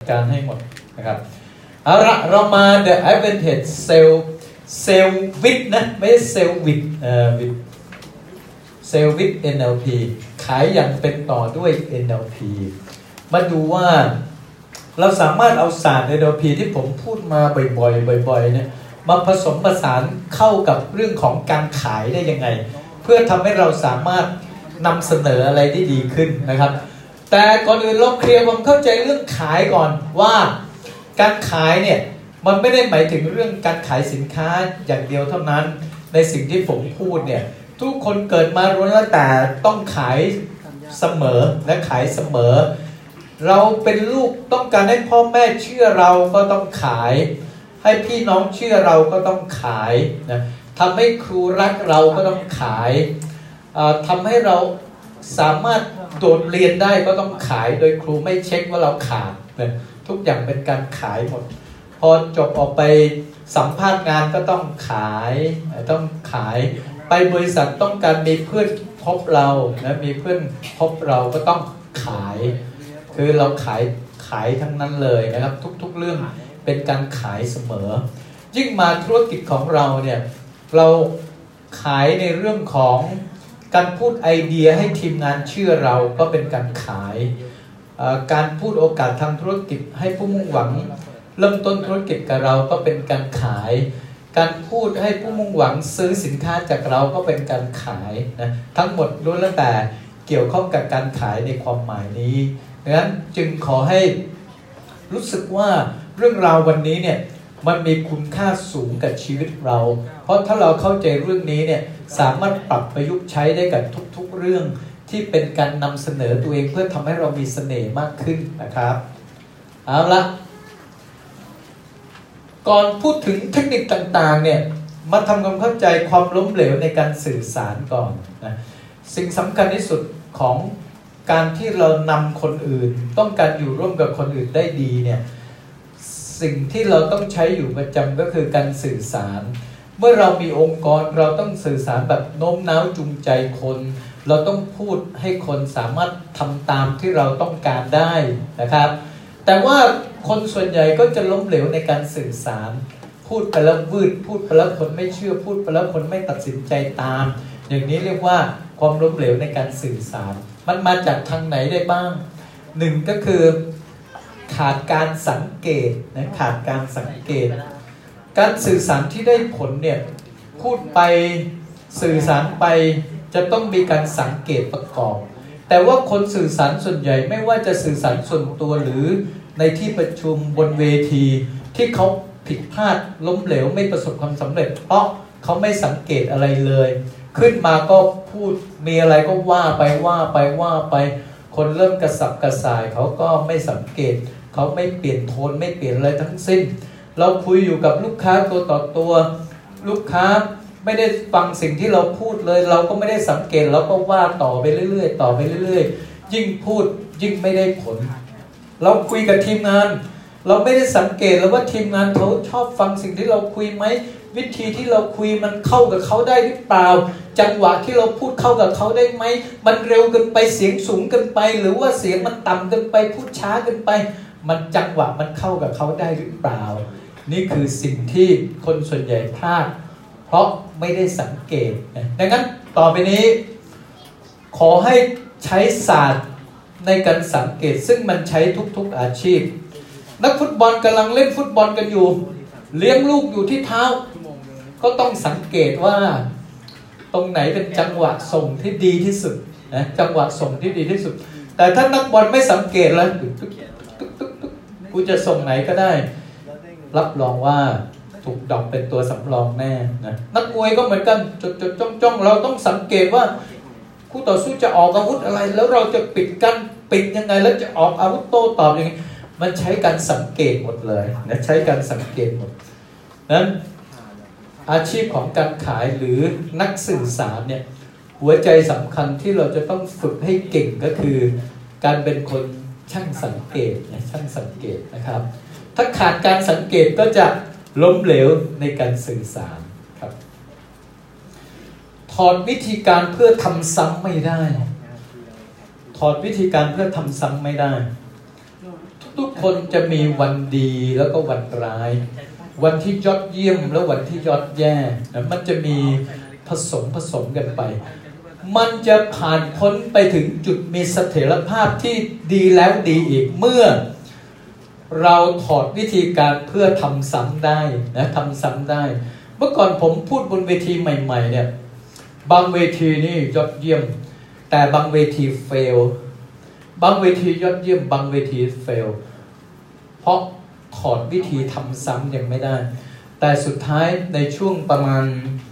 การให้หมดนะครับเอาละเรามา The Advantage Sell with นะไม่ใช่ Sell with Sell with NLP ขายอย่างเป็นต่อด้วย NLP มาดูว่าเราสามารถเอาศาสตร์ NLP ที่ผมพูดมาบ่อยๆเนี่ยมาผสมผสานเข้ากับเรื่องของการขายได้ยังไงเพื่อทำให้เราสามารถนำเสนออะไรได้ดีขึ้นนะครับแต่ก่อนอื่นเราเคลียร์ความเข้าใจเรื่องขายก่อนว่าการขายเนี่ยมันไม่ได้หมายถึงเรื่องการขายสินค้าอย่างเดียวเท่านั้นในสิ่งที่ผมพูดเนี่ยทุกคนเกิดมาล้วนแล้วแต่ต้องขายเสมอและขายเสมอเราเป็นลูกต้องการให้พ่อแม่เชื่อเราก็ต้องขายให้พี่น้องเชื่อเราก็ต้องขายนะทำให้ครูรักเราก็ต้องขายทำให้เราสามารถโดดเรียนได้ก็ต้องขายโดยครูไม่เช็คว่าเราขาดนะทุกอย่างเป็นการขายหมดพอจบออกไปสัมภาษณ์งานก็ต้องขายไปบริษัทต้องการมีเพื่อนพบเรานะมีเพื่อนพบเราก็ต้องขายคือเราขายทั้งนั้นเลยนะครับทุกๆเรื่องเป็นการขายเสมอยิ่งมาธุรกิจของเราเนี่ยเราขายในเรื่องของการพูดไอเดียให้ทีมงานเชื่อเราก็เป็นการขายการพูดโอกาสทางธุรกิจให้ผู้มุ่งหวังเริ่มต้นธุรกิจกับเราก็เป็นการขายการพูดให้ผู้มุ่งหวังซื้อสินค้าจากเราก็เป็นการขายนะทั้งหมดล้วนแล้วแต่เกี่ยวข้องกับการขายในความหมายนี้ดังนั้นจึงขอให้รู้สึกว่าเรื่องราววันนี้เนี่ยมันมีคุณค่าสูงกับชีวิตเราเพราะถ้าเราเข้าใจเรื่องนี้เนี่ยสามารถปรับประยุกต์ใช้ได้กับทุกๆเรื่องที่เป็นการนำเสนอตัวเองเพื่อทำให้เรามีเสน่ห์มากขึ้นนะครับเอาละก่อนพูดถึงเทคนิคต่างๆเนี่ยมาทำความเข้าใจความล้มเหลวในการสื่อสารก่อนนะสิ่งสำคัญที่สุดของการที่เรานำคนอื่นต้องการอยู่ร่วมกับคนอื่นได้ดีเนี่ยสิ่งที่เราต้องใช้อยู่ประจำก็คือการสื่อสารเมื่อเรามีองค์กรเราต้องสื่อสารแบบโน้มน้าวจูงใจคนเราต้องพูดให้คนสามารถทำตามที่เราต้องการได้นะครับแต่ว่าคนส่วนใหญ่ก็จะล้มเหลวในการสื่อสารพูดไปแล้ววืดพูดไปแล้วคนไม่เชื่อพูดไปแล้วคนไม่ตัดสินใจตามอย่างนี้เรียกว่าความล้มเหลวในการสื่อสารมันมาจากทางไหนได้บ้างหนึ่งก็คือขาดการสังเกตนะขาดการสังเกตการสื่อสารที่ได้ผลเนี่ยพูดไปสื่อสารไปจะต้องมีการสังเกตประกอบแต่ว่าคนสื่อสารส่วนใหญ่ไม่ว่าจะสื่อสารส่วนตัวหรือในที่ประชุมบนเวทีที่เขาผิดพลาดล้มเหลวไม่ประสบความสำเร็จเพราะเขาไม่สังเกตอะไรเลยขึ้นมาก็พูดมีอะไรก็ว่าไปคนเริ่มกระสับกระส่ายเขาก็ไม่สังเกตเขาไม่เปลี่ยนโทนไม่เปลี่ยนอะไรทั้งสิ้นเราคุยอยู่กับลูกค้าตัวต่อตัวลูกค้าไม่ได้ฟังสิ่งที่เราพูดเลยเราก็ไม่ได้สังเกตเราก็ว่าต่อไปเรื่อยๆยิ่งพูดยิ่งไม่ได้ผลเราคุยกับทีมงานเราไม่ได้สังเกตแล้วว่าทีมงานเขาชอบฟังสิ่งที่เราคุยไหมวิธีที่เราคุยมันเข้ากับเขาได้หรือเปล่าจังหวะที่เราพูดเข้ากับเขาได้ไหมมันเร็วเกินไปเสียงสูงเกินไปหรือว่าเสียงมันต่ำเกินไปพูดช้าเกินไปมันจังหวะมันเข้ากับเขาได้หรือเปล่านี่คือสิ่งที่คนส่วนใหญ่พลาดเพราะไม่ได้สังเกตดังนั้นต่อไปนี้ขอให้ใช้ศาสตร์ในการสังเกตซึ่งมันใช้ทุกๆอาชีพนักฟุตบอลกำลังเล่นฟุตบอลกันอยู่เลี้ยงลูกอยู่ที่เท้าก็ต้องสังเกตว่าตรงไหนเป็นจังหวะส่งที่ดีที่สุดนะจังหวะส่งที่ดีที่สุดแต่ถ้านักบอลไม่สังเกตแล้วกูจะส่งไหนก็ได้รับรองว่าถูกดอกเป็นตัวสำรองแน่นะนักมวยก็เหมือนกันจดจ้องเราต้องสังเกตว่าคู่ต่อสู้จะออกอาวุธอะไรแล้วเราจะปิดยังไงแล้วจะออกอาวุธโต้ตอบยังไงมันใช้การสังเกตหมดเลยนะใช้การสังเกตหมดนั้นอาชีพของการขายหรือนักสื่อสารเนี่ยหัวใจสำคัญที่เราจะต้องฝึกให้เก่งก็คือการเป็นคนช่างสังเกตนะครับถ้าขาดการสังเกตก็จะล้มเหลวในการสื่อสารครับถอดวิธีการเพื่อทำซ้ำไม่ได้ทุทุกๆคนจะมีวันดีแล้วก็วันร้ายวันที่ยอดเยี่ยมแล้ววันที่ยอดแย่นะมันจะมีผสมกันไปมันจะผ่านพ้นไปถึงจุดมีเสถียรภาพที่ดีแล้วดีอีกเมื่อเราถอดวิธีการเพื่อทำซ้ำได้นะทำซ้ำได้เมื่อก่อนผมพูดบนเวทีใหม่ๆเนี่ยบางเวทีนี่ยอดเยี่ยมแต่บางเวทีเฟลบางเวทียอดเยี่ยมบางเวทีเฟลเพราะถอดวิธีทำซ้ำยังไม่ได้แต่สุดท้ายในช่วงประมาณ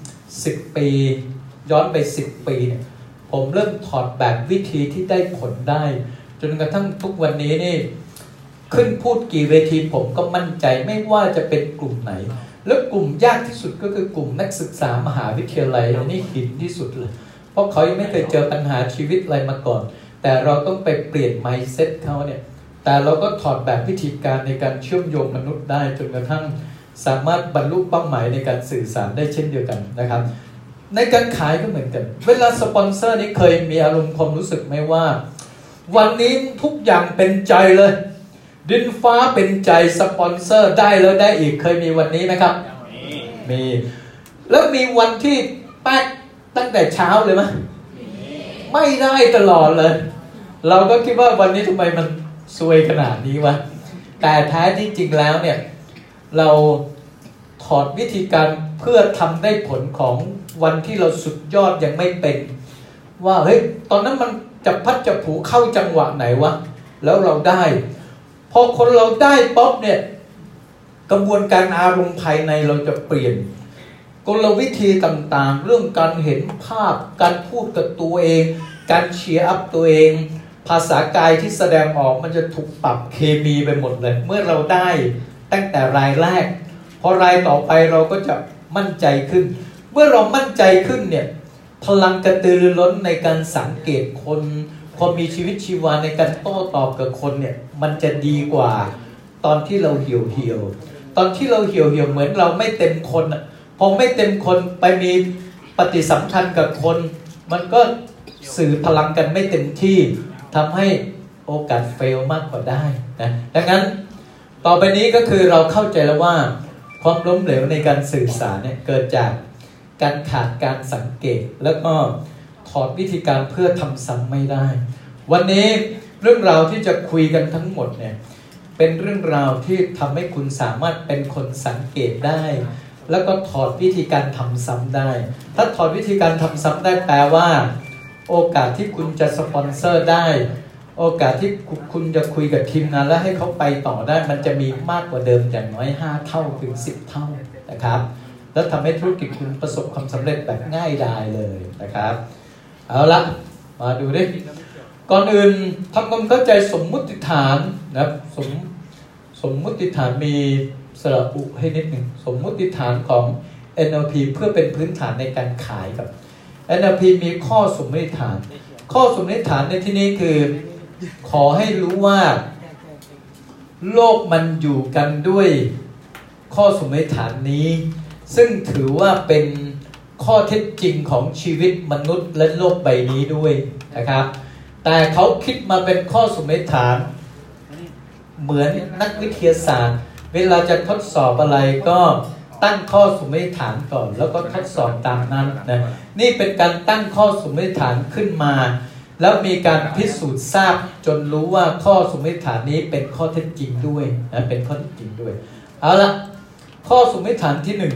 10 ปีย้อนไป10 ปีเนี่ยผมเริ่มถอดแบบวิธีที่ได้ผลได้จนกระทั่งทุกวันนี้นี่ขึ้นพูดกี่เวทีผมก็มั่นใจไม่ว่าจะเป็นกลุ่มไหนแล้วกลุ่มยากที่สุดก็คือกลุ่มนักศึกษามหาวิทยาลัยนี่หินที่สุดเลยเพราะเขายังไม่เคยเจอปัญหาชีวิตอะไรมาก่อนแต่เราต้องไปเปลี่ยน mindset เขาเนี่ยแต่เราก็ถอดแบบวิธีการในการเชื่อมโยงมนุษย์ได้จนกระทั่งสามารถบรรลุเป้าหมายในการสื่อสารได้เช่นเดียวกันนะครับในการขายก็เหมือนกันเวลาสปอนเซอร์นี่เคยมีอารมณ์ความรู้สึกไหมว่าวันนี้ทุกอย่างเป็นใจเลยดินฟ้าเป็นใจสปอนเซอร์ได้แล้วได้อีกเคยมีวันนี้ไหมครับมีแล้วมีวันที่แป๊กตั้งแต่เช้าเลยไหมไม่ได้ตลอดเลยเราก็คิดว่าวันนี้ทำไมมันซวยขนาดนี้วะแต่แท้ที่จริงแล้วเนี่ยเราถอดวิธีการเพื่อทำได้ผลของวันที่เราสุดยอดยังไม่เป็นว่าเฮ้ยตอนนั้นมันจะพัดจะผูเข้าจังหวะไหนวะแล้วเราได้พอคนเราได้ป๊อบเนี่ยกระบวนการอารมณ์ภายในเราจะเปลี่ยนกลวิธีต่างๆเรื่องการเห็นภาพการพูดกับตัวเองการเชียร์อัพตัวเองภาษากายที่แสดงออกมันจะถูกปรับเคมีไปหมดเลยเมื่อเราได้ตั้งแต่รายแรกพอรายต่อไปเราก็จะมั่นใจขึ้นเมื่อเรามั่นใจขึ้นเนี่ยพลังกระตือรือร้นในการสังเกตคนความมีชีวิตชีวาในการโต้ตอบกับคนเนี่ยมันจะดีกว่าตอนที่เราเหี่ยวตอนที่เราเหี่ยวเหมือนเราไม่เต็มคนพอไม่เต็มคนไปมีปฏิสัมพันธ์กับคนมันก็สื่อพลังกันไม่เต็มที่ทำให้โอกาสเฟลมากกว่าได้นะดังนั้นต่อไปนี้ก็คือเราเข้าใจแล้วว่าความล้มเหลวในการสื่อสารเนี่ยเกิดจากการขาดการสังเกตแล้วก็ถอดวิธีการเพื่อทำซ้ำไม่ได้วันนี้เรื่องราวที่จะคุยกันทั้งหมดเนี่ยเป็นเรื่องราวที่ทำให้คุณสามารถเป็นคนสังเกตได้แล้วก็ถอดวิธีการทำซ้ำได้ถ้าถอดวิธีการทำซ้ำได้แปลว่าโอกาสที่คุณจะสปอนเซอร์ได้โอกาสที่คุณจะคุยกับทีมงานและให้เขาไปต่อได้มันจะมีมากกว่าเดิมอย่างน้อย5 เท่าถึง10 เท่านะครับแล้วทำให้ธุรกิจคุณประสบความสำเร็จแบบง่ายดายเลยนะครับเอาละมาดูดิก่อนอื่นทำความเข้าใจสมมุติฐานนะสมมุติฐานมีสระอุให้นิดหนึ่งสมมุติฐานของ NLP เพื่อเป็นพื้นฐานในการขายครับ NLP มีข้อสมมติฐานข้อสมมติฐานในที่นี้คือขอให้รู้ว่าโลกมันอยู่กันด้วยข้อสมมติฐานนี้ซึ่งถือว่าเป็นข้อเท็จจริงของชีวิตมนุษย์และโลกใบนี้ด้วยนะครับแต่เขาคิดมาเป็นข้อสมมติฐานเหมือนนักวิทยาศาสตร์เวลาจะทดสอบอะไรก็ตั้งข้อสมมติฐานก่อนแล้วก็ทดสอบตามนั้นนะนี่เป็นการตั้งข้อสมมติฐานขึ้นมาแล้วมีการพิสูจน์ทราบจนรู้ว่าข้อสมมติฐานนี้เป็นข้อเท็จจริงด้วยนะเป็นข้อเท็จจริงด้วยเอาละข้อสมมติฐานที่1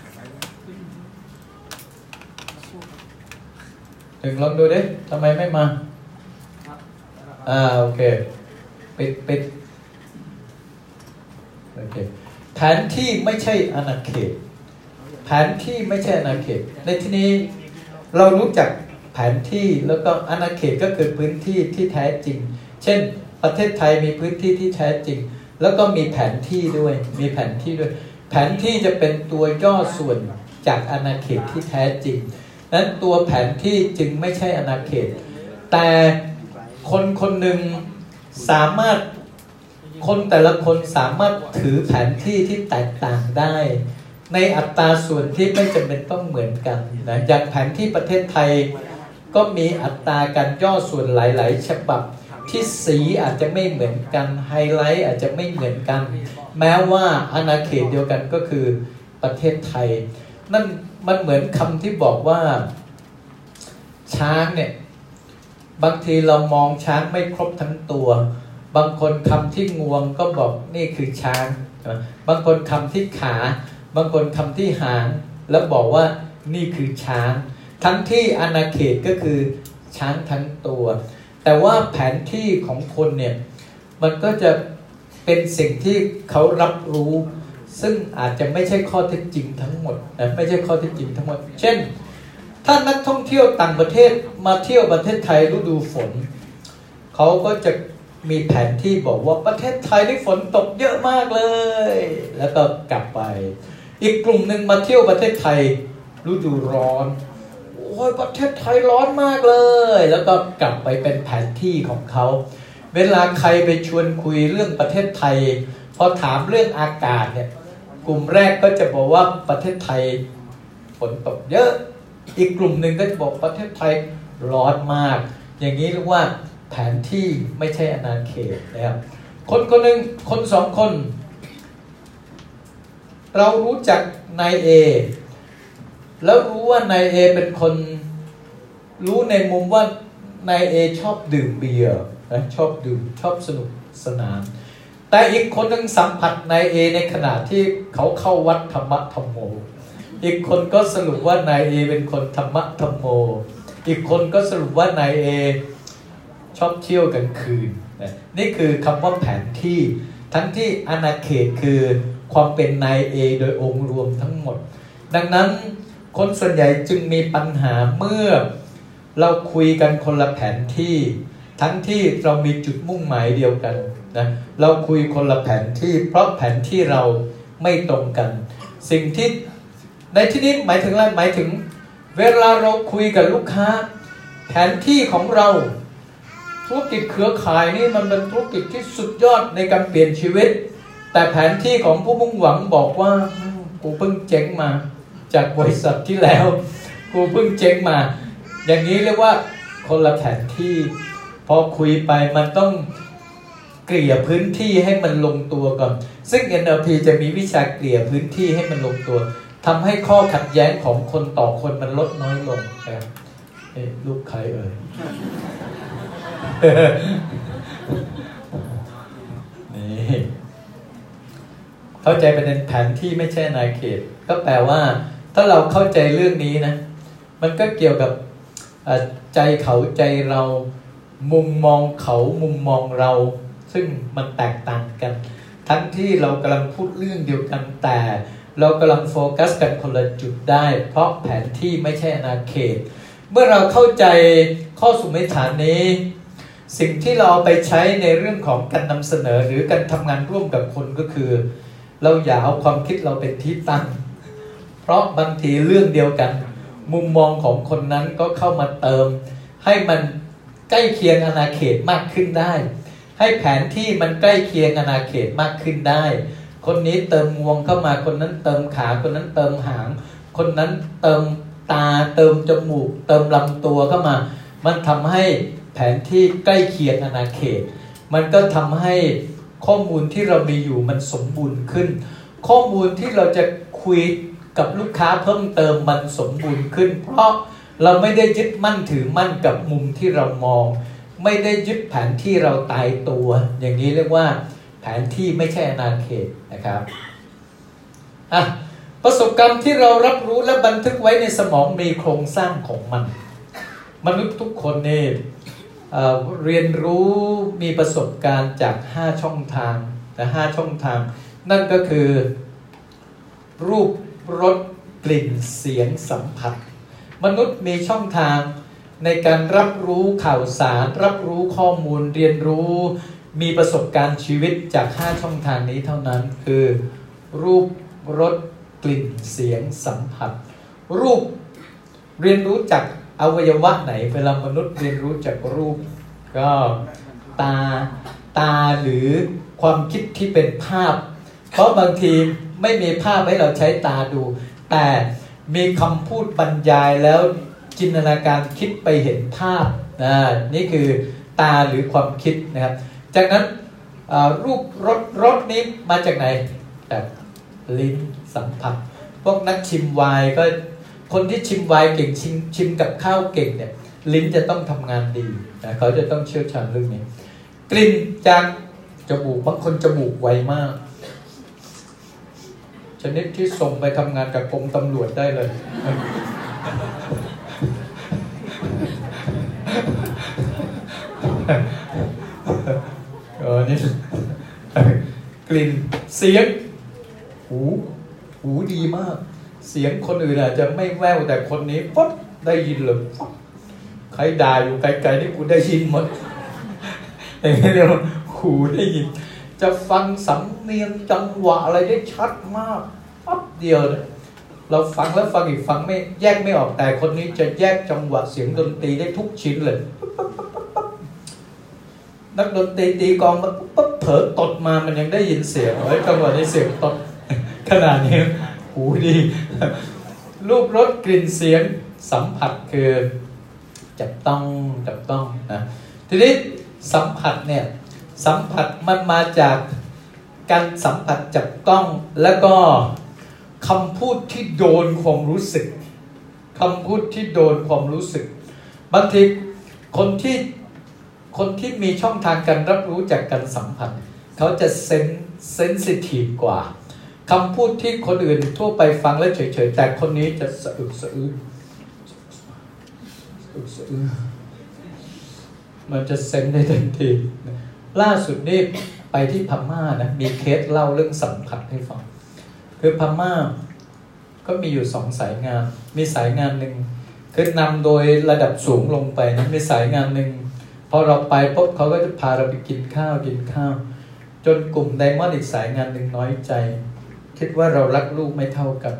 ลองดูดิทำไมไม่มาโอเคปิดโอเคแผนที่ไม่ใช่อาณาเขตแผนที่ไม่ใช่อาณาเขตในที่นี้เรารู้จักแผนที่แล้วก็อาณาเขตก็คือพื้นที่ที่แท้จริงเช่นประเทศไทยมีพื้นที่ที่แท้จริงแล้วก็มีแผนที่ด้วยมีแผนที่ด้วยแผนที่จะเป็นตัวย่อส่วนจากอาณาเขตที่แท้จริงนั้นตัวแผนที่จึงไม่ใช่อาณาเขตแต่คนหนึ่งสามารถคนแต่ละคนสามารถถือแผนที่ที่แตกต่างได้ในอัตราส่วนที่ไม่จำเป็นต้องเหมือนกันนะอย่างแผนที่ประเทศไทยก็มีอัตราการย่อส่วนหลายๆฉบับที่สีอาจจะไม่เหมือนกันไฮไลท์อาจจะไม่เหมือนกันแม้ว่าอาณาเขตเดียวกันก็คือประเทศไทยนั่นมันเหมือนคำที่บอกว่าช้างเนี่ยบางทีเรามองช้างไม่ครบทั้งตัวบางคนคำที่งวงก็บอกนี่คือช้างบางคนคำที่ขาบางคนคำที่หางแล้วบอกว่านี่คือช้างทั้งที่อาณาเขตก็คือช้างทั้งตัวแต่ว่าแผนที่ของคนเนี่ยมันก็จะเป็นสิ่งที่เขารับรู้ซึ่งอาจจะไม่ใช่ข้อเท็จจริงทั้งหมดนะไม่ใช่ข้อเท็จจริงทั้งหมดเช่นถ้านักท่องเที่ยวต่างประเทศมาเที่ยวประเทศไทยฤดูฝนเขาก็จะมีแผนที่บอกว่าประเทศไทยนี่ฝนตกเยอะมากเลยแล้วก็กลับไปอีกกลุ่มหนึ่งมาเที่ยวประเทศไทยฤดูร้อนโอ้ยประเทศไทยร้อนมากเลยแล้วก็กลับไปเป็นแผนที่ของเขาเวลาใครไปชวนคุยเรื่องประเทศไทยพอถามเรื่องอากาศเนี่ยกลุ่มแรกก็จะบอกว่าประเทศไทยฝนตกเยอะอีกกลุ่มหนึ่งก็จะบอกประเทศไทยร้อนมากอย่างนี้เรียกว่าแผนที่ไม่ใช่อาณาเขตนะครับคนหนึ่งคนสองคนเรารู้จักนายเอแล้วรู้ว่านายเอเป็นคนรู้ในมุมว่านายเอชอบดื่มเบียร์ชอบดื่มชอบสนุกสนานแต่อีกคนนึงสัมผัสนายเอในขณะที่เขาเข้าวัดธรรมะธรรมโมอีกคนก็สรุปว่านายเอเป็นคนธรรมะธรรมโมอีกคนก็สรุปว่านายเอชอบเที่ยวกลางคืนนี่คือคำว่าแผนที่ทั้งที่อาณาเขตคือความเป็นนายเอโดยองค์รวมทั้งหมดดังนั้นคนส่วนใหญ่จึงมีปัญหาเมื่อเราคุยกันคนละแผนที่ทั้งที่เรามีจุดมุ่งหมายเดียวกันนะเราคุยคนละแผนที่เพราะแผนที่เราไม่ตรงกันสิ่งที่ในที่นี้หมายถึงอะไรหมายถึงเวลาเราคุยกับลูกค้าแผนที่ของเราธุรกิจเครือข่ายนี่มันเป็นธุรกิจที่สุดยอดในการเปลี่ยนชีวิตแต่แผนที่ของผู้มุ่งหวังบอกว่ากูเพิ่งเจ๊งมาจากบริษัทที่แล้วกูเพิ่งเจ๊งมาอย่างนี้เรียกว่าคนละแผนที่พอคุยไปมันต้องเกลี่ยพื้นที่ให้มันลงตัวก่อนซึ่ง NLP จะมีวิชาเกลี่ยพื้นที่ให้มันลงตัวทำให้ข้อขัดแย้งของคนต่อคนมันลดน้อยลงนะครับลูกใครเอ่ย นี่เข้าใจประเด็นแผนที่ไม่ใช่อาณาเขตก็แปลว่าถ้าเราเข้าใจเรื่องนี้นะมันก็เกี่ยวกับใจเขาใจเรามุมมองเขามุมมองเราซึ่งมันแตกต่างกันทั้งที่เรากำลังพูดเรื่องเดียวกันแต่เรากำลังโฟกัสกันคนละจุดได้เพราะแผนที่ไม่ใช่อาณาเขตเมื่อเราเข้าใจข้อสมมติฐานนี้สิ่งที่เราเอาไปใช้ในเรื่องของการนำเสนอหรือการทำงานร่วมกับคนก็คือเราอย่าเอาความคิดเราเป็นที่ตั้งเพราะบางทีเรื่องเดียวกันมุมมองของคนนั้นก็เข้ามาเติมให้มันใกล้เคียงอาณาเขตมากขึ้นได้ให้แผนที่มันใกล้เคียงอาณาเขตมากขึ้นได้คนนี้เติมงวงเข้ามาคนนั้นเติมขาคนนั้นเติมหางคนนั้นเติมตาเติมจมูกเติมลำตัวเข้ามามันทำให้แผนที่ใกล้เคียงอาณาเขตมันก็ทำให้ข้อมูลที่เรามีอยู่มันสมบูรณ์ขึ้นข้อมูลที่เราจะคุยกับลูกค้าเพิ่มเติมมันสมบูรณ์ขึ้นเพราะเราไม่ได้ยึดมั่นถือมั่นกับมุมที่เรามองไม่ได้ยึดแผนที่เราตายตัวอย่างนี้เรียกว่าแผนที่ไม่ใช่อาณาเขตนะครับประสบการณ์ที่เรารับรู้และบันทึกไว้ในสมองมีโครงสร้างของมันมนุษย์ทุกคนเนี่ยเรียนรู้มีประสบการณ์จาก5ช่องทางแต่5ช่องทางนั่นก็คือรูปรสกลิ่นเสียงสัมผัสมนุษย์มีช่องทางในการรับรู้ข่าวสารรับรู้ข้อมูลเรียนรู้มีประสบการณ์ชีวิตจาก5ช่องทางนี้เท่านั้นคือรูปรสกลิ่นเสียงสัมผัสรูปเรียนรู้จากอวัยวะไหนเวลามนุษย์เรียนรู้จากรูปก็ตาหรือความคิดที่เป็นภาพเพราะบางทีไม่มีภาพให้เราใช้ตาดูแต่มีคำพูดบรรยายแล้วจินตนาการคิดไปเห็นภาพนี่คือตาหรือความคิดนะครับจากนั้นรูปรสนี้มาจากไหนจากลิ้นสัมผัสพวกนักชิมไวน์ก็คนที่ชิมไวน์เก่งชิมกับข้าวเก่งเนี่ยลิ้นจะต้องทำงานดีนะเขาจะต้องเชี่ยวชาญเรื่องนี้กลิ่นจากจมูกบางคนจมูกไวมากชนิดที่ส่งไปทำงานกับกรมตำรวจได้เลยนี่กลิ่นเสียงหูดีมากเสียงคนอื่นอาจจะไม่แว่วแต่คนนี้ปุ๊บได้ยินเลยใครด่าอยู่ไกลๆนี่กูได้ยินหมดอย่างนี้เรียกว่าหูได้ยินจะฟังสำเนียงจังหวะอะไรได้ชัดมากปั๊บเดียวเลยเราฟังแล้วฟังอีกฟังไม่แยกไม่ออกแต่คนนี้จะแยกจังหวะเสียงดนตรีได้ทุกชิ้นเลยนักดนตรีตีกลองมันปุ๊บเผลอตดมามันยังได้ยินเสียงจังหวะนี้เสียงตดขนาดนี้หูดีรูปรสกลิ่นเสียงสัมผัสคือจับต้องนะทีนี้สัมผัสเนี่ยสัมผัสมันมาจากการสัมผัสจับต้องแล้วก็คำพูดที่โดนความรู้สึกคำพูดที่โดนความรู้สึกบางทีคนที่มีช่องทางการรับรู้จากการสัมผัสเขาจะเซนซิทีฟกว่าคำพูดที่คนอื่นทั่วไปฟังแล้วเฉยๆแต่คนนี้จะสะอึกสะอื้นมันจะเซนได้ทันทีล่าสุดนี่ไปที่พม่านะมีเคสเล่าเรื่องสัมผัสให้ฟังคือพม่าก็มีอยู่2สายงานมีสายงานหนึ่งคือนำโดยระดับสูงลงไปนะมีสายงานหนึ่งพอเราไปปุ๊บเขาก็จะพาเราไปกินข้าวจนกลุ่มไดมอนด์อีกสายงานหนึ่งน้อยใจคิดว่าเรารักลูกไม่เท่ากัน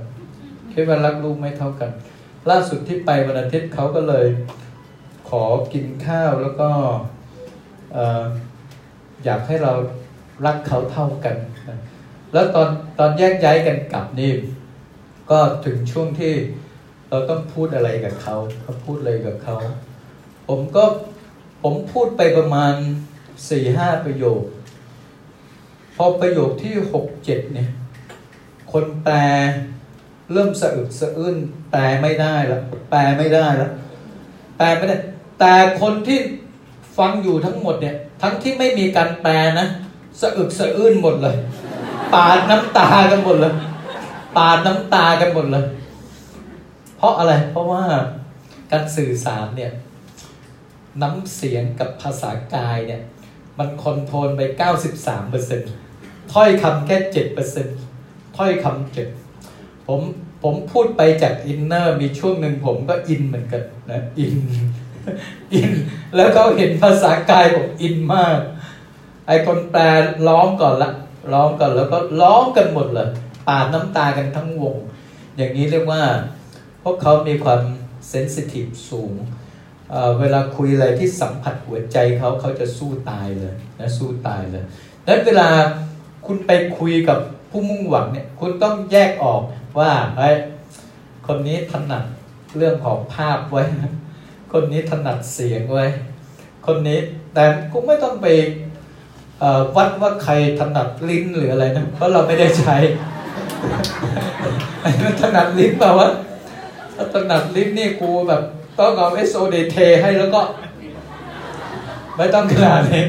ล่าสุดที่ไปวันอาทิตย์เขาก็เลยขอกินข้าวแล้วก็อยากให้เรารักเขาเท่ากันแล้วตอนแยกย้ายกันกลับนี่ก็ถึงช่วงที่เราต้องพูดอะไรกับเขาพูดอะไรกับเขาผมพูดไปประมาณ 4-5 ประโยคพอประโยคที่ 6-7 เนี่ยคนแปลเริ่มสะอึกสะอื้นแปลไม่ได้แต่คนที่ฟังอยู่ทั้งหมดเนี่ยทั้งที่ไม่มีการแปลนะสะอึกสะอื้นหมดเลยปาดน้ำตากันหมดเลยเพราะอะไรเพราะว่าการสื่อสารเนี่ยน้ำเสียงกับภาษากายเนี่ยมันคอนโทรลไป 93% ถ้อยคำแค่ 7% ถ้อยคำ7ผมพูดไปจากอินเนอร์มีช่วงหนึ่งผมก็อินเหมือนกันนะอินแล้วเขาเห็นภาษากายผมอินมากไอคนแปลร้องก่อนแล้วก็ร้องกันหมดเลยปาดน้ำตากันทั้งวงอย่างนี้เรียกว่าพวกเขามีความเซนซิทีฟสูงเวลาคุยอะไรที่สัมผัสหัวใจเขาจะสู้ตายเลยนั้นเวลาคุณไปคุยกับผู้มุ่งหวังเนี่ยคุณต้องแยกออกว่าคนนี้ถนัดเรื่องของภาพไว้คนนี้ถนัดเสียงไว้คนนี้แต่คุณไม่ต้องไปวัดว่าใครถนัดลิ้นหรืออะไรนะเพราะเราไม่ได้ใช้ถนัดลิ้นเปล่าวะถนัดลิ้นนี่กูแบบต้องเอา SODT ให้แล้วก็ไม่ต้องขนาดนี้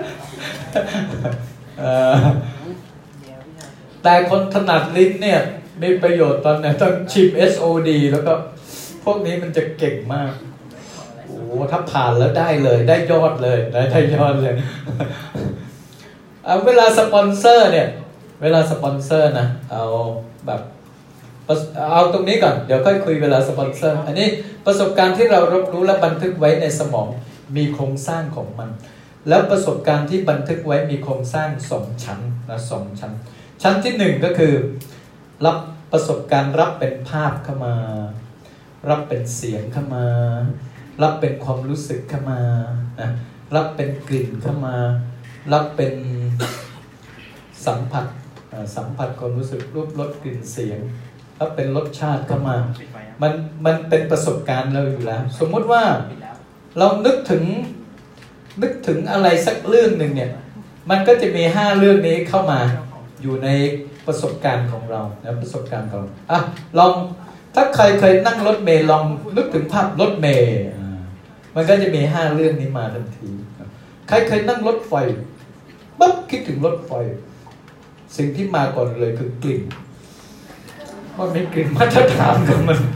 แต่คนถนัดลิ้นเนี่ยมีประโยชน์ตอนไหนต้องชิม SOD แล้วก็พวกนี้มันจะเก่งมากโอ้ถ้าผ่านแล้วได้เลยได้ยอดเลยได้ยอดเลยเวลาสปอนเซอร์เนี่ยนะเอาแบบเอาตรงนี้ก่อนเดี๋ยวค่อยคุยเวลาสปอนเซอร์อันนี้ประสบการณ์ที่เรารับรู้และบันทึกไว้ในสมองมีโครงสร้างของมันแล้วประสบการณ์ที่บันทึกไว้มีโครงสร้าง2ชั้นนะ2ชั้นที่1ก็คือรับประสบการณ์รับเป็นภาพเข้ามารับเป็นเสียงเข้ามารับเป็นความรู้สึกเข้ามานะรับเป็นกลิ่นเข้ามารับเป็นสัมผัสความรู้สึกรูปรสกลิ่นเสียงรับเป็นรสชาติเข้ามามันเป็นประสบการณ์เราอยู่แล้วสมมุติว่าเรานึกถึงนึกถึงอะไรสักเรื่องหนึ่งเนี่ยมันก็จะมี5เรื่องนี้เข้ามาอยู่ในประสบการณ์ของเรานะประสบการณ์ของลองถ้าใครเคยนั่งรถเมล์ลองนึกถึงภาพรถเมล์มันก็จะมี5เรื่องนี้มาทันทีใครเคยนั่งรถไฟปั๊บคิดถึงรถไฟสิ่งที่มาก่อนเลยคือกลิ่นว่ามีกลิ่นมาตรฐานของมัน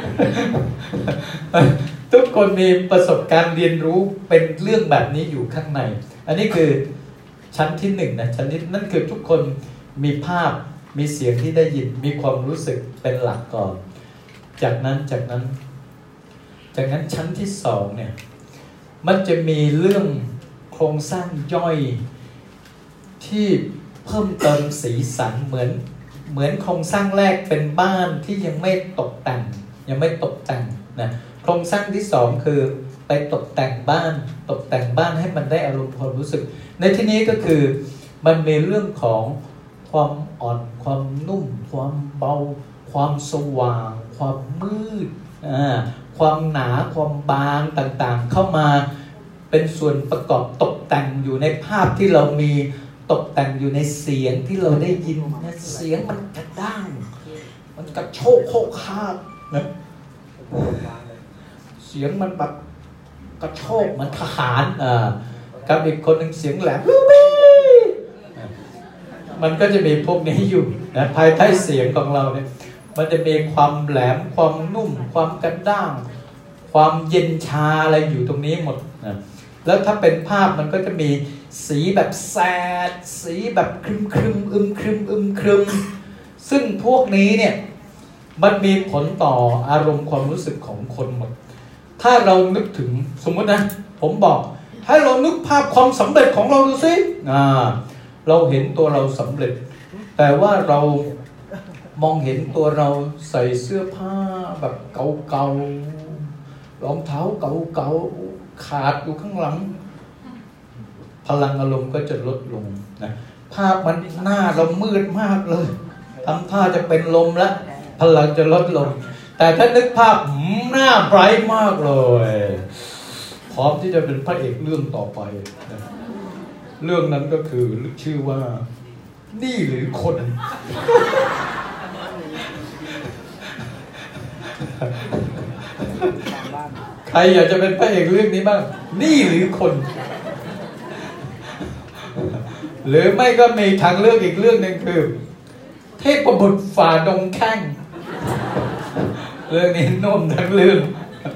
ทุกคนมีประสบการณ์เรียนรู้เป็นเรื่องแบบนี้อยู่ข้างในอันนี้คือชั้นที่1นะชั้นที่นั่นคือทุกคนมีภาพมีเสียงที่ได้ยินมีความรู้สึกเป็นหลักก่อนจากนั้นชั้นที่2เนี่ยมันจะมีเรื่องโครงสร้างย่อยที่เพิ่มเติมสีสันเหมือนโครงสร้างแรกเป็นบ้านที่ยังไม่ตกแต่งนะโครงสร้างที่2คือไปตกแต่งบ้านให้มันได้อารมณ์ความรู้สึกในที่นี้ก็คือมันมีเรื่องของความอ่อนความนุ่มความเบาความสว่างความมืดความหนาความบางต่างๆเข้ามาเป็นส่วนประกอบตกแต่งอยู่ในภาพที่เรามีตกแต่งอยู่ในเสียงที่เราได้ยินนะเสียงมันกระด้างมันกระโชกโคกคาบนะเสียงมันแบบกระโชกเหมือนทหารกับอีกคนหนึ่งเสียงแหลมมันก็จะมีพวกนี้อยู่นะภายใต้เสียงของเราเนี่ยมันจะมีความแหลมความนุ่มความกระด้างความเย็นชาอะไรอยู่ตรงนี้หมดนะแล้วถ้าเป็นภาพมันก็จะมีสีแบบแสดสีแบบครึมอึมครึมซึ่งพวกนี้เนี่ยมันมีผลต่ออารมณ์ความรู้สึกของคนหมดถ้าเรานึกถึงสมมตินะผมบอกให้เรานึกภาพความสำเร็จของเราดูสิเราเห็นตัวเราสำเร็จแต่ว่าเรามองเห็นตัวเราใส่เสื้อผ้าแบบเก่าๆรองเท้าเก่าๆขาดอยู่ข้างหลังพลังอารมณ์ก็จะลดลงนะภาพมันหน้าเรามืดมากเลยทำท่าจะเป็นลมแล้วพลังจะลดลงแต่ถ้านึกภาพหน้าไบรท์มากเลยพร้อมที่จะเป็นพระเอกเรื่องต่อไปนะเรื่องนั้นก็คือชื่อว่านี่หรือคนใครอยากจะเป็นพระเอกเรื่องนี้บ้างนี่หรือคนหรือไม่ก็มีทางเลือกอีกเรื่องหนึ่งคือเทพบุตรฝ่าดงแข้งเรื่องนี้โน้มทั้งเรื่อง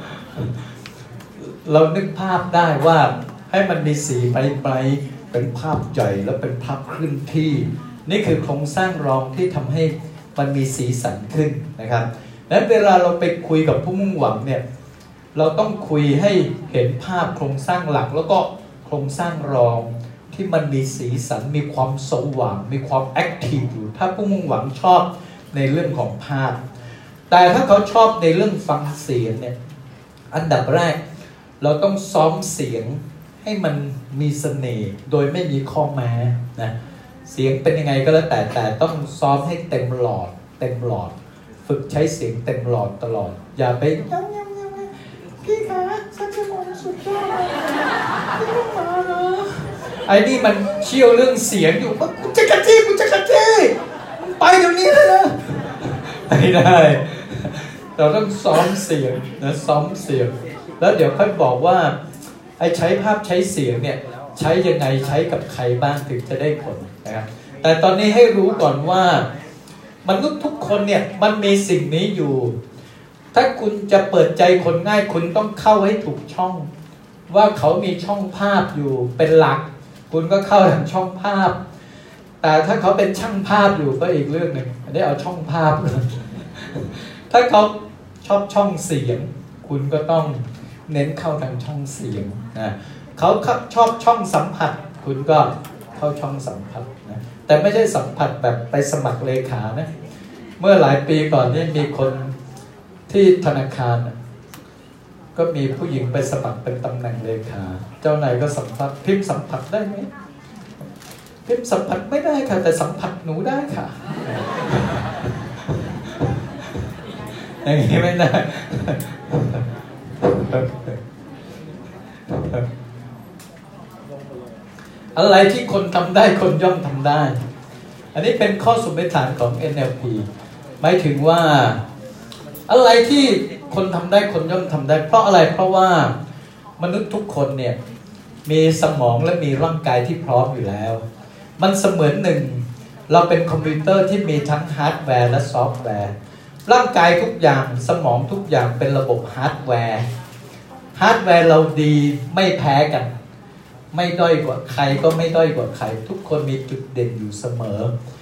เรานึกภาพได้ว่าให้มันมีสีไปเป็นภาพใหญ่แล้วเป็นภาพเคลื่อนที่นี่คือโครงสร้างรองที่ทำให้มันมีสีสันขึ้นนะครับและเวลาเราไปคุยกับผู้มุ่งหวังเนี่ยเราต้องคุยให้เห็นภาพโครงสร้างหลักแล้วก็โครงสร้างรองที่มันมีสีสันมีความสว่างมีความแอคทีฟอยู่ถ้าผู้มุ่งหวังชอบในเรื่องของภาพแต่ถ้าเขาชอบในเรื่องฟังเสียงเนี่ยอันดับแรกเราต้องซ้อมเสียงให้มันมีเสน่ห์โดยไม่มีข้อแม้นะเสียงเป็นยังไงก็แล้วแต่ต้องซ้อมให้เต็มหลอดฝึกใช้เสียงเต็มหลอดตลอดอย่าไปพี่คะฉันจะมองสุดยอดพี่ต้องมาเหรอไอ้นี่มันเชี่ยวเรื่องเสียงอยู่กูจะกระจี้ไปเดี๋ยวนี้เลยนะไม่ได้เราต้องซ้อมเสียงนะซ้อมเสียงแล้วเดี๋ยวค่อยบอกว่าไอ้ใช้ภาพใช้เสียงเนี่ยใช้ยังไงใช้กับใครบ้างถึงจะได้ผลนะครับแต่ตอนนี้ให้รู้ก่อนว่ามนุษย์ทุกคนเนี่ยมันมีสิ่งนี้อยู่ถ้าคุณจะเปิดใจคนง่ายคุณต้องเข้าให้ถูกช่องว่าเขามีช่องภาพอยู่เป็นหลักคุณก็เข้าทางช่องภาพแต่ถ้าเขาเป็นช่างภาพอยู่ก็อีกเรื่องหนึ่งได้เอาช่องภาพถ้าเขาชอบช่องเสียงคุณก็ต้องเน้นเข้าทางช่องเสียงนะเขาชอบช่องสัมผัสคุณก็เข้าช่องสัมผัสนะแต่ไม่ใช่สัมผัสแบบไปสมัครเลขานะเมื่อหลายปีก่อนนี่มีคนที่ธนาคารก็มีผู้หญิงไปสมัครเป็นตำแหน่งเลขาเจ้านายก็สัมผัสพิมพ์สัมผัสได้ไหมพิมพ์สัมผัสไม่ได้ค่ะแต่สัมผัสหนูได้ค่ะอย่างนี้ไม่ได้อะไรที่คนทำได้คนย่อมทำได้อันนี้เป็นข้อสมมติฐานของ NLP หมายถึงว่าอะไรที่คนทำได้คนย่อมทำได้เพราะอะไรเพราะว่ามนุษย์ทุกคนเนี่ยมีสมองและมีร่างกายที่พร้อมอยู่แล้วมันเสมือนหนึ่งเราเป็นคอมพิวเตอร์ที่มีทั้งฮาร์ดแวร์และซอฟต์แวร์ร่างกายทุกอย่างสมองทุกอย่างเป็นระบบฮาร์ดแวร์เราดีไม่แพ้กันไม่ด้อยกว่าใครก็ไม่ด้อยกว่าใครทุกคนมีจุดเด่นอยู่เสมอ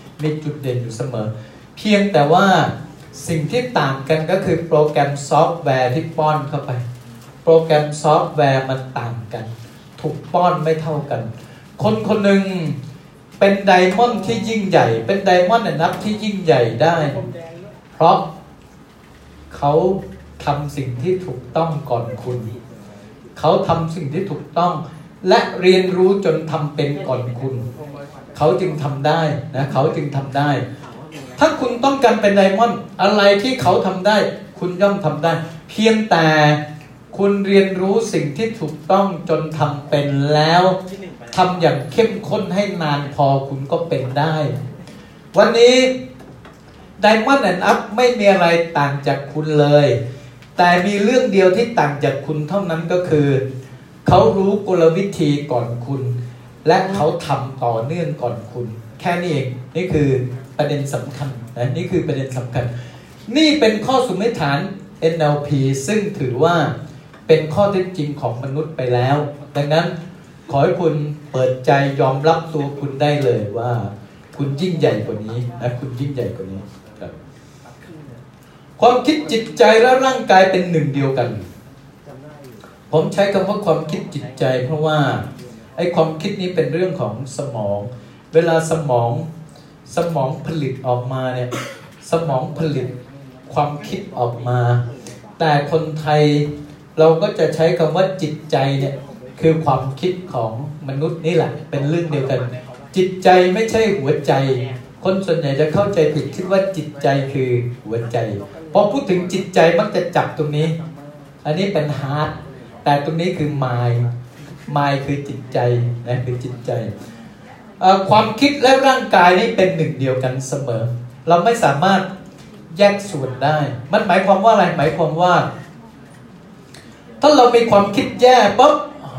เพียงแต่ว่าสิ่งที่ต่างกันก็คือโปรแกรมซอฟต์แวร์ที่ป้อนเข้าไปโปรแกรมซอฟต์แวร์มันต่างกันถูกป้อนไม่เท่ากันคนคนหนึ่งเป็นไดมอนด์ที่ยิ่งใหญ่เป็นไดมอนด์นับที่ยิ่งใหญ่ได้เพราะเขาทำสิ่งที่ถูกต้องก่อนคุณเขาทำสิ่งที่ถูกต้องและเรียนรู้จนทำเป็นก่อนคุณเขาจึงทำได้นะเขาจึงทำได้ถ้าคุณต้องการเป็นไดมอนด์อะไรที่เขาทำได้คุณย่อมทำได้เพียงแต่คุณเรียนรู้สิ่งที่ถูกต้องจนทำเป็นแล้วทำอย่างเข้มข้นให้นานพอคุณก็เป็นได้วันนี้Diamond and Up ไม่มีอะไรต่างจากคุณเลยแต่มีเรื่องเดียวที่ต่างจากคุณเท่านั้นก็คือเขารู้กลวิธีก่อนคุณและเขาทำต่อเนื่องก่อนคุณแค่นี้เองนี่คือประเด็นสำคัญนะนี่คือประเด็นสำคัญนี่เป็นข้อสมมติฐาน NLP ซึ่งถือว่าเป็นข้อเท็จจริงของมนุษย์ไปแล้วดังนั้นขอให้คุณเปิดใจยอมรับตัวคุณได้เลยว่าคุณยิ่งใหญ่กว่านี้นะคุณยิ่งใหญ่กว่านี้ครับความคิดจิตใจและร่างกายเป็นหนึ่งเดียวกันผมใช้คำว่าความคิดจิตใจเพราะว่าไอ้ความคิดนี้เป็นเรื่องของสมองเวลาสมองผลิตออกมาเนี่ยสมองผลิตความคิดออกมาแต่คนไทยเราก็จะใช้คำว่าจิตใจเนี่ยคือความคิดของมนุษย์นี่แหละเป็นเรื่องเดียวกันจิตใจไม่ใช่หัวใจคนส่วนใหญ่จะเข้าใจผิดคิดว่าจิตใจคือหัวใจพอพูดถึงจิตใจมักจะจับตรงนี้อันนี้เป็นฮาร์ดแต่ตรงนี้คือมายคือจิตใจนะคือจิตใจความคิดและร่างกายนี่เป็นหนึ่งเดียวกันเสมอเราไม่สามารถแยกส่วนได้มันหมายความว่าอะไรหมายความว่าถ้าเรามีความคิดแย่ปุ๊บ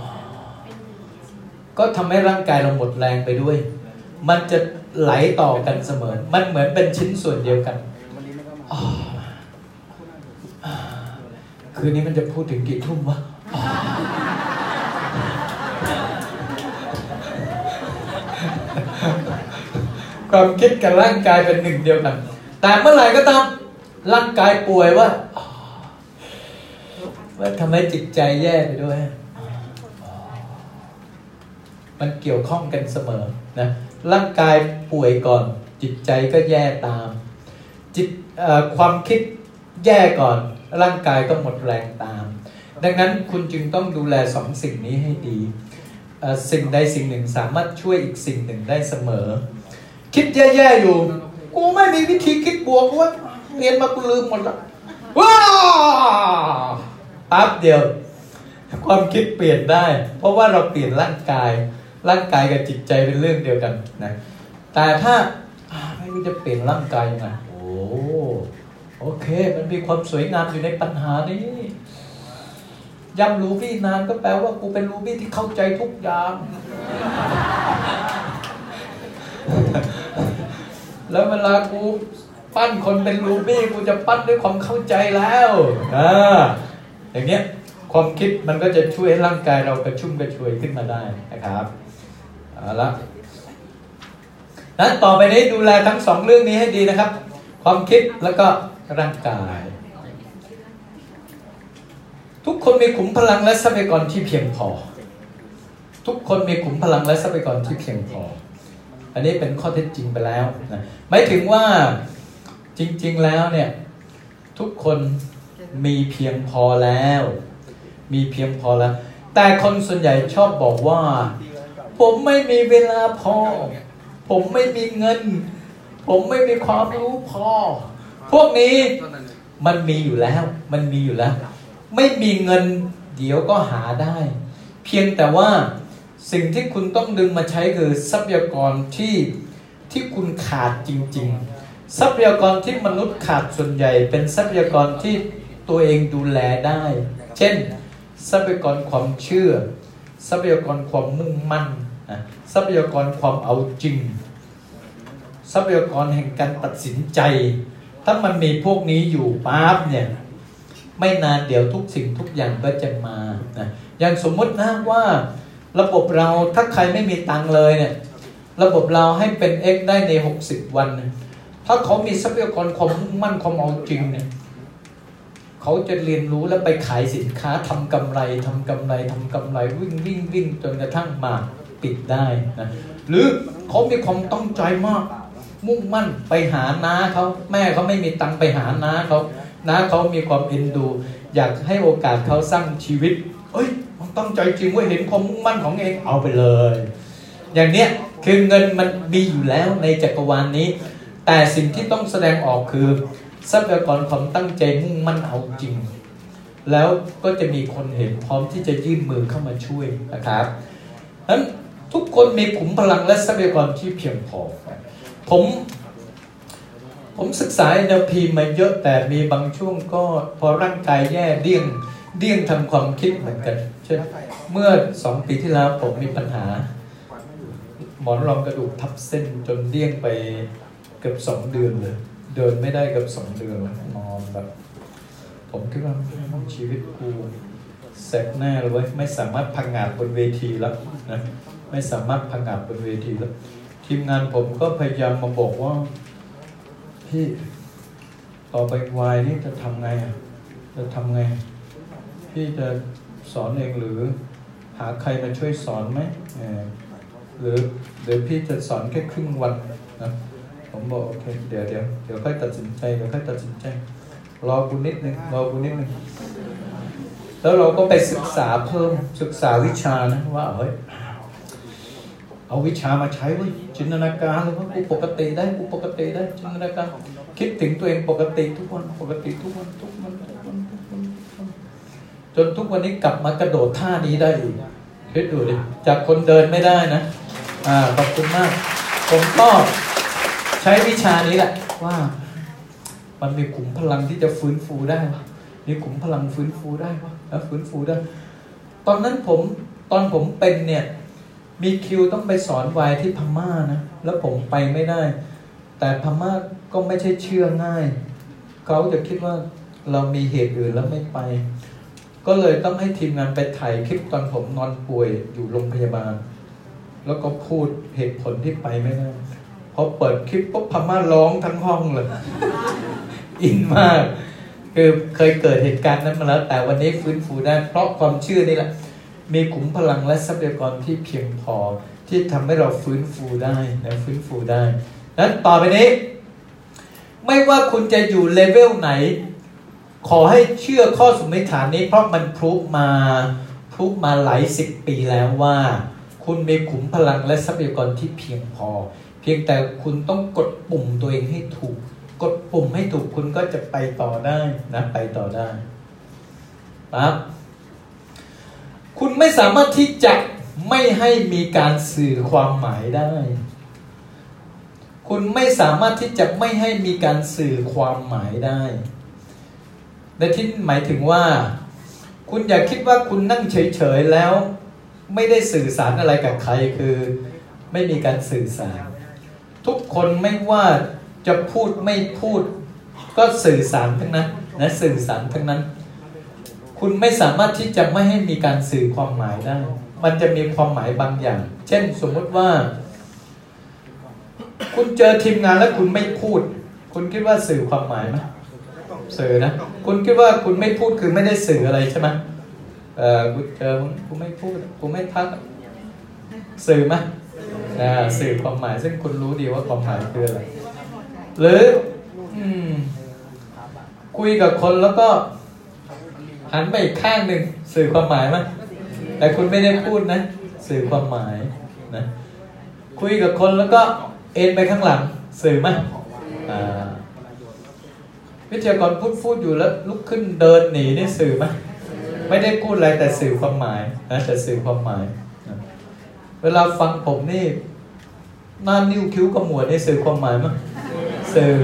ก็ทำให้ร่างกายเราหมดแรงไปด้วยมันจะไหลต่อกันเสมอมันเหมือนเป็นชิ้นส่วนเดียวกันคืนนี้มันจะพูดถึงกี่ทุ่มวะความคิดกับร่างกายเป็นหนึ่งเดียวกันแต่เมื่อไหร่ก็ตามร่างกายป่วยว่าทำให้จิตใจแย่ไปด้วยมันเกี่ยวข้องกันเสมอนะร่างกายป่วยก่อนจิตใจก็แย่ตามความคิดแย่ก่อนร่างกายก็หมดแรงตามดังนั้นคุณจึงต้องดูแลสองสิ่งนี้ให้ดีสิ่งใดสิ่งหนึ่งสามารถช่วยอีกสิ่งหนึ่งได้เสมอคิดแย่ๆอยู่กูไม่มีวิธีคิดบวกวะเรียนมากูลืมหมดแล้วว้าปั๊บเดียวความคิดเปลี่ยนได้เพราะว่าเราเปลี่ยนร่างกายกับจิตใจเป็นเรื่องเดียวกันนะแต่ถ้าไม่รู้จะเปลี่ยนร่างกายยังไงโอเคมันมีความสวยงามอยู่ในปัญหานี้ย้ำรูบี้นานก็แปลว่ากูเป็นรูบี้ที่เข้าใจทุกอย่างแล้วเวลากูปั้นคนเป็นรูบี้กูจะปั้นด้วยความเข้าใจแล้วอย่างเงี้ยความคิดมันก็จะช่วยให้ร่างกายเรากระชุ่มกระชวยขึ้นมาได้นะครับเอาละนั้นต่อไปนี้ดูแลทั้งสองเรื่องนี้ให้ดีนะครับความคิดแล้วก็ร่างกายทุกคนมีขุมพลังและทรัพยากรที่เพียงพอทุกคนมีขุมพลังและทรัพยากรที่เพียงพออันนี้เป็นข้อเท็จจริงไปแล้วนะหมายถึงว่าจริงๆแล้วเนี่ยทุกคนมีเพียงพอแล้วแต่คนส่วนใหญ่ชอบบอกว่าผมไม่มีเวลาพอผมไม่มีเงินผมไม่มีความรู้พอพวกนี้มันมีอยู่แล้วไม่มีเงินเดี๋ยวก็หาได้เพียงแต่ว่าสิ่งที่คุณต้องดึงมาใช้คือทรัพยากรที่คุณขาดจริงๆทรัพยากรที่มนุษย์ขาดส่วนใหญ่เป็นทรัพยากรที่ตัวเองดูแลได้เช่นทรัพยากรความเชื่อทรัพยากรความมุ่งมั่นทรัพยากรความเอาจริงทรัพยากรแห่งการตัดสินใจถ้ามันมีพวกนี้อยู่ปั๊บเนี่ยไม่นานเดี๋ยวทุกสิ่งทุกอย่างก็จะมานะอย่างสมมตินะว่าระบบเราถ้าใครไม่มีตังเลยเนี่ยระบบเราให้เป็น X ได้ใน60วันถ้าเขามีทรัพยากรความมุ่งมั่นความเอาจริงเนี่ยเขาจะเรียนรู้แล้วไปขายสินค้าทำกำไรวิ่งจนกระทั่งมาปิดได้นะหรือเขามีความตั้งใจมากมุ่งมั่นไปหาน้าเขาแม่เขาไม่มีตังไปหาน้าเขามีความเอ็นดูอยากให้โอกาสเขาสร้างชีวิตมันตั้งใจจริงว่าเห็นความมุ่งมั่นของเองเอาไปเลยอย่างเนี้ยคือเงินมันมีอยู่แล้วในจักรวาลนี้แต่สิ่งที่ต้องแสดงออกคือทรัพยากรความตั้งใจมุ่งมั่นเอาจริงแล้วก็จะมีคนเห็นพร้อมที่จะยื่นมือเข้ามาช่วยนะครับนั้นทุกคนมีขุมพลังและทรัพยากรที่เพียงพอผมศึกษา NLP มาเยอะแต่มีบางช่วงก็พอร่างกายแย่เดี่ยงทำความคิดเหมือนกันเช่นเมื่อ2 ปีที่แล้วผมมีปัญหาหมอนรองกระดูกทับเส้นจนเดี่ยงไปเกือบ2 เดือนเลยเดินไม่ได้เกือบ2 เดือนนอนแบบผมคิดว่าชีวิตกูเสร็จแน่เลยไม่สามารถพังงาบบนเวทีแล้วนะไม่สามารถพังงาบบนเวทีแล้วทีมงานผมก็พยายามมาบอกว่าพี่ต่อไปวายนี่จะทำไงพี่จะสอนเองหรือหาใครมาช่วยสอนไหมหรือพี่จะสอนแค่ครึ่งวันนะผมบอกโอเคเดี๋ยวค่อยตัดสินใจรอกูนิดนึงแล้วเราก็ไปศึกษาเพิ่มศึกษาวิชานะว่าเอาวิชามาใช้ไว้จินตนาการเลยว่ากูปกติได้จินตนาการคิดถึงตัวเองปกติทุกวันจนทุกวันนี้กลับมากระโดดท่านี้ได้อีกคิดดูดิจากคนเดินไม่ได้นะขอบคุณมากผมก็ใช้วิชานี้แหละว่ามันมีขุมพลังที่จะฟื้นฟูได้มีขุมพลังฟื้นฟูได้ตอนผมเป็นเนี่ยมีคิวต้องไปสอนวายที่พม่านะแล้วผมไปไม่ได้แต่พม่าก็ไม่ใช่เชื่อง่ายเขาจะคิดว่าเรามีเหตุอื่นแล้วไม่ไปก็เลยต้องให้ทีมงานไปถ่ายคลิปตอนผมนอนป่วยอยู่โรงพยาบาลแล้วก็พูดเหตุผลที่ไปไม่ได้พอเปิดคลิปปุ๊บพม่าร้องทั้งห้องเลย อินมากคือเคยเกิดเหตุการณ์นั้นมาแล้วแต่วันนี้ฟื้นฟูได้เพราะความเชื่อนี่แหละมีขุมพลังและทรัพยากรที่เพียงพอที่ทำให้เราฟื้นฟูได้นั้นต่อไปนี้ไม่ว่าคุณจะอยู่เลเวลไหนขอให้เชื่อข้อสมมติฐานนี้เพราะมันพรูฟมาหลาย10 ปีแล้วว่าคุณมีขุมพลังและทรัพยากรที่เพียงพอเพียงแต่คุณต้องกดปุ่มตัวเองให้ถูกกดปุ่มให้ถูกคุณก็จะไปต่อได้นะไปต่อได้ครับคุณไม่สามารถที่จะไม่ให้มีการสื่อความหมายได้คุณไม่สามารถที่จะไม่ให้มีการสื่อความหมายได้ในที่หมายถึงว่าคุณอย่าคิดว่าคุณนั่งเฉยๆแล้วไม่ได้สื่อสารอะไรกับใครคือไม่มีการสื่อสารทุกคนไม่ว่าจะพูดไม่พูดก็สื่อสารทั้งนั้นนะสื่อสารทั้งนั้นคุณไม่สามารถที่จะไม่ให้มีการสื่อความหมายได้มันจะมีความหมายบางอย่างเช่นสมมติว่าคุณเจอทีมงานแล้วคุณไม่พูดคุณคิดว่าสื่อความหมายไหมสื่อนะคุณคิดว่าคุณไม่พูดคือไม่ได้สื่ออะไรใช่ไหมคุณเจอคุณไม่พูดคุณไม่ทักสื่อไหมสื่อความหมายซึ่งคุณรู้ดีว่าความหมายคืออะไรหรือคุยกับคนแล้วก็หันไปอีกข้างหนึ่งสื่อความหมายไหมแต่คุณไม่ได้พูดนะสื่อความหมายนะคุยกับคนแล้วก็เอ็นไปข้างหลังสื่อไหมวิทยากรพูดอยู่แล้วลุกขึ้นเดินหนีนี่สื่อไหมไม่ได้พูดอะไรแต่สื่อความหมายนะแต่สื่อความหมายนะเวลาฟังผมนี่หน้านิ้วคิ้วขมวดนี่สื่อความหมายมั้ยสื่อ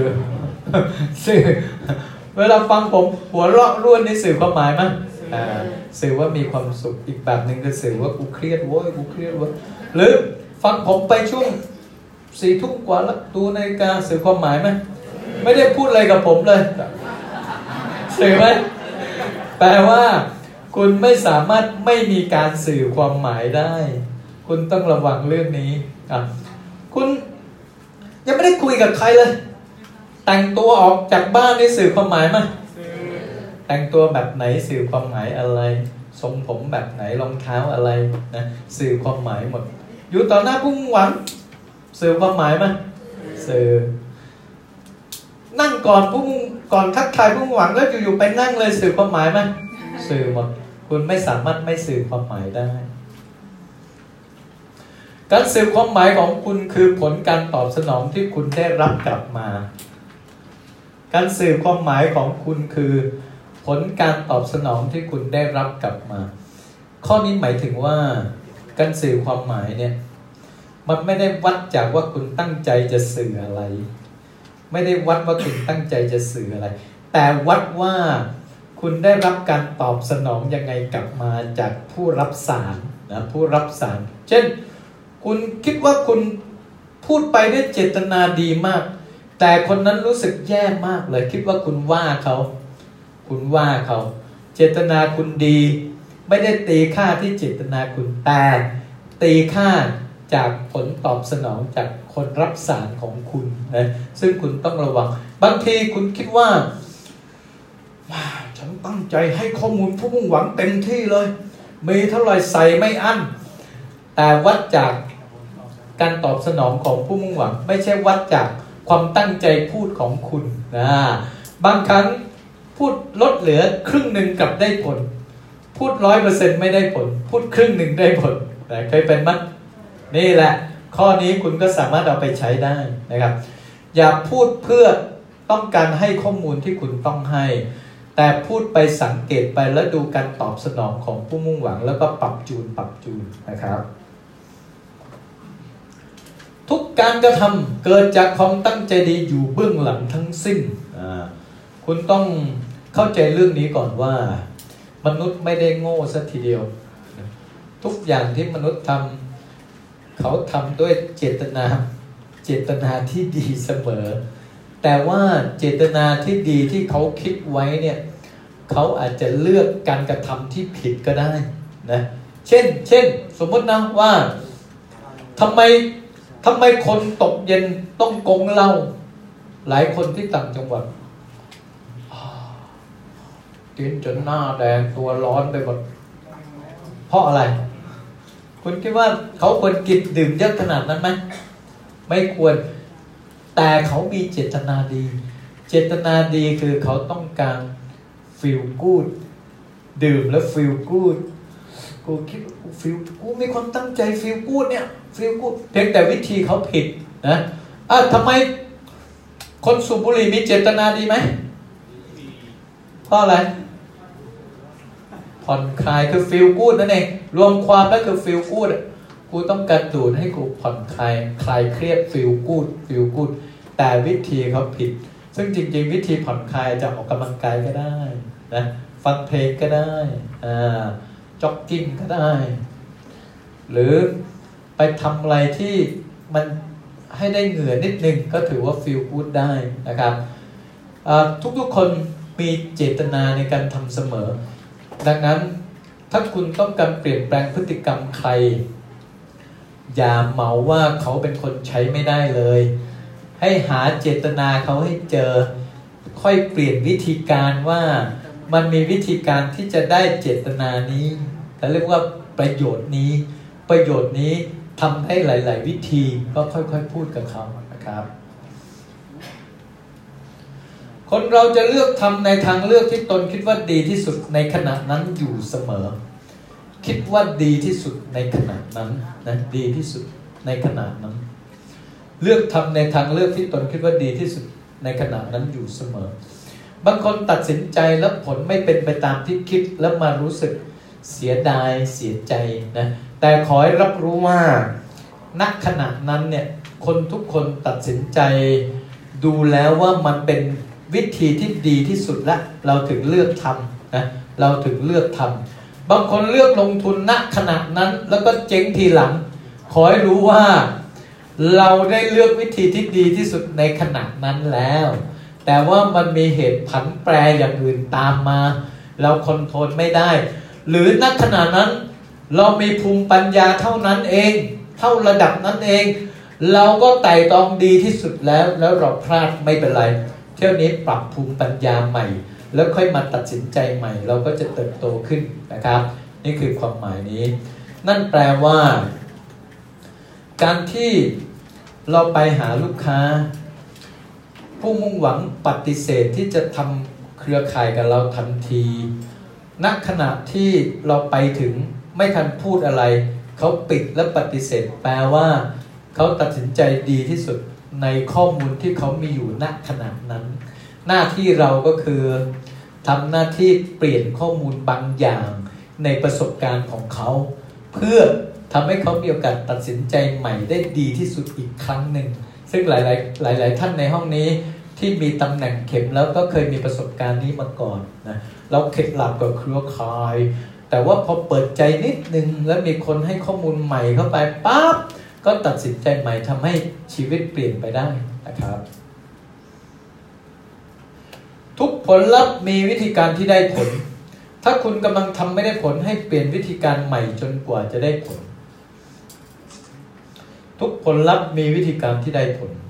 เวลาฟังผมหัวเราะร่วนนี่สื่อความหมายมั้ยสื่อว่ามีความสุขอีกแบบนึงก็สื่อว่ากูเครียดโว้ยกูเครียดเว้ยหรือฟังผมไปช่วง4 ทุ่มกว่าแล้วดูนาฬิกาสื่อความหมายมั้ยไม่ได้พูดอะไรกับผมเลยสื่อไหมแปลว่าคุณไม่สามารถไม่มีการสื่อความหมายได้คุณต้องระวังเรื่องนี้คุณยังไม่ได้คุยกับใครเลยแต่งตัวออกจากบ้านนี่สื่อความหมายมั้ยแต่งตัวแบบไหนสื่อความหมายอะไรทรงผมแบบไหนรองเท้าอะไรนะสื่อความหมายหมดอยู่ต่อหน้าผู้มุ่งหวังสื่อความหมายมั้ยสื่อนั่งก่อนทักทายผู้มุ่งหวังแล้วอยู่ๆไปนั่งเลยสื่อความหมายมั้ยสื่อหมดคุณไม่สามารถไม่สื่อความหมายได้การสื่อความหมายของคุณคือผลการตอบสนองที่คุณได้รับกลับมาการสื่อความหมายของคุณคือผลการตอบสนองที่คุณได้รับกลับมาข้อนี้หมายถึงว่าการสื่อความหมายเนี่ยมันไม่ได้วัดจากว่าคุณตั้งใจจะสื่ออะไรไม่ได้วัดว่าคุณตั้งใจจะสื่ออะไรแต่วัดว่าคุณได้รับการตอบสนองยังไงกลับมาจากผู้รับสารนะผู้รับสารเช่นคุณคิดว่าคุณพูดไปด้วยเจตนาดีมากแต่คนนั้นรู้สึกแย่มากเลยคิดว่าคุณว่าเขาเจตนาคุณดีไม่ได้ตีค่าที่เจตนาคุณแต่ตีค่าจากผลตอบสนองจากคนรับสารของคุณนะซึ่งคุณต้องระวังบางทีคุณคิดว่าฉันตั้งใจให้ข้อมูลผู้มุ่งหวังเต็มที่เลยมีเท่าไหร่ใส่ไม่อั้นแต่วัดจากการตอบสนองของผู้มุ่งหวังไม่ใช่วัดจากความตั้งใจพูดของคุณนะบางครั้งพูดลดเหลือครึ่งหนึ่งกลับได้ผลพูด 100% ไม่ได้ผลพูดครึ่งหนึ่งได้ผลแต่เคยเป็นมั้ยนี่แหละข้อนี้คุณก็สามารถเอาไปใช้ได้นะครับอย่าพูดเพื่อต้องการให้ข้อมูลที่คุณต้องให้แต่พูดไปสังเกตไปแล้วดูการตอบสนองของผู้มุ่งหวังแล้วก็ปรับจูนนะครับทุกการกระทำเกิดจากความตั้งใจดีอยู่เบื้องหลังทั้งสิ้นคุณต้องเข้าใจเรื่องนี้ก่อนว่ามนุษย์ไม่ได้โง่ซะทีเดียวทุกอย่างที่มนุษย์ทำเขาทำด้วยเจตนาที่ดีเสมอแต่ว่าเจตนาที่ดีที่เขาคิดไว้เนี่ยเขาอาจจะเลือกการกระทำที่ผิดก็ได้นะเช่นสมมตินะว่าทำไมคนตกเย็นต้องกงเหล้าหลายคนที่ต่างจังหวัดกินจนหน้าแดงตัวร้อนไปหมดเพราะอะไรคุณคิดว่าเขาควรกินดื่มเยอะขนาดนั้นไหมไม่ควรแต่เขามีเจตนาดีคือเขาต้องการ feel good ดื่มแล้ว feel good กูคิดกูมีความตั้งใจ feel good เนี่ย feel good เพียงแต่วิธีเขาผิดนะทำไมคนสูบบุหรี่มีเจตนาดีไหมเพราะอะไรผ่อนคลายคือ feel good นั่นเองรวมความแล้วคือ feel good กูต้องการดูดให้กูผ่อนคลายเครียด feel good แต่วิธีเขาผิดซึ่งจริงๆวิธีผ่อนคลายจะออกกำลังกายก็ได้นะฟังเพลงก็ได้จ็อกกิ้งก็ได้หรือไปทำอะไรที่มันให้ได้เหงื่อนิดนึงก็ถือว่า feel good ได้นะครับทุกคนมีเจตนาในการทำเสมอดังนั้นถ้าคุณต้องการเปลี่ยนแปลงพฤติกรรมใครอย่าเหมาว่าเขาเป็นคนใช้ไม่ได้เลยให้หาเจตนาเขาให้เจอค่อยเปลี่ยนวิธีการว่ามันมีวิธีการที่จะได้เจตนานี้แต่เรียกว่าประโยชน์นี้ทำได้หลายๆวิธีก็ค่อยๆพูดกับเขานะครับคนเราจะเลือกทำในทางเลือกที่ตนคิดว่าดีที่สุดในขณะนั้นอยู่เสมอคิดว่าดีที่สุดในขณะนั้นนะดีที่สุดในขณะนั้นเลือกทำในทางเลือกที่ตนคิดว่าดีที่สุดในขณะนั้นอยู่เสมอบางคนตัดสินใจแล้วผลไม่เป็นไปตามที่คิดแล้วมารู้สึกเสียดายเสียใจนะแต่ขอให้รับรู้ว่าณขณะนั้นเนี่ยคนทุกคนตัดสินใจดูแล้วว่ามันเป็นวิธีที่ดีที่สุดละเราถึงเลือกทำนะเราถึงเลือกทำบางคนเลือกลงทุนณขณะนั้นแล้วก็เจ๊งทีหลังขอให้รู้ว่าเราได้เลือกวิธีที่ดีที่สุดในขณะนั้นแล้วแต่ว่ามันมีเหตุผันแปรอย่างอื่นตามมาเราคอนโทรลไม่ได้หรือณขณะนั้นเรามีภูมิปัญญาเท่านั้นเองเท่าระดับนั้นเองเราก็ไต่ตองดีที่สุดแล้วเราพลาดไม่เป็นไรเที่ยวนี้ปรับภูมิปัญญาใหม่แล้วค่อยมาตัดสินใจใหม่เราก็จะเติบโตขึ้นนะครับนี่คือความหมายนี้นั่นแปลว่าการที่เราไปหาลูกค้าผู้มุ่งหวังปฏิเสธที่จะทำเครือข่ายกับเราทันทีณขณะที่เราไปถึงไม่ทันพูดอะไรเขาปิดและปฏิเสธแปลว่าเขาตัดสินใจดีที่สุดในข้อมูลที่เขามีอยู่ณขณะนั้นหน้าที่เราก็คือทำหน้าที่เปลี่ยนข้อมูลบางอย่างในประสบการณ์ของเขาเพื่อทำให้เขามีโอกาสตัดสินใจใหม่ได้ดีที่สุดอีกครั้งหนึ่งซึ่งหลายท่านในห้องนี้ที่มีตำแหน่งเข็มแล้วก็เคยมีประสบการณ์นี้มาก่อนนะเราเข็ดหลับกับเครือข่ายแต่ว่าพอเปิดใจนิดนึงแล้วมีคนให้ข้อมูลใหม่เข้าไปปั๊บก็ตัดสินใจใหม่ทำให้ชีวิตเปลี่ยนไปได้นะครับทุกผลลัพธ์มีวิธีการที่ได้ผลถ้าคุณกำลังทำไม่ได้ผลให้เปลี่ยนวิธีการใหม่จนกว่าจะได้ผลทุกผลลัพธ์มีวิธีการที่ได้ผล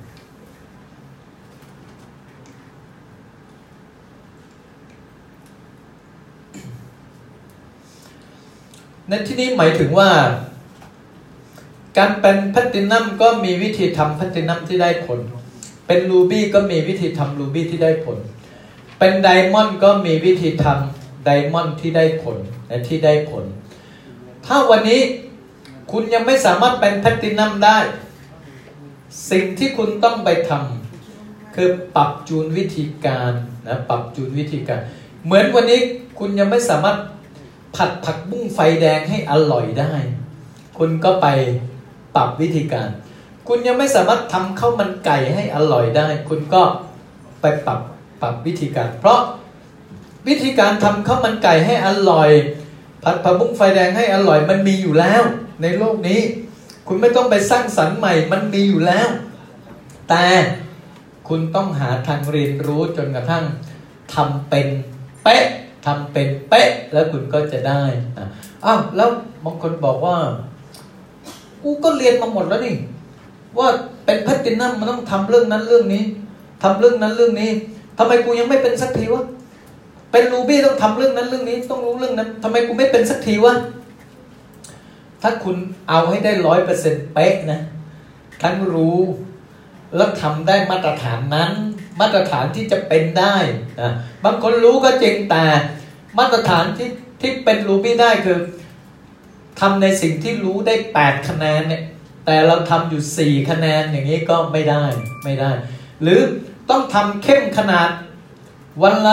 ในที่นี้หมายถึงว่าการเป็นแพลตินัมก็มีวิธีทำแพลตินัมที่ได้ผลเป็นรูบี้ก็มีวิธีทำรูบี้ที่ได้ผลเป็นไดมอนด์ก็มีวิธีทำไดมอนด์ที่ได้ผลและที่ได้ผลถ้าวันนี้คุณยังไม่สามารถเป็นแพลตินัมได้สิ่งที่คุณต้องไปทำคือปรับจูนวิธีการนะปรับจูนวิธีการเหมือนวันนี้คุณยังไม่สามารถผัดผักบุ้งไฟแดงให้อร่อยได้คุณก็ไปปรับวิธีการคุณยังไม่สามารถทำข้าวมันไก่ให้อร่อยได้คุณก็ไปปรับวิธีการเพราะวิธีการทำข้าวมันไก่ให้อร่อยผัดผักบุ้งไฟแดงให้อร่อยมันมีอยู่แล้วในโลกนี้คุณไม่ต้องไปสร้างสรรค์ใหม่มันมีอยู่แล้วแต่คุณต้องหาทางเรียนรู้จนกระทั่งทำเป็นเป๊ะทำเป็นเป๊ะแล้วคุณก็จะได้อ้าวแล้วบางคนบอกว่ากูก็เรียนมาหมดแล้วนี่ว่าเป็นแพลตินัมมันต้องทำเรื่องนั้นเรื่องนี้ทำเรื่องนั้นเรื่องนี้ทำไมกูยังไม่เป็นสักทีวะเป็นรูบี้ต้องทำเรื่องนั้นเรื่องนี้ต้องรู้เรื่องนั้นทำไมกูไม่เป็นสักทีวะถ้าคุณเอาให้ได้ 100% เป๊ะนะทั้งรู้แล้วทำได้มาตรฐานนั้นมาตรฐานที่จะเป็นได้นะบางคนรู้ก็จริงแต่มาตรฐานที่เป็นรูบี้ได้คือทำในสิ่งที่รู้ได้8คะแนนเนี่ยแต่เราทำอยู่4คะแนนอย่างนี้ก็ไม่ได้หรือต้องทำเข้มขนาดวันละ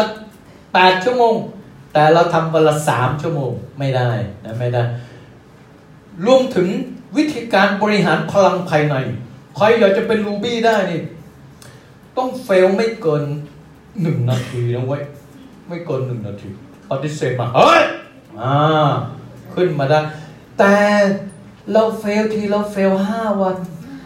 8ชั่วโมงแต่เราทำวันละ3ชั่วโมงไม่ได้นะไม่ได้รวมถึงวิธีการบริหารพลังภายในใครอยากจะเป็นรูบี้ได้นี่ต้องเฟลไม่เกิน1นาทีนะเว้ยไม่เกิน1นาทีปฏิเสธมาเฮ้ยขึ้นมาได้แต่เราเฟลทีเราเฟล5 วัน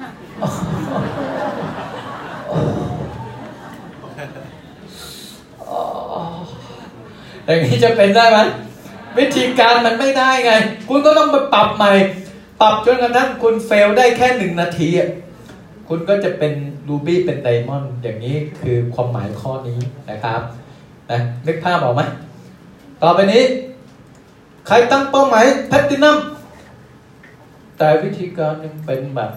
อย่างนี้จะเป็นได้ไหมวิธีการมันไม่ได้ไงคุณก็ต้องไปปรับใหม่ปรับจนกระทั่งคุณเฟลได้แค่1นาทีคุณก็จะเป็นรูบี้เป็นไดมอนด์อย่างนี้คือความหมายข้อนี้นะครับนะนึกภาพออกไหมต่อไปนี้ใครตั้งเป้าหมายแพลตินัมแต่วิธีการยังเป็นแบบ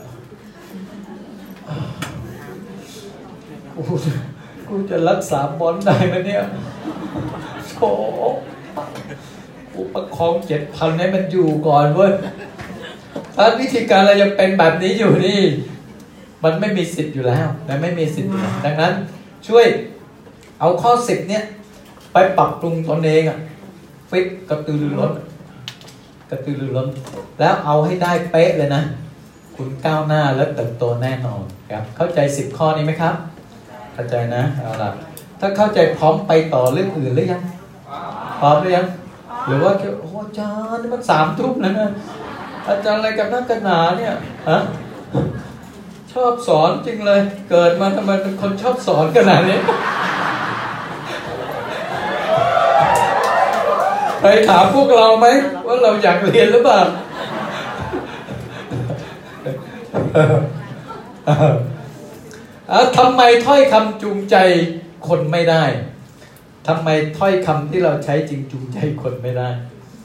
กูจะรักษาบอลได้ไหมเนี่ยโธ่กูประคอง 7,000 ให้มันอยู่ก่อนเว้ยถ้าวิธีการเรายังเป็นแบบนี้อยู่นี่มันไม่มีสิทธิ์อยู่แล้วนะไม่มีสิทธิ์ดังนั้นช่วยเอาข้อ10เนี่ยไปปรับปรุงตนเองฟิตกระตือรือร้นกระตือรือร้นแล้วเอาให้ได้เป๊ะเลยนะคุณก้าวหน้าและเติบโตแน่นอนครับเข้าใจ10 ข้อนี้ไหมครับเข้าใจนะเอาล่ะถ้าเข้าใจพร้อมไปต่อเรื่องอื่นหรือยังพร้อมหรือยังหรือว่าโอ้อาจารย์นี่มัน3 ทุ่มแล้วนะอาจารย์อะไรกับนักกันหนาเนี่ยฮะชอบสอนจริงเลยเกิดมาทำไมเป็นคนชอบสอนขนาดนี้ไปถามพวกเราไหมว่าเราอยากเรียนหรือเปล่าทำไมถ้อยคำจูงใจคนไม่ได้ทำไมถ้อยคำที่เราใช้จริงจูงใจคนไม่ได้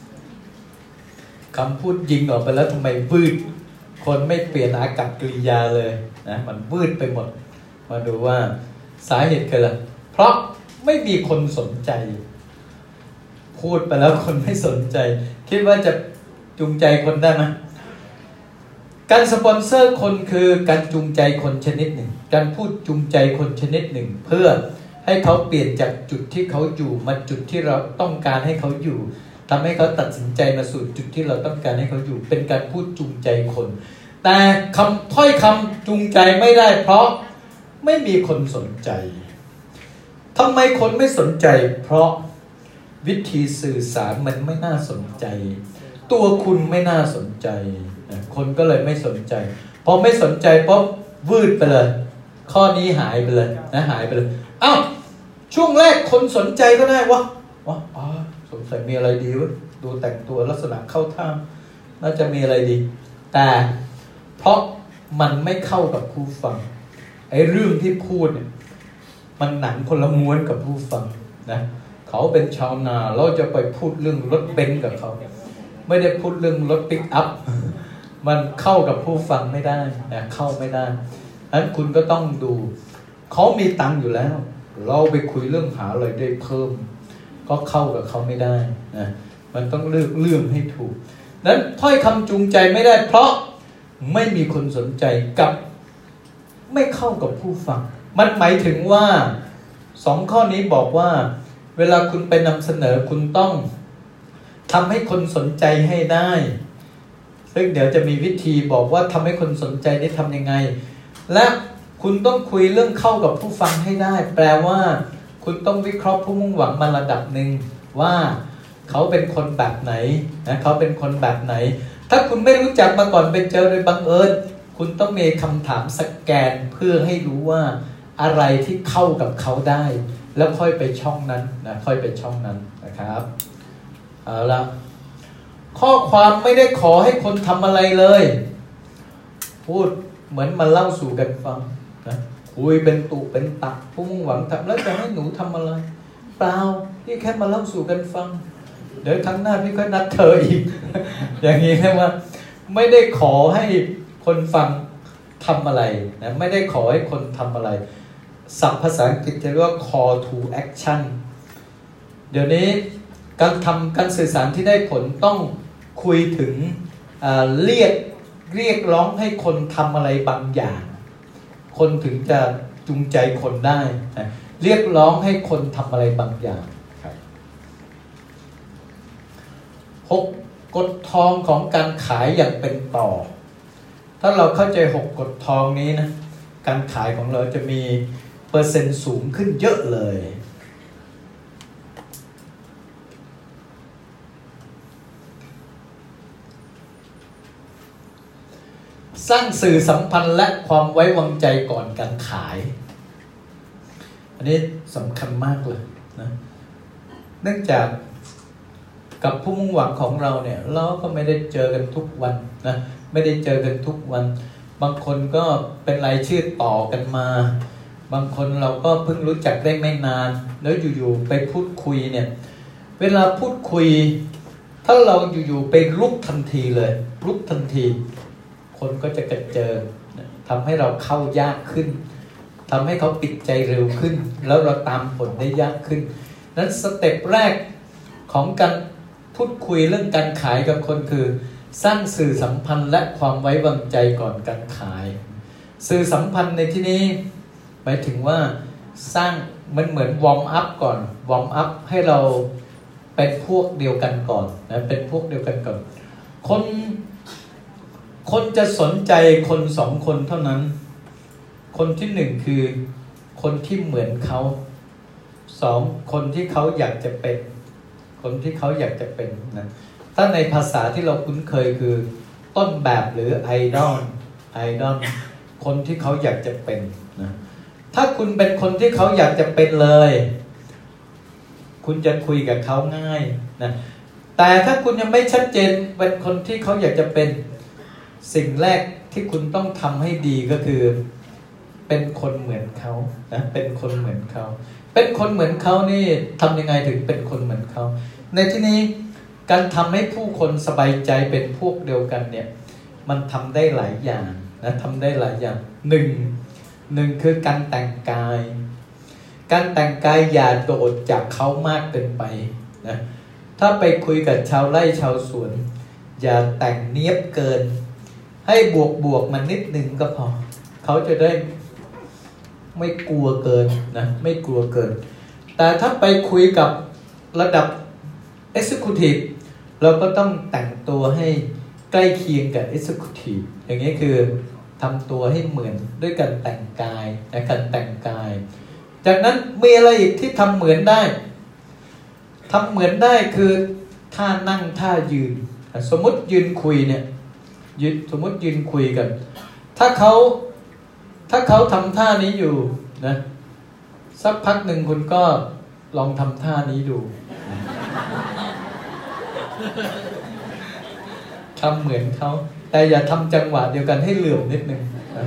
คำพูดยิงออกไปแล้วทำไมวืดคนไม่เปลี่ยนอากัปกิริยาเลยนะมันวืดไปหมดมาดูว่าสาเหตุคืออะไรเพราะไม่มีคนสนใจพูดไปแล้วคนไม่สนใจคิดว่าจะจูงใจคนได้ไหมการสปอนเซอร์คนคือการจูงใจคนชนิดหนึ่งการพูดจูงใจคนชนิดหนึ่งเพื่อให้เขาเปลี่ยนจากจุดที่เขาอยู่มาจุดที่เราต้องการให้เขาอยู่ทำให้เขาตัดสินใจมาสู่จุดที่เราต้องการให้เขาอยู่เป็นการพูดจูงใจคนแต่ถ้อยคำจูงใจไม่ได้เพราะไม่มีคนสนใจทำไมคนไม่สนใจเพราะวิธีสื่อสารมันไม่น่าสนใจตัวคุณไม่น่าสนใจคนก็เลยไม่สนใจพอไม่สนใจปุ๊บวืดไปเลยข้อนี้หายไปเลยนะหายไปเลยอ้าวช่วงแรกคนสนใจก็ได้วะอ๋อสงสัยมีอะไรดีวะดูแต่งตัวลักษณะเข้าท่าน่าจะมีอะไรดีแต่เพราะมันไม่เข้ากับผู้ฟังไอ้เรื่องที่พูดเนี่ยมันหนังคนละม้วนกับผู้ฟังนะเขาเป็นชาวนาเราจะไปพูดเรื่องรถเบนซ์กับเขาไม่ได้พูดเรื่องรถปิกอัพมันเข้ากับผู้ฟังไม่ได้นะเข้าไม่ได้นั้นคุณก็ต้องดูเขามีตังค์อยู่แล้วเราไปคุยเรื่องหาอะไรได้เพิ่มก็เข้ากับเขาไม่ได้นะมันต้องเลือกเรื่องให้ถูกนั้นถ้อยคำจูงใจไม่ได้เพราะไม่มีคนสนใจกับไม่เข้ากับผู้ฟังมันหมายถึงว่า2 ข้อนี้บอกว่าเวลาคุณไปนำเสนอคุณต้องทำให้คนสนใจให้ได้ซึ่งเดี๋ยวจะมีวิธีบอกว่าทำให้คนสนใจได้ทำยังไงและคุณต้องคุยเรื่องเข้ากับผู้ฟังให้ได้แปลว่าคุณต้องวิเคราะห์ผู้มุ่งหวังมาระดับหนึ่งว่าเขาเป็นคนแบบไหนนะเขาเป็นคนแบบไหนถ้าคุณไม่รู้จักมาก่อนไปเจอโดยบังเอิญคุณต้องมีคำถามสแกนเพื่อให้รู้ว่าอะไรที่เข้ากับเขาได้แล้วค่อยไปช่องนั้นนะค่อยไปช่องนั้นนะครับเอาละข้อความไม่ได้ขอให้คนทำอะไรเลยพูดเหมือนมาเล่าสู่กันฟังนะคุยเป็นตุเป็นตักผู้มุ่งหวังทำแล้วจะให้หนูทำอะไรเปล่าพี่แค่มาเล่าสู่กันฟังเดี๋ยวครั้งหน้าพี่ก็นัดเธออีก อย่างนี้นะว่าไม่ได้ขอให้คนฟังทำอะไรนะไม่ได้ขอให้คนทำอะไรศัพท์ภาษาอังกฤษจะเรียกว่า call to action เดี๋ยวนี้การสื่อสารที่ได้ผลต้องคุยถึงเรียกร้องให้คนทำอะไรบางอย่างคนถึงจะจูงใจคนได้นะเรียกร้องให้คนทำอะไรบางอย่าง6 กฎทองของการขายอย่างเป็นต่อถ้าเราเข้าใจ6 กฎทองนี้นะการขายของเราจะมีเปอร์เซ็นต์สูงขึ้นเยอะเลยสร้างสื่อสัมพันธ์และความไว้วางใจก่อนการขายอันนี้สำคัญมากเลยนะเนื่องจากกับผู้มุ่งหวังของเราเนี่ยเราก็ไม่ได้เจอกันทุกวันนะไม่ได้เจอกันทุกวันบางคนก็เป็นรายชื่อต่อกันมาบางคนเราก็เพิ่งรู้จักได้ไม่นานแล้วอยู่ๆไปพูดคุยเนี่ยเวลาพูดคุยถ้าเราอยู่ๆไปลุกทันทีเลยลุกทันทีคนก็จะกระเจิงทำให้เราเข้ายากขึ้นทำให้เขาปิดใจเร็วขึ้นแล้วเราตามผลได้ยากขึ้นนั้นสเต็ปแรกของการพูดคุยเรื่องการขายกับคนคือสร้างสื่อสัมพันธ์และความไว้วางใจก่อนการขายสื่อสัมพันธ์ในที่นี้หมายถึงว่าสร้างมันเหมือนวอร์มอัพก่อนวอร์มอัพให้เราเป็นพวกเดียวกันก่อนนะเป็นพวกเดียวกันก่อนคนจะสนใจคนสองคนเท่านั้นคนที่หนึ่งคือคนที่เหมือนเขาสองคนที่เขาอยากจะเป็นคนที่เขาอยากจะเป็นนะถ้าในภาษาที่เราคุ้นเคยคือต้นแบบหรือไอดอลคนที่เขาอยากจะเป็นนะถ้าคุณเป็นคนที่เขาอยากจะเป็นเลยคุณจะคุยกับเขาง่ายนะแต่ถ้าคุณยังไม่ชัดเจนเป็นคนที่เขาอยากจะเป็นสิ่งแรกที่คุณต้องทำให้ดีก็คือเป็นคนเหมือนเขานะเป็นคนเหมือนเขาเป็นคนเหมือนเขานี่ทำยังไงถึงเป็นคนเหมือนเขาในที่นี้การทำให้ผู้คนสบายใจเป็นพวกเดียวกันเนี่ยมันทำได้หลายอย่างนะทำได้หลายอย่างหนึ่งคือการแต่งกายอย่าโดดจากเขามากเกินไปนะถ้าไปคุยกับชาวไร่ชาวสวนอย่าแต่งเนียบเกินให้บวกมันนิดนึงก็พอเขาจะได้ไม่กลัวเกินนะไม่กลัวเกินแต่ถ้าไปคุยกับระดับ Executive เราก็ต้องแต่งตัวให้ใกล้เคียงกับ Executive อย่างนี้คือทำตัวให้เหมือนด้วยการแต่งกายนะการแต่งกายจากนั้นมีอะไรอีกที่ทำเหมือนได้คือท่านั่งท่ายืนสมมติยืนคุยเนี่ยสมมติยืนคุยกันถ้าเขาทำท่านี้อยู่นะสักพักหนึ่งคุณก็ลองทำท่านี้ดูทำเหมือนเขาแต่อย่าทำจังหวะเดียวกันให้เหลื่อมนิดนึง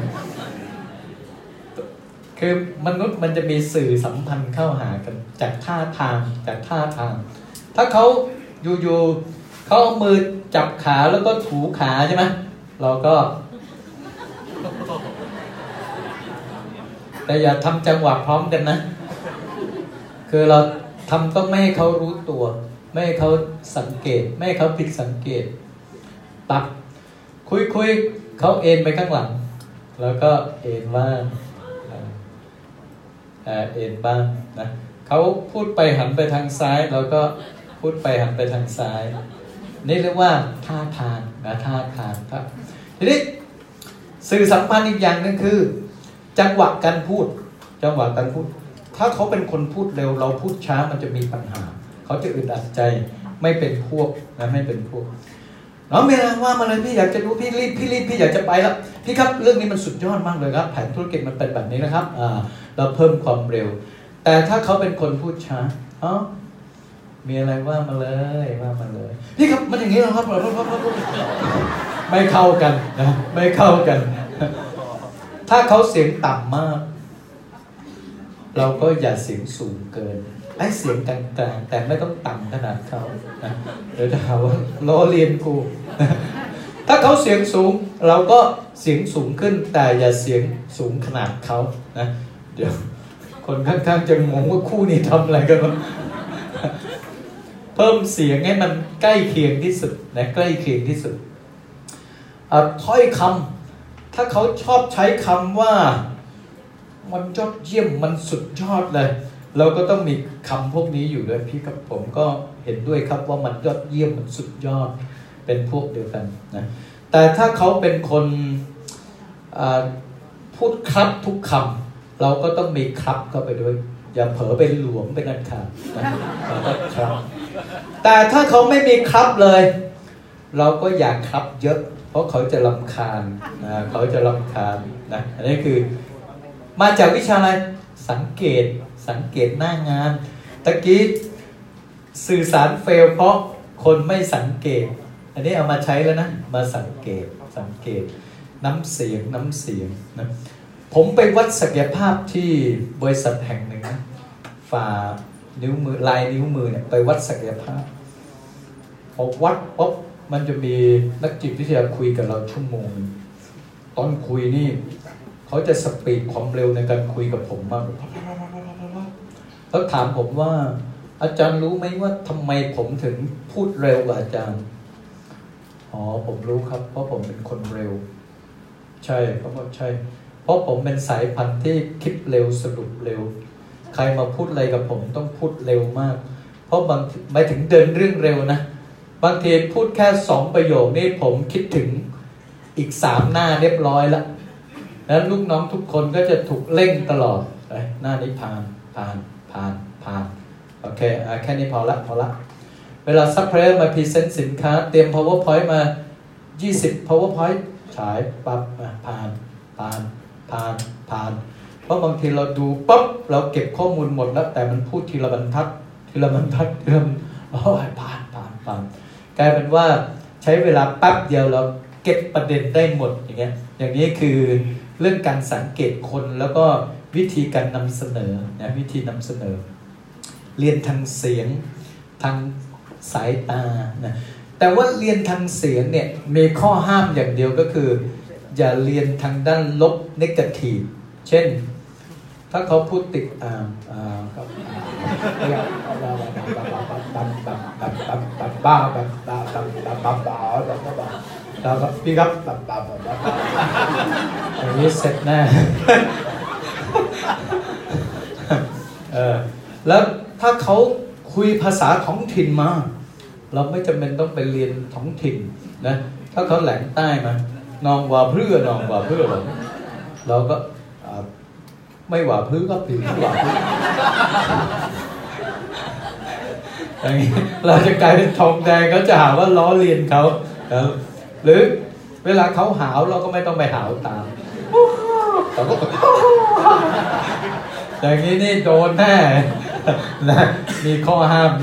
คือมนุษย์มันจะมีสื่อสัมพันธ์เข้าหากันจากท่าทางถ้าเขาอยู่เขาเอามือจับขาแล้วก็ถูขาใช่ไหมเราก็แต่อย่าทำจังหวะพร้อมกันนะคือเราทำต้องไม่ให้เขารู้ตัวไม่ให้เขาสังเกตไม่ให้เขาผิดสังเกตตักคุยเขาเอ็นไปข้างหลังแล้วก็เอ็นบ้างเอ็นบ้างนะเขาพูดไปหันไปทางซ้ายเราก็พูดไปหันไปทางซ้ายนี่เรียกว่าท่าทางนะท่าทางครับทีนี้สื่อสัมพันธ์อีกอย่างนึงคือจังหวะการพูดถ้าเขาเป็นคนพูดเร็วเราพูดช้ามันจะมีปัญหาเขาจะอึดอัดใจไม่เป็นพวกนะไม่เป็นพวกน้องเมลาว่ามาเลยพี่อยากจะรู้พี่รีบพี่อยากจะไปแล้วพี่ครับเรื่องนี้มันสุดยอดมากเลยครับแผนธุรกิจมันเป็นแบบนี้นะครับเราเพิ่มความเร็วแต่ถ้าเขาเป็นคนพูดช้ามีอะไรว่ามาเลยพี่ครับมันอย่างนี้เหรอครับไม่เข้ากันนะไม่เข้ากันถ้าเขาเสียงต่ำมากเราก็อย่าเสียงสูงเกินไอ้เสียงกลางๆแต่ไม่ต้องต่ำขนาดเขานะเดี๋ยวจะหาว่าล้อเลียนกูถ้าเขาเสียงสูงเราก็เสียงสูงขึ้นแต่อย่าเสียงสูงขนาดเขานะเดี๋ยวคนข้างๆจะงงว่าคู่นี้ทำอะไรกันวะเพิ่มเสียงให้มันใกล้เคียงที่สุดนะใกล้เคียงที่สุดถ้อยคำถ้าเขาชอบใช้คำว่ามันยอดเยี่ยมมันสุดยอดเลยเราก็ต้องมีคำพวกนี้อยู่ด้วยพี่กับผมก็เห็นด้วยครับว่ามันยอดเยี่ยมมันสุดยอดเป็นพวกเดียวกันนะแต่ถ้าเขาเป็นคนพูดครับทุกคำเราก็ต้องมีครับเข้าไปด้วยอย่าเผลอเป็นหลวมเป็นอันขาดนะครับแต่ถ้าเขาไม่มีครับเลยเราก็อย่าครับเยอะเพราะเขาจะรำคาญเขาจะรำคาญนะอันนี้คือมาจากวิชาอะไรสังเกตหน้างานตะกี้สื่อสารเฟลเพราะคนไม่สังเกตอันนี้เอามาใช้แล้วนะมาสังเกตน้ำเสียงนะผมไปวัดศักยภาพที่บริษัทแห่งหนึ่งนะฝ่านิ้วมือลายนิ้วมือเนี่ยไปวัดศักยภาพพอวัดปุ๊บมันจะมีนักจิตวิทยาคุยกับเราชั่วโมงนึงตอนคุยนี่เขาจะสปีดความเร็วในการคุยกับผมมากเขาถามผมว่าอาจารย์รู้ไหมว่าทำไมผมถึงพูดเร็วกว่าอาจารย์ผมรู้ครับเพราะผมเป็นคนเร็วใช่เขาบอกใช่เพราะผมเป็นสายพันธุ์ที่คิดเร็วสรุปเร็วใครมาพูดอะไรกับผมต้องพูดเร็วมากเพราะบางหมายถึงเดินเรื่องเร็วนะบางทีพูดแค่2 ประโยคนี่ผมคิดถึงอีก3 หน้าเรียบร้อยแล้วแล้วลูกน้องทุกคนก็จะถูกเร่งตลอดหน้านี้ผ่านโอเคแค่นี้พอละเวลาซัพพลายเออร์มาพรีเซนต์สินค้าเตรียม powerpoint มา20 powerpoint ฉายปั๊บผ่านเพราะบางทีเราดูปั๊บเราเก็บข้อมูลหมดแล้วแต่มันพูดทีละบรรทัดผ่านกลายเป็นว่าใช้เวลาแป๊บเดียวเราเก็บประเด็นได้หมดอย่างนี้คือเรื่องการสังเกตคนแล้วก็วิธีการนำเสนอนะวิธีนำเสนอเรียนทางเสียงทางสายตานะแต่ว่าเรียนทางเสียงเนี่ยมีข้อห้ามอย่างเดียวก็คืออย่าเรียนทางด้านลบเนกาทีฟเช่นถ้าเขาพูดติดแล้วก็พี่ครับอย่างนี้เสร็จแน่แล้วถ้าเขาคุยภาษาท้องถิ่นมาเราไม่จำเป็นต้องไปเรียนท้องถิ่นนะถ้าเขาแหลงใต้มานองว่าเพื่อเราก็ไม่ว่าพื้นก็ผิวไม่ว่าพื้นอย่างนี้เราจะกลายเป็นทองแดงเขาจะหาว่าล้อเลียนเขาหรือเวลาเขาหาวเราก็ไม่ต้องไปหาวตามเราก็อย่างนี้นี่โดนแน่นะมีข้อห้าม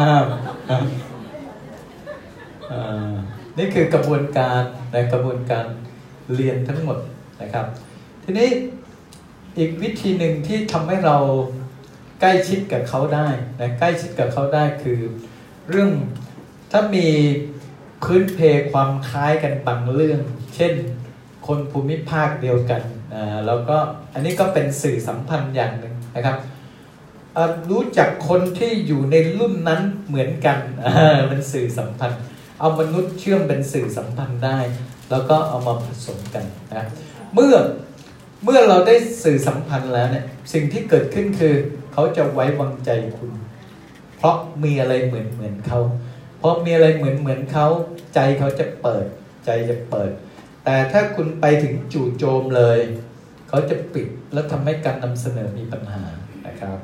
นี่คือกระบวนการเรียนทั้งหมดนะครับทีนี้อีกวิธีหนึ่งที่ทำให้เราใกล้ชิดกับเขาได้นะใกล้ชิดกับเขาได้คือเรื่องถ้ามีพื้นเพความคล้ายกันบางเรื่องเช่นคนภูมิภาคเดียวกันแล้วก็อันนี้ก็เป็นสื่อสัมพันธ์อย่างหนึ่งนะครับรู้จักคนที่อยู่ในรุ่นนั้นเหมือนกันเป็นสื่อสัมพันธ์เอามนุษย์เชื่อมเป็นสื่อสัมพันธ์ได้แล้วก็เอามาผสมกันนะเมื่อเราได้สื่อสัมพันธ์แล้วเนี่ยสิ่งที่เกิดขึ้นคือเขาจะไว้วางใจคุณเพราะมีอะไรเหมือนเขาเพราะมีอะไรเหมือนเขาใจเขาจะเปิดแต่ถ้าคุณไปถึงจู่โจมเลยเขาจะปิดแล้วทำให้การนำเสนอมีปัญหานะครับ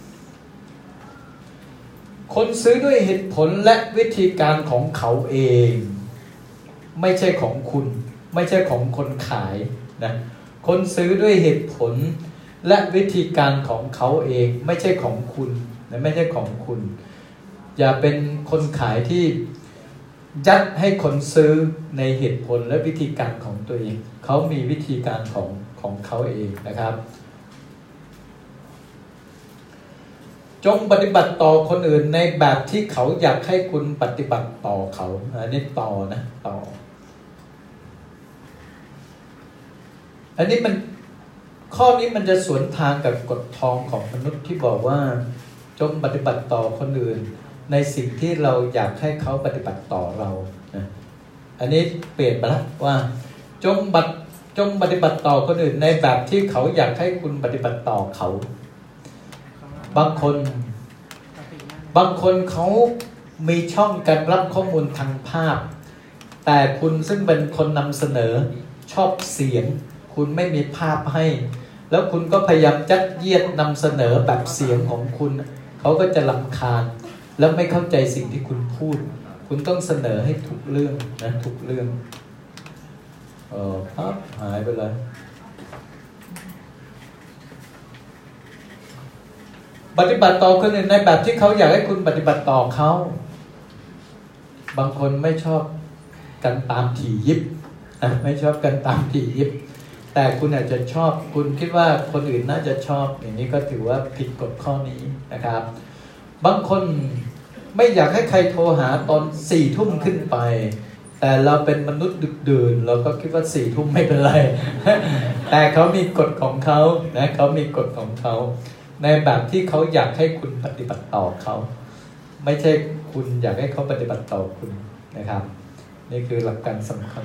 คนซื้อด้วยเหตุผลและวิธีการของเขาเองไม่ใช่ของคุณไม่ใช่ของคนขายนะคนซื้อด้วยเหตุผลและวิธีการของเขาเองไม่ใช่ของคุณนะไม่ใช่ของคุณอย่าเป็นคนขายที่ยัดให้คนซื้อในเหตุผลและวิธีการของตัวเองเขามีวิธีการของเขาเองนะครับจงปฏิบัติต่อคนอื่นในแบบที่เขาอยากให้คุณปฏิบัติต่อเขาอันนี้ต่ออันนี้มันข้อนี้มันจะสวนทางกับกฎทองของมนุษย์ที่บอกว่าจงปฏิบัติต่อคนอื่นในสิ่งที่เราอยากให้เขาปฏิบัติต่อเราอันนี้เปลี่ยนไปแล้วว่าจงปฏิบัติต่อคนอื่นในแบบที่เขาอยากให้คุณปฏิบัติต่อเขาบางคนเขามีช่องการรับข้อมูลทางภาพแต่คุณซึ่งเป็นคนนำเสนอชอบเสียงคุณไม่มีภาพให้แล้วคุณก็พยายามยัดเยียดนำเสนอแบบเสียงของคุณเขาก็จะรำคาญแล้วไม่เข้าใจสิ่งที่คุณพูดคุณต้องเสนอให้ทุกเรื่องนะทุกเรื่องปั๊บหายไปเลยปฏิบัติต่อคนอื่นในแบบที่เขาอยากให้คุณปฏิบัติต่อเขาบางคนไม่ชอบกันตามถี่ยิบไม่ชอบกันตามถี่ยิบแต่คุณอาจจะชอบคุณคิดว่าคนอื่นน่าจะชอบอย่างนี้ก็ถือว่าผิดกฎข้อนี้นะครับบางคนไม่อยากให้ใครโทรหาตอน4 ทุ่มขึ้นไปแต่เราเป็นมนุษย์ดึกดื่นเราก็คิดว่า4 ทุ่มไม่เป็นไร แต่เขามีกฎของเขานะเขามีกฎของเขาในแบบที่เขาอยากให้คุณปฏิบัติต่อเขาไม่ใช่คุณอยากให้เขาปฏิบัติต่อคุณนะครับนี่คือหลักการสำคัญ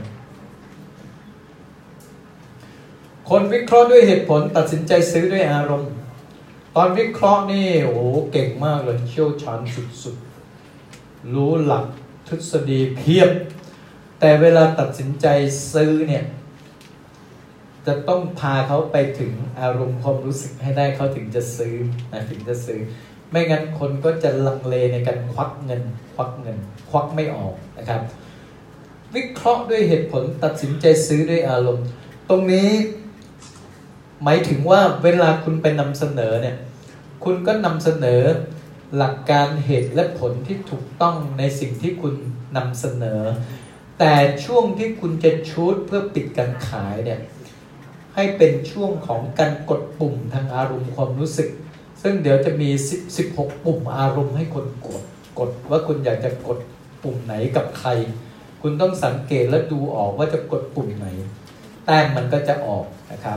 คนวิเคราะห์ด้วยเหตุผลตัดสินใจซื้อด้วยอารมณ์ตอนวิเคราะห์นี่โอ้เก่งมากเลยเชี่ยวชาญสุดๆรู้หลักททฤษฎีเพียบแต่เวลาตัดสินใจซื้อเนี่ยจะต้องพาเขาไปถึงอารมณ์ความรู้สึกให้ได้เขาถึงจะซื้อนะถึงจะซื้อไม่งั้นคนก็จะลังเลในการควักเงินควักไม่ออกนะครับวิเคราะห์ด้วยเหตุผลตัดสินใจซื้อด้วยอารมณ์ตรงนี้หมายถึงว่าเวลาคุณไปนำเสนอเนี่ยคุณก็นำเสนอหลักการเหตุและผลที่ถูกต้องในสิ่งที่คุณนำเสนอแต่ช่วงที่คุณจะชูดเพื่อปิดการขายเนี่ยให้เป็นช่วงของการกดปุ่มทางอารมณ์ความรู้สึกซึ่งเดี๋ยวจะมี16ปุ่มอารมณ์ให้คนกดว่าคุณอยากจะกดปุ่มไหนกับใครคุณต้องสังเกตและดูออกว่าจะกดปุ่มไหนแต้มมันก็จะออกนะครับ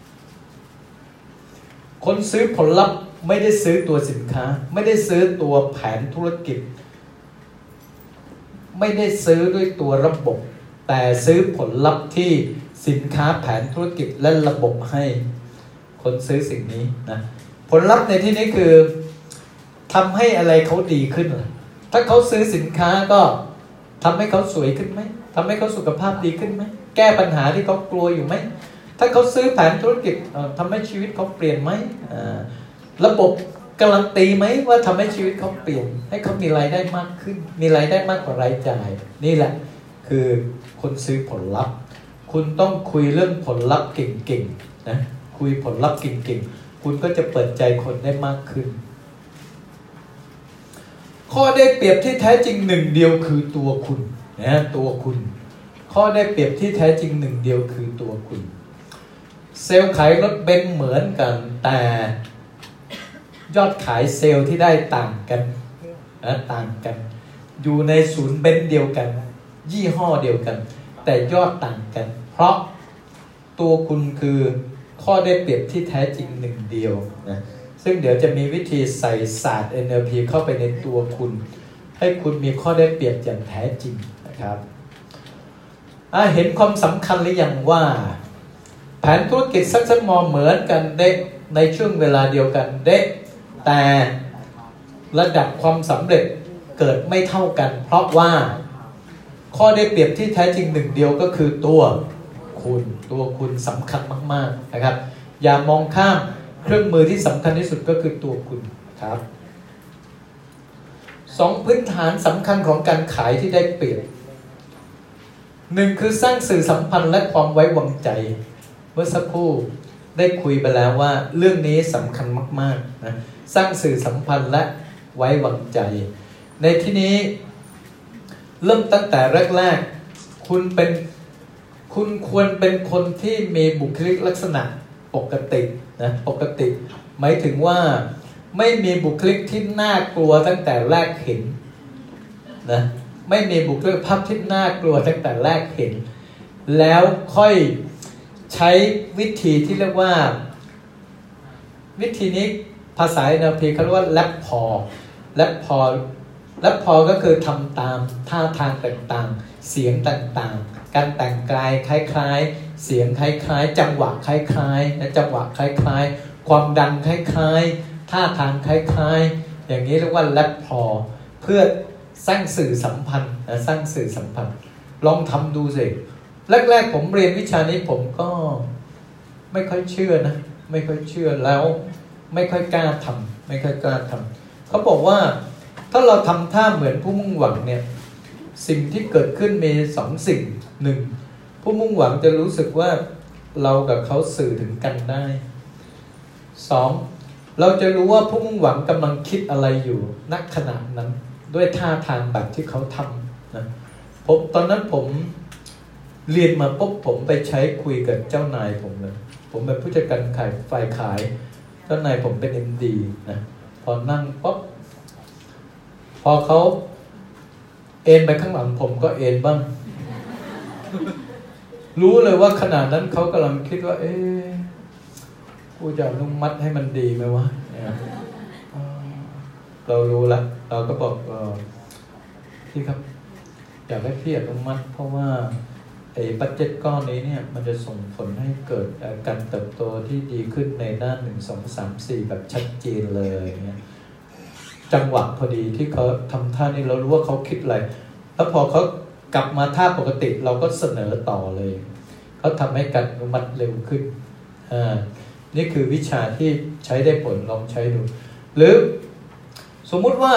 คนซื้อผลลัพธ์ไม่ได้ซื้อตัวสินค้าไม่ได้ซื้อตัวแผนธุรกิจไม่ได้ซื้อด้วยตัวระบบแต่ซื้อผลลัพธ์ที่สินค้าแผนธุรกิจและระบบให้คนซื้อสิ่งนี้นะผลลัพธ์ในที่นี้คือทำให้อะไรเขาดีขึ้นถ้าเขาซื้อสินค้าก็ทำให้เขาสวยขึ้นไหมทำให้เขาสุขภาพดีขึ้นไหมแก้ปัญหาที่เขากลัวอยู่ไหมถ้าเขาซื้อแผนธุรกิจทำให้ชีวิตเขาเปลี่ยนไหมระบบการันตีไหมว่าทำให้ชีวิตเขาเปลี่ยนให้เขามีรายได้มากขึ้นมีรายได้มากกว่ารายจ่ายนี่แหละคือคนซื้อผลลัพธ์คุณต้องคุยเรื่องผลลัพธ์เก่งๆนะคุยผลลัพธ์เก่งๆคุณก็จะเปิดใจคนได้มากขึ้นข้อได้เปรียบที่แท้จริงหนึ่งเดียวคือตัวคุณนะตัวคุณข้อได้เปรียบที่แท้จริงหนึ่งเดียวคือตัวคุณเซลล์ขายรถเบนซ์เหมือนกันแต่ยอดขายเซลล์ที่ได้ต่างกันนะต่างกันอยู่ในศูนย์เบนซ์เดียวกันยี่ห้อเดียวกันแต่ยอดต่างกันเพราะตัวคุณคือข้อได้เปรียบที่แท้จริงหนึ่งเดียวนะซึ่งเดี๋ยวจะมีวิธีใส่ศาสตร์ NLP เข้าไปในตัวคุณให้คุณมีข้อได้เปรียบอย่างแท้จริงนะครับเห็นความสำคัญหรือยังว่าแผนธุรกิจซักเซสมอลเหมือนกันเด็กในช่วงเวลาเดียวกันเด็กแต่ระดับความสำเร็จเกิดไม่เท่ากันเพราะว่าข้อได้เปรียบที่แท้จริงหนึ่งเดียวก็คือตัวคุณสำคัญมากๆนะครับอย่ามองข้ามเครื่องมือที่สำคัญที่สุดก็คือตัวคุณครับ2พื้นฐานสำคัญของการขายที่ได้เปรียบ1คือสร้างสื่อสัมพันธ์และความไว้วางใจเมื่อสักครู่ได้คุยไปแล้วว่าเรื่องนี้สำคัญมากๆนะสร้างสื่อสัมพันธ์และไว้วางใจในที่นี้เริ่มตั้งแต่แรกๆคุณควรเป็นคนที่มีบุคลิกลักษณะปกตินะปกติหมายถึงว่าไม่มีบุคลิกที่น่ากลัวตั้งแต่แรกเห็นนะไม่มีบุคลิกภาพที่น่ากลัวตั้งแต่แรกเห็นแล้วค่อยใช้วิธีที่เรียกว่าวิธีนี้ภาษา NLP เขาเรียกว่าแรปพอก็คือทำตามท่าทางต่างๆเสียงต่างๆการแต่งกายคล้ายๆเสียงคล้ายๆจังหวะคล้ายๆนะจังหวะคล้ายๆความดังคล้ายๆท่าทางคล้ายๆอย่างนี้เรียกว่าแรปพอเพื่อสร้างสื่อสัมพันธ์นะสร้างสื่อสัมพันธ์ลองทำดูสิแรกๆผมเรียนวิชานี้ผมก็ไม่ค่อยเชื่อนะไม่ค่อยเชื่อแล้วไม่ค่อยกล้าทำเขาบอกว่าถ้าเราทำท่าเหมือนผู้มุ่งหวังเนี่ยสิ่งที่เกิดขึ้นมี2 สิ่ง 1ผู้มุ่งหวังจะรู้สึกว่าเรากับเขาสื่อถึงกันได้2เราจะรู้ว่าผู้มุ่งหวังกำลังคิดอะไรอยู่ณขณะนั้นด้วยท่าทางแบบที่เขาทำนะตอนนั้นผมเรียนมาปุ๊บผมไปใช้คุยกับเจ้านายผมเลยผมเป็นผู้จัดการฝ่ายขายเจ้านายผมเป็น MD นะพอนั่งปุ๊บพอเขาเอ็นไปข้างหลังผมก็เอ็นบ้างรู้เลยว่าขณะนั้นเขากำลังคิดว่ากูจะอนุมัติให้มันดีไหมวะเรารู้ละเราก็บอกพี่ครับอยากให้พี่อนุมัติเพราะว่าบัดเจ็ตก้อนนี้เนี่ยมันจะส่งผลให้เกิดการเติบโตที่ดีขึ้นในด้าน1 2 3 4แบบชัดเจนเลยเนี่ยจังหวะพอดีที่เขาทำท่านี้เรารู้ว่าเขาคิดอะไรแล้วพอเขากลับมาท่าปกติเราก็เสนอต่อเลยเขาทำให้การอนุมัติเร็วขึ้นนี่คือวิชาที่ใช้ได้ผลลองใช้ดูหรือสมมุติว่า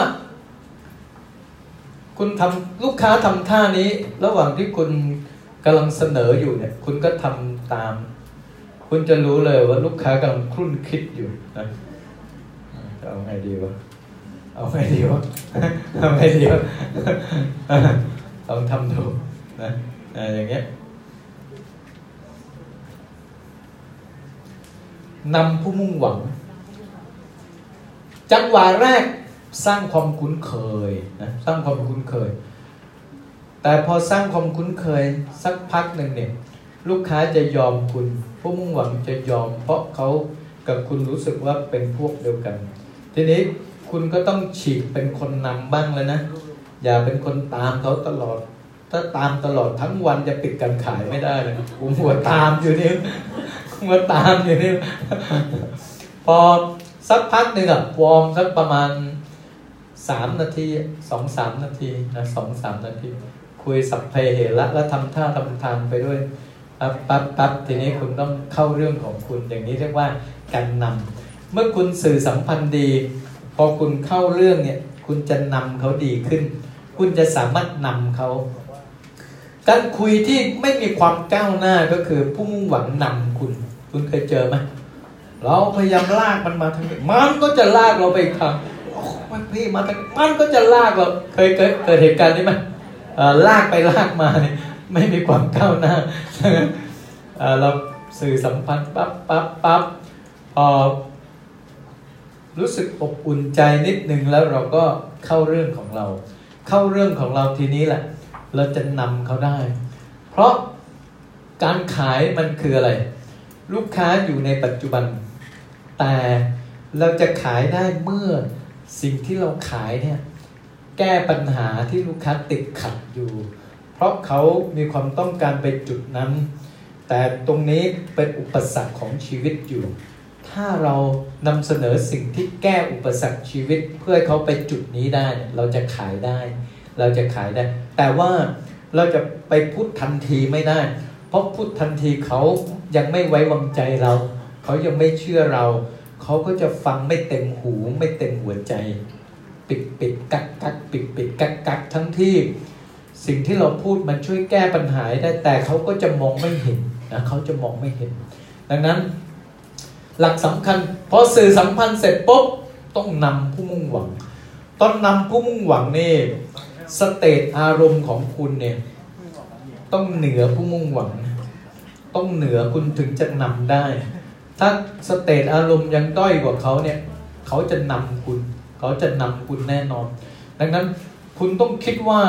คุณทำลูกค้าทำท่านี้ระหว่างที่คุณกำลังเสนออยู่เนี่ยคุณก็ทำตามคุณจะรู้เลยว่าลูกค้ากำลังครุ่นคิดอยู่นะเอาไงดีวะเอาไงดีวะเอาไงดีวะลองทำดูนะอย่างเงี้ยนำผู้มุ่งหวังจังหวะแรกสร้างความคุ้นเคยนะสร้างความคุ้นเคยแต่พอสร้างความคุ้นเคยสักพักหนึ่งเนี่ยลูกค้าจะยอมคุณผู้มุ่งหวังจะยอมเพราะเขากับคุณรู้สึกว่าเป็นพวกเดียวกันทีนี้คุณก็ต้องฉีกเป็นคนนำบ้างแล้วนะอย่าเป็นคนตามเขาตลอดถ้าตามตลอดทั้งวันจะปิดการขายไม่ได้เลยผมหัวตามอยู่นี่หัวตามอยู่นี่พอสักพักหนึ่งวอร์มสักประมาณ3 นาที 2-3 นาทีนะ 2-3 นาทีคุยสัพเพเหระแล้วทำท่าทำทางไปด้วยปั๊บทีนี้คุณต้องเข้าเรื่องของคุณอย่างนี้เรียกว่าการนำเมื่อคุณสื่อสัมพันธ์ดีพอคุณเข้าเรื่องเนี่ยคุณจะนำเขาดีขึ้นคุณจะสามารถนำเขาการคุยที่ไม่มีความก้าวหน้าก็คือผู้มุ่งหวังนำคุณเคยเจอไหมเราพยายามลากมันมาทางนี้มันก็จะลากเราไปอีกทางพี่มาทางมันก็จะลากเราเคยเกิดเหตุการณ์นี้ไหมลากไปลากมาเนี่ยไม่มีความก้าวหน้าเราสื่อสัมพันธ์ปั๊บพอรู้สึกอบอุ่นใจนิดนึงแล้วเราก็เข้าเรื่องของเราทีนี้แหละเราจะนำเขาได้เพราะการขายมันคืออะไรลูกค้าอยู่ในปัจจุบันแต่เราจะขายได้เมื่อสิ่งที่เราขายเนี่ยแก้ปัญหาที่ลูกค้าติดขัดอยู่เพราะเขามีความต้องการไปจุดนั้นแต่ตรงนี้เป็นอุปสรรคของชีวิตอยู่ถ้าเรานำเสนอสิ่งที่แก้อุปสรรคชีวิตเพื่อให้เขาไปจุดนี้ได้เราจะขายได้แต่ว่าเราจะไปพูดทันทีไม่ได้เพราะพูดทันทีเขายังไม่ไว้วางใจเราเขายังไม่เชื่อเราเขาก็จะฟังไม่เต็มหูไม่เต็มหัวใจปิดกักปิดกักทั้งที่สิ่งที่เราพูดมันช่วยแก้ปัญหาได้แต่เขาก็จะมองไม่เห็นนะเขาจะมองไม่เห็นดังนั้นหลักสำคัญพอสื่อสัมพันธ์เสร็จปุ๊บต้องนำผู้มุ่งหวังตอนนำผู้มุ่งหวังนี่สเตตอารมณ์ของคุณเนี่ยต้องเหนือผู้มุ่งหวังต้องเหนือคุณถึงจะนำได้ถ้าสเตตอารมณ์ยังด้อยกว่าเขาเนี่ยเขาจะนำคุณแน่นอนดังนั้นคุณต้องคิดว่า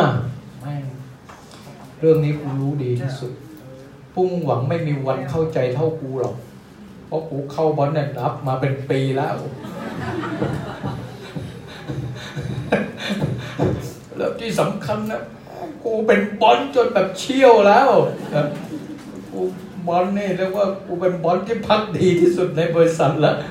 เรื่องนี้กูรู้ดีที่สุดผู้มุ่งหวังไม่มีวันเข้าใจเท่ากูหรอกเพราะกูเข้าบอลเนี่ยนับมาเป็นปีแล้วแล้วที่สำคัญนะกูเป็นบอลจนแบบเชี่ยวแล้วกูบอลนี่เรียกว่ากูเป็นบอลที่พักดีที่สุดในบริษัทแล้ว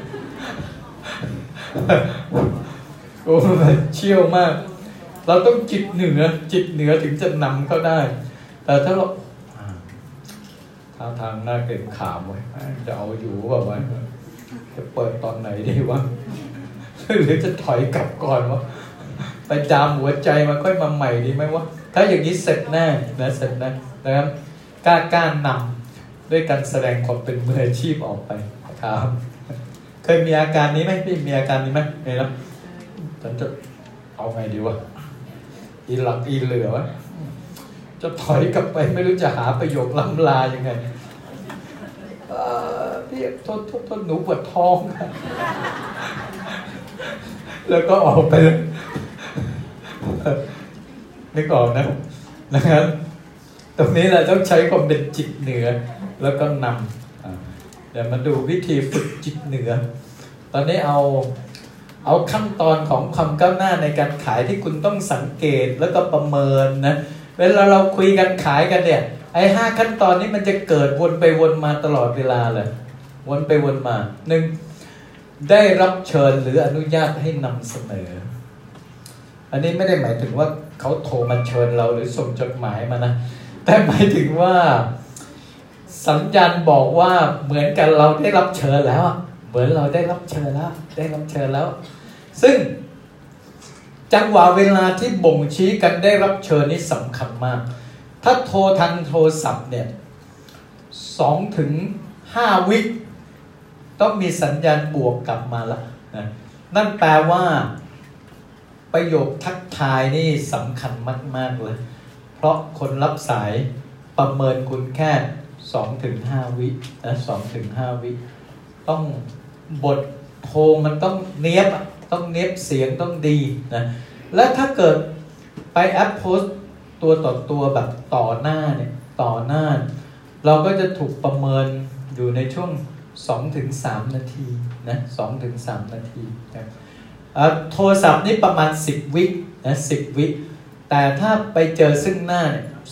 กูเชี่ยวมากเราต้องจิตเหนือถึงจะนำเขาได้แต่ถ้าเราท่าทางหน้าเกรงขามไว้จะเอาอยู่แบบว่าจะเปิดตอนไหนดีวะหรือจะถอยกลับก่อนวะไปจามหัวใจมาค่อยมาใหม่ดีไหมวะถ้าอย่างนี้เสร็จแน่นะครับกล้านำด้วยการแสดงความเป็นมืออาชีพออกไปครับเคยมีอาการนี้ไหมพี่มีอาการนี้ไหมไม่ครับฉันจะเอาไงดีวะอีหลักอีเหลือวะจะถอยกลับไปไม่รู้จะหาประโยคล้ำลายังไงพี่โทษหนูปวดท้องแล้วก็ออกไปเลยนึกออกนะครับตรงนี้เราต้องใช้ความเป็นจิตเหนือแล้วก็นำเดี๋ยวมาดูวิธีฝึกจิตเหนือตอนนี้เอาขั้นตอนของความก้าวหน้าในการขายที่คุณต้องสังเกตแล้วก็ประเมินนะเวลาเราคุยกันขายกันเนี่ยไอ้5ขั้นตอนนี้มันจะเกิดวนไปวนมาตลอดเวลาเลยวนไปวนมา 1. ได้รับเชิญหรืออนุญาตให้นำเสนออันนี้ไม่ได้หมายถึงว่าเขาโทรมาเชิญเราหรือส่งจดหมายมานะแต่หมายถึงว่าสัญญาณบอกว่าเหมือนกันเราได้รับเชิญแล้วเหมือนเราได้รับเชิญแล้วซึ่งจังหวะเวลาที่บ่งชี้กันได้รับเชิญนี่สำคัญมากถ้าโทรทางโทรศัพท์เนี่ย2 ถึง 5 วิต้องมีสัญญาณบวกกลับมาแล้วนะนั่นแปลว่าประโยคทักทายนี่สำคัญมากๆเลยเพราะคนรับสายประเมินคุณแค่ 2-5 วินะ 2-5 วิต้องบทโทรมันต้องเนียบเสียงต้องดีนะและถ้าเกิดไปแอปโพสตัวต่อตัวแบบต่อหน้าเราก็จะถูกประเมินอยู่ในช่วง 2-3 นาทีนะ 2-3 นาทีนะโทรศัพท์นี่ประมาณ10 วินะ10 วิแต่ถ้าไปเจอซึ่งหน้า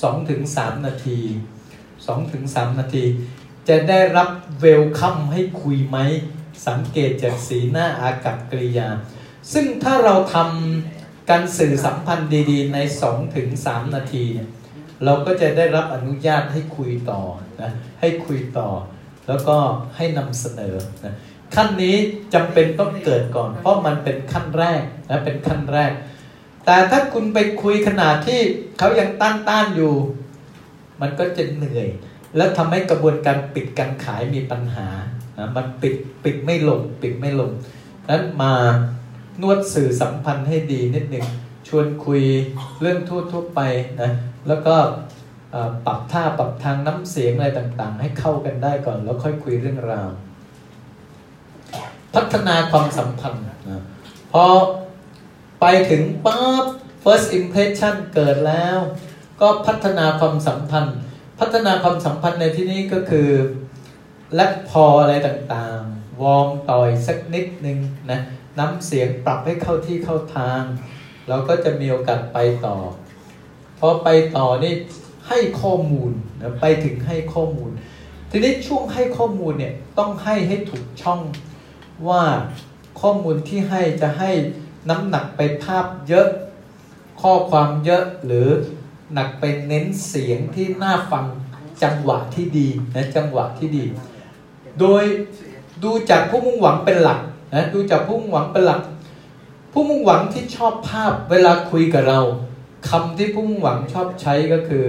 2-3 นาที 2-3 นาทีจะได้รับเวลคัมให้คุยไหมสังเกตจากสีหน้าอากัปกิริยาซึ่งถ้าเราทำการสื่อสัมพันธ์ดีๆใน 2-3 นาทีเนี่ยเราก็จะได้รับอนุญาตให้คุยต่อนะให้คุยต่อแล้วก็ให้นำเสนอนะขั้นนี้จำเป็นต้องเกิดก่อนเพราะมันเป็นขั้นแรกนะเป็นขั้นแรกแต่ถ้าคุณไปคุยขนาดที่เขายังต้านอยู่มันก็จะเหนื่อยแล้วทำให้กระบวนการปิดการขายมีปัญหานะมันปิดไม่ลงนั้นมานวดสื่อสัมพันธ์ให้ดีนิดหนึ่งชวนคุยเรื่องทั่วไปนะแล้วก็ปรับท่าปรับทางน้ำเสียงอะไรต่างๆให้เข้ากันได้ก่อนแล้วค่อยคุยเรื่องราวพัฒนาความสัมพันธ์นะพอไปถึงปั๊บ first impression เกิดแล้วก็พัฒนาความสัมพันธ์ในที่นี้ก็คือและพออะไรต่างๆวอร์มต่อยสักนิดนึงนะน้ำเสียงปรับให้เข้าที่เข้าทางเราก็จะมีโอกาสไปต่อพอไปต่อนี่ให้ข้อมูลนะไปถึงให้ข้อมูลทีนี้ช่วงให้ข้อมูลเนี่ยต้องให้ถูกช่องว่าข้อมูลที่ให้จะให้น้ำหนักไปภาพเยอะข้อความเยอะหรือหนักไปเน้นเสียงที่น่าฟังจังหวะที่ดีนะจังหวะที่ดีโดยดูจากผู้มุ่งหวังเป็นหลักนะดูจากผู้มุ่งหวังเป็นหลักผู้มุ่งหวังที่ชอบภาพเวลาคุยกับเราคำที่ผู้มุ่งหวังชอบใช้ก็คือ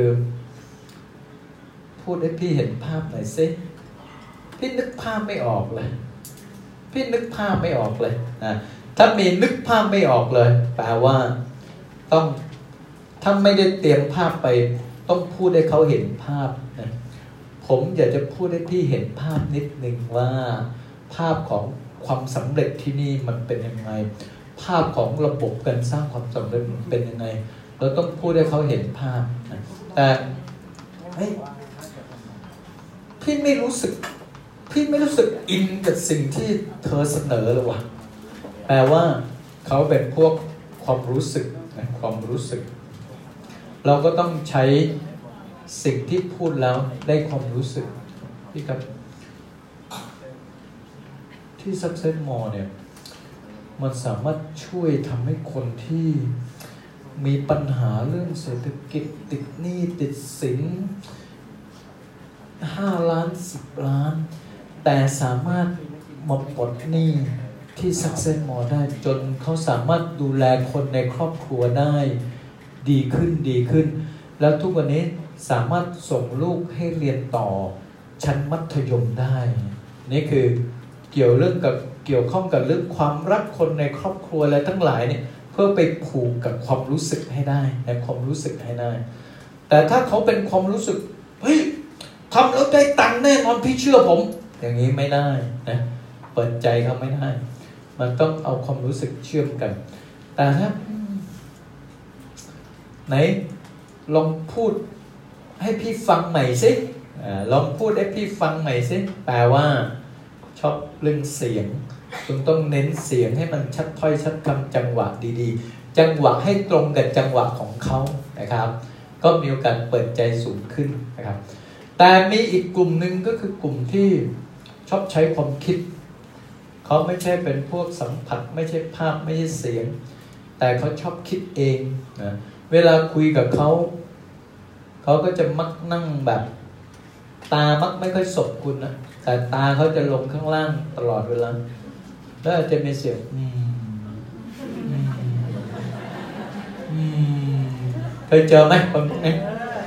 พูดให้พี่เห็นภาพหน่อยสิพี่นึกภาพไม่ออกเลยนะถ้ามีนึกภาพไม่ออกเลยแปลว่าต้องถ้าไม่ได้เตรียมภาพไปต้องพูดให้เขาเห็นภาพนะผมอยากจะพูดให้พี่เห็นภาพนิดนึงว่าภาพของความสำเร็จที่นี่มันเป็นยังไงภาพของระบบการสร้างความสำเร็จมันเป็นยังไงเราต้องพูดให้เขาเห็นภาพนะแต่พี่ไม่รู้สึกอินกับสิ่งที่เธอเสนอเลยว่ะแปลว่าเขาเป็นพวกความรู้สึกนะความรู้สึกเราก็ต้องใช้สิ่งที่พูดแล้วได้ความรู้สึกพี่ครับที่ Success More เนี่ยมันสามารถช่วยทำให้คนที่มีปัญหาเรื่องเศรษฐกิจติดหนี้ติดสิน5 ล้าน10 ล้านแต่สามารถมาปลดหนี้ที่ Success More ได้จนเขาสามารถดูแลคนในครอบครัวได้ดีขึ้นแล้วทุกวันนี้สามารถส่งลูกให้เรียนต่อชั้นมัธยมได้นี่คือเกี่ยวข้องกับเรื่องความรักคนในครอบครัวอะไรทั้งหลายเนี่ยเพื่อไปผูกกับความรู้สึกให้ได้ในความรู้สึกให้ได้แต่ถ้าเขาเป็นความรู้สึกเฮ้ยทำแล้วได้ตังค์แน่นอนพี่เชื่อผมอย่างนี้ไม่ได้นะเปิดใจเขาไม่ได้มันต้องเอาความรู้สึกเชื่อมกันแต่ถ้าไหนลองพูดให้พี่ฟังใหม่สิลองพูดให้พี่ฟังใหม่สิแปลว่าชอบเรื่องเสียงคุณต้องเน้นเสียงให้มันชัดถ้อยชัดคำจังหวะดีๆจังหวะให้ตรงกับจังหวะของเขานะครับก็มีโอกาสเปิดใจสูงขึ้นนะครับแต่มีอีกกลุ่มหนึ่งก็คือกลุ่มที่ชอบใช้ความคิดเขาไม่ใช่เป็นพวกสัมผัสไม่ใช่ภาพไม่ใช่เสียงแต่เขาชอบคิดเองนะเวลาคุยกับเขาก็จะมักนั่งแบบตามักไม่ค่อยสบคุณนะแต่ตาเขาจะลงข้างล่างตลอดเวลาแล้วจะมีเสียงเคยเจอไหมคนพวกนี้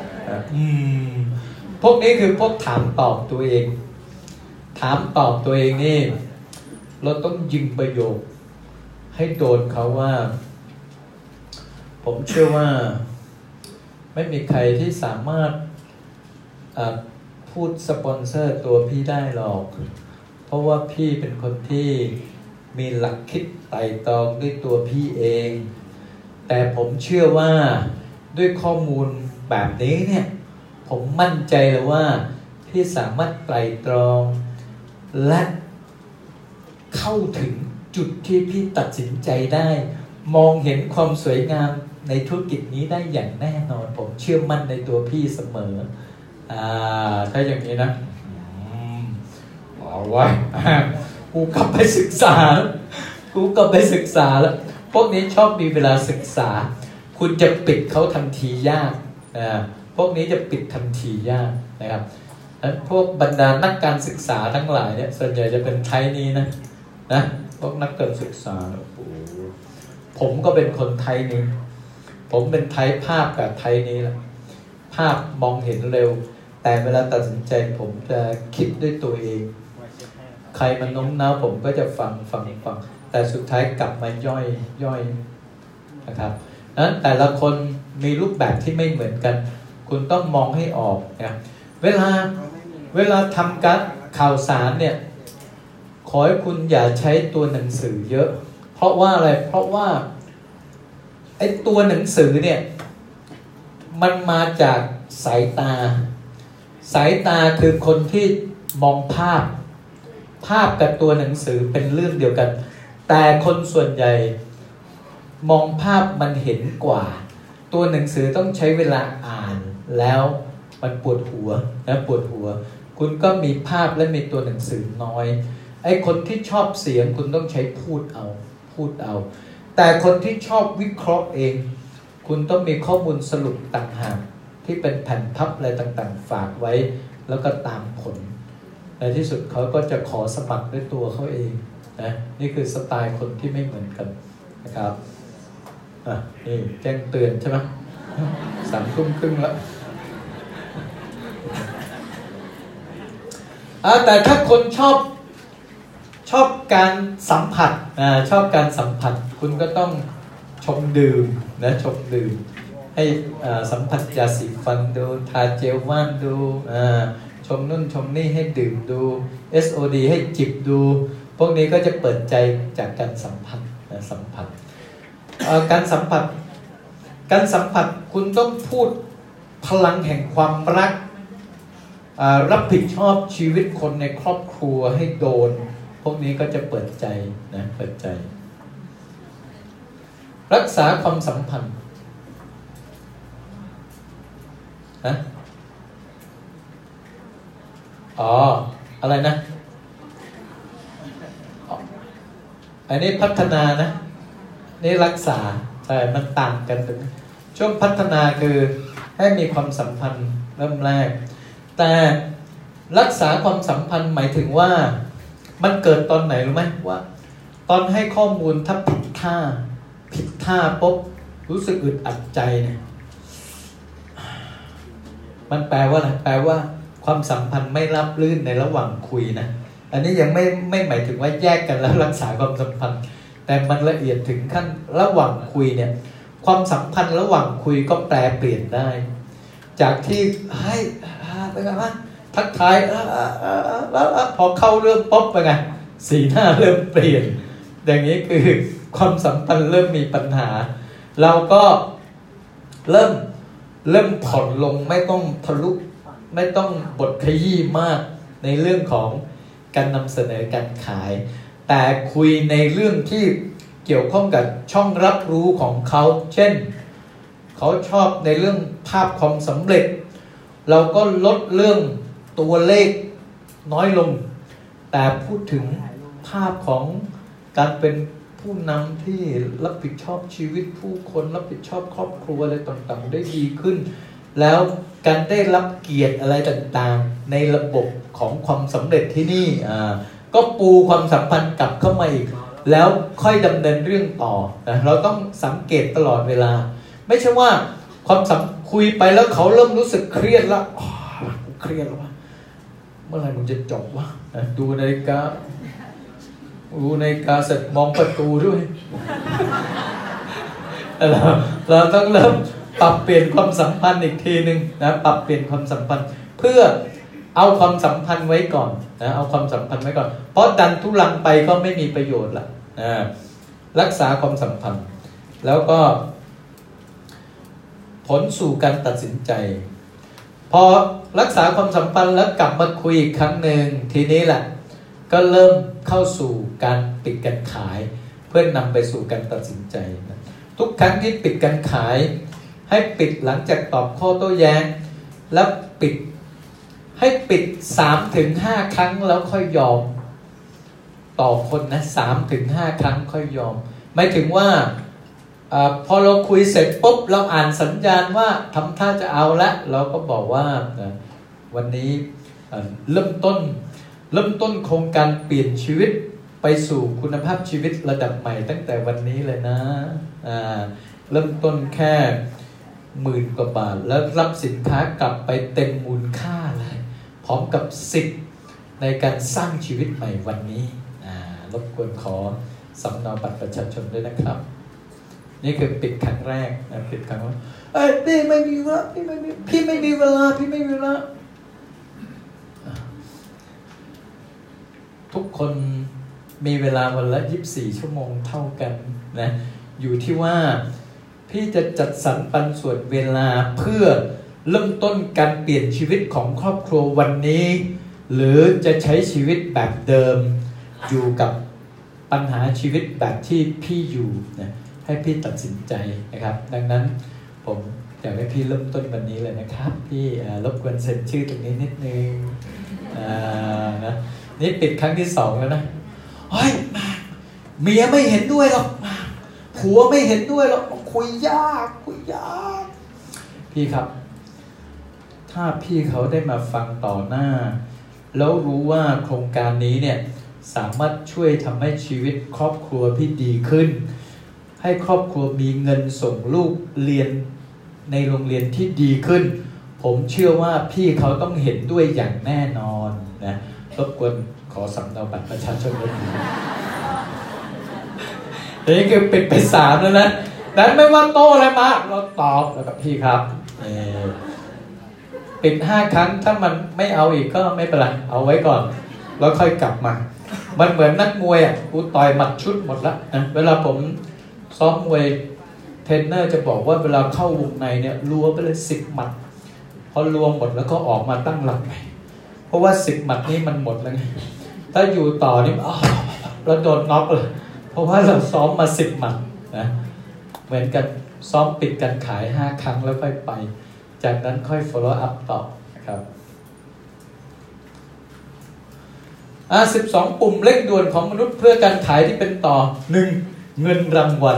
พวกนี้คือพวกถามตอบตัวเองถามตอบตัวเองนี่เราต้องยิงประโยคให้โดนเขาว่าผมเชื่อว่าไม่มีใครที่สามารถพูดสปอนเซอร์ตัวพี่ได้หรอกเพราะว่าพี่เป็นคนที่มีหลักคิดไต่ตรองด้วยตัวพี่เองแต่ผมเชื่อว่าด้วยข้อมูลแบบนี้เนี่ยผมมั่นใจเลยว่าพี่สามารถไตร่ตรองและเข้าถึงจุดที่พี่ตัดสินใจได้มองเห็นความสวยงามในธุรกิจนี้ได้อย่างแน่นอนผมเชื่อมั่นในตัวพี่เสมอถ้าอย่างนี้นะเอาไว้กูกลับไปศึกษาแล้วพวกนี้ชอบมีเวลาศึกษาคุณจะปิดเขาทันทียากพวกนี้จะปิดทันทียากนะครับพวกบรรดานักการศึกษาทั้งหลายเนี่ยส่วนใหญ่จะเป็นไทยนี้นะพวกนักการศึกษาผมก็เป็นคนไทยนี้ผมเป็นไทยภาพกับไทยนี้แหละภาพมองเห็นเร็วแต่เวลาตัดสินใจผมจะคิดด้วยตัวเองใครมันโน้มน้าวผมก็จะฟังแต่สุดท้ายกลับมาย่อยนะครับนั้นแต่ละคนมีรูปแบบที่ไม่เหมือนกันคุณต้องมองให้ออกนะเวลาทำการข่าวสารเนี่ยขอให้คุณอย่าใช้ตัวหนังสือเยอะเพราะว่าอะไรเพราะว่าไอ้ตัวหนังสือเนี่ยมันมาจากสายตาคือคนที่มองภาพกับตัวหนังสือเป็นเรื่องเดียวกันแต่คนส่วนใหญ่มองภาพมันเห็นกว่าตัวหนังสือต้องใช้เวลาอ่านแล้วมันปวดหัวคุณก็มีภาพและมีตัวหนังสือน้อยไอ้คนที่ชอบเสียงคุณต้องใช้พูดเอาแต่คนที่ชอบวิเคราะห์เองคุณต้องมีข้อมูลสรุปต่างหากที่เป็นแผ่นพับอะไรต่างๆฝากไว้แล้วก็ตามผลในที่สุดเขาก็จะขอสมัครด้วยตัวเขาเองนะนี่คือสไตล์คนที่ไม่เหมือนกันนะครับนี่แจ้งเตือนใช่ไหม3:30แล้วแต่ถ้าคนชอบการสัมผัสคุณก็ต้องชงดื่มให้สัมผัสยาสีฟันดูทาเจลว่านดูชมนู่นชมนี่ให้ดื่มดู SOD ให้จิบดูพวกนี้ก็จะเปิดใจจากการสัมผัสการสัมผัสคุณต้องพูดพลังแห่งความรักรับผิดชอบชีวิตคนในครอบครัวให้โดนพวกนี้ก็จะเปิดใจรักษาความสัมพันธ์อะไรนะอันนี้พัฒนานะนี่รักษาแต่มันต่างกันถึงช่วงพัฒนาคือให้มีความสัมพันธ์เริ่มแรกแต่รักษาความสัมพันธ์หมายถึงว่ามันเกิดตอนไหนรู้ไหมว่าตอนให้ข้อมูลถ้าผิดท่าปุ๊บรู้สึกอึดอัดใจเนี่ยมันแปลว่าอะไรแปลว่าความสัมพันธ์ไม่ราบรื่นในระหว่างคุยนะอันนี้ยังไม่หมายถึงว่าแยกกันแล้วรักษาความสัมพันธ์แต่มันละเอียดถึงขั้นระหว่างคุยเนี่ยความสัมพันธ์ระหว่างคุยก็แปลเปลี่ยนได้จากที่เป็นไงวะทักทายแล้วพอเข้าเรื่องปุ๊บเป็นไงสีหน้าเริ่มเปลี่ยนอย่างนี้คือความสัมพันธ์เริ่มมีปัญหาเราก็เริ่มผ่อนลงไม่ต้องทะลุไม่ต้องบทขยี้มากในเรื่องของการนำเสนอการขายแต่คุยในเรื่องที่เกี่ยวข้องกับช่องรับรู้ของเขาเช่นเขาชอบในเรื่องภาพความสำเร็จเราก็ลดเรื่องตัวเลขน้อยลงแต่พูดถึงภาพของการเป็นผผู้นำที่รับผิดชอบชีวิตผู้คนรับผิดชอบครอบครัวอะไรต่างๆได้ดีขึ้นแล้วการได้รับเกียรติอะไรต่างๆในระบบของความสำเร็จที่นี่ก็ปูความสัมพันธ์กลับเข้ามาอีกแล้วค่อยดำเนินเรื่องต่อนะเราต้องสังเกตตลอดเวลาไม่ใช่ว่าคุยไปแล้วเขาเริ่มรู้สึกเครียดแล้วเครียดแล้ววะเมื่อไหร่มึงจะจบวะดูนาฬิกาเสร็จมองประตูด้วย เราต้องเริ่มปรับเปลี่ยนความสัมพันธ์อีกทีนึงนะปรับเปลี่ยนความสัมพันธ์เพื่อเอาความสัมพันธ์ไว้ก่อนนะเอาความสัมพันธ์ไว้ก่อนเพราะดันทุลังไปก็ไม่มีประโยชน์ละรักษาความสัมพันธ์แล้วก็ผลสู่การตัดสินใจพอรักษาความสัมพันธ์แล้วกลับมาคุยอีกครั้งหนึ่งทีนี้แหละก็เริ่มเข้าสู่การปิดการขายเพื่อนำไปสู่การตัดสินใจนะทุกครั้งที่ปิดการขายให้ปิดหลังจากตอบข้อโต้แย้งแล้วให้ปิด 3-5 ครั้งแล้วค่อยยอมต่อคนนะ 3-5 ครั้งค่อยยอมหมายถึงว่าพอเราคุยเสร็จปุ๊บเราอ่านสัญญาณว่าทำท่าจะเอาละเราก็บอกว่าวันนี้เริ่มต้นโครงการเปลี่ยนชีวิตไปสู่คุณภาพชีวิตระดับใหม่ตั้งแต่วันนี้เลยนะเริ่มต้นแค่10,000 กว่าบาทแล้วรับสินค้ากลับไปเต็มมูลค่าเลยพร้อมกับสิทธิ์ในการสร้างชีวิตใหม่วันนี้รบกวนขอสำเนาบัตรประชาชนด้วยนะครับนี่คือปิดครั้งแรกนะปิดครั้งว่าพี่ไม่มีเวลาพี่ไม่มีเวลาทุกคนมีเวลาวันละ24 ชั่วโมงเท่ากันนะอยู่ที่ว่าพี่จะจัดสรรปันส่วนเวลาเพื่อเริ่มต้นการเปลี่ยนชีวิตของครอบครัววันนี้หรือจะใช้ชีวิตแบบเดิมอยู่กับปัญหาชีวิตแบบที่พี่อยู่นะให้พี่ตัดสินใจนะครับดังนั้นผมอยากให้พี่เริ่มต้นวันนี้เลยนะครับพี่รบกวนเซ็นชื่อตรงนี้นิดนึงนะนี่ปิดครั้งที่ 2แล้วนะเฮ้ยเมียไม่เห็นด้วยหรอกผัวไม่เห็นด้วยหรอกคุยยากพี่ครับถ้าพี่เขาได้มาฟังต่อหน้าแล้วรู้ว่าโครงการนี้เนี่ยสามารถช่วยทำให้ชีวิตครอบครัวพี่ดีขึ้นให้ครอบครัวมีเงินส่งลูกเรียนในโรงเรียนที่ดีขึ้นผมเชื่อว่าพี่เขาต้องเห็นด้วยอย่างแน่นอนนะรบกวนขอสำเนาบัตรประชาชนด้วยนี่คือปิดไป3แล้วนะนั้นไม่ว่าโต้อะไรมาเราตอบแล้วกับพี่ครับปิด5 ครั้งถ้ามันไม่เอาอีกก็ไม่เป็นไรเอาไว้ก่อนแล้วค่อยกลับมามันเหมือนนักมวยกูต่อยหมัดชุดหมดแล้วนะเวลาผมซ้อมมวยเทรนเนอร์จะบอกว่าเวลาเข้าวงในเนี่ยรัวไปเลย10 หมัดพอรวมหมดแล้วก็ออกมาตั้งหลักใหม่เพราะว่า10 หมัดนี้มันหมดแล้วไงถ้าอยู่ต่อนี่เราโดนน็อกเลยเพราะว่าเราซ้อมมา10 หมัดนะเหมือนกันซ้อมปิดการขาย5 ครั้งแล้วค่อยไปจากนั้นค่อย follow up ต่อนะครับ12 ปุ่มเร่งด่วนของมนุษย์เพื่อการขายที่เป็นต่อ 1. เงินรางวัล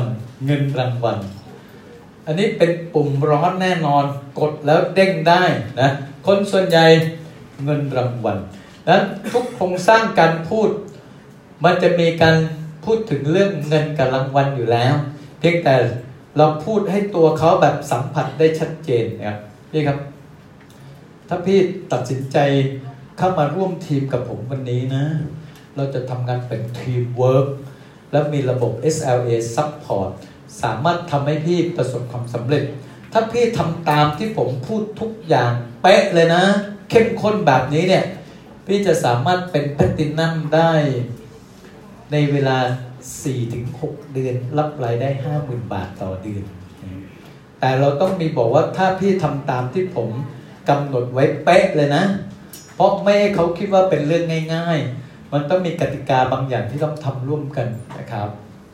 อันนี้เป็นปุ่มร้อนแน่นอนกดแล้วเด้งได้นะคนส่วนใหญ่เงินรางวัลนั้นทุกโครงสร้างการพูดมันจะมีการพูดถึงเรื่องเงินกับรางวัลอยู่แล้วเพียงแต่เราพูดให้ตัวเขาแบบสัมผัสได้ชัดเจนนะครับนี่ครับถ้าพี่ตัดสินใจเข้ามาร่วมทีมกับผมวันนี้นะเราจะทำงานเป็นทีมเวิร์กและมีระบบ SLA Support สามารถทำให้พี่ประสบความสำเร็จถ้าพี่ทำตามที่ผมพูดทุกอย่างเป๊ะเลยนะเข้มข้นแบบนี้เนี่ยพี่จะสามารถเป็นแพลตินัมได้ในเวลา 4-6 เดือนรับรายได้ 50,000 บาทต่อเดือนแต่เราต้องมีบอกว่าถ้าพี่ทำตามที่ผมกำหนดไว้เป๊ะเลยนะเพราะไม่ให้เขาคิดว่าเป็นเรื่องง่ายๆมันต้องมีกติกาบางอย่างที่ต้องทำร่วมกันนะครับ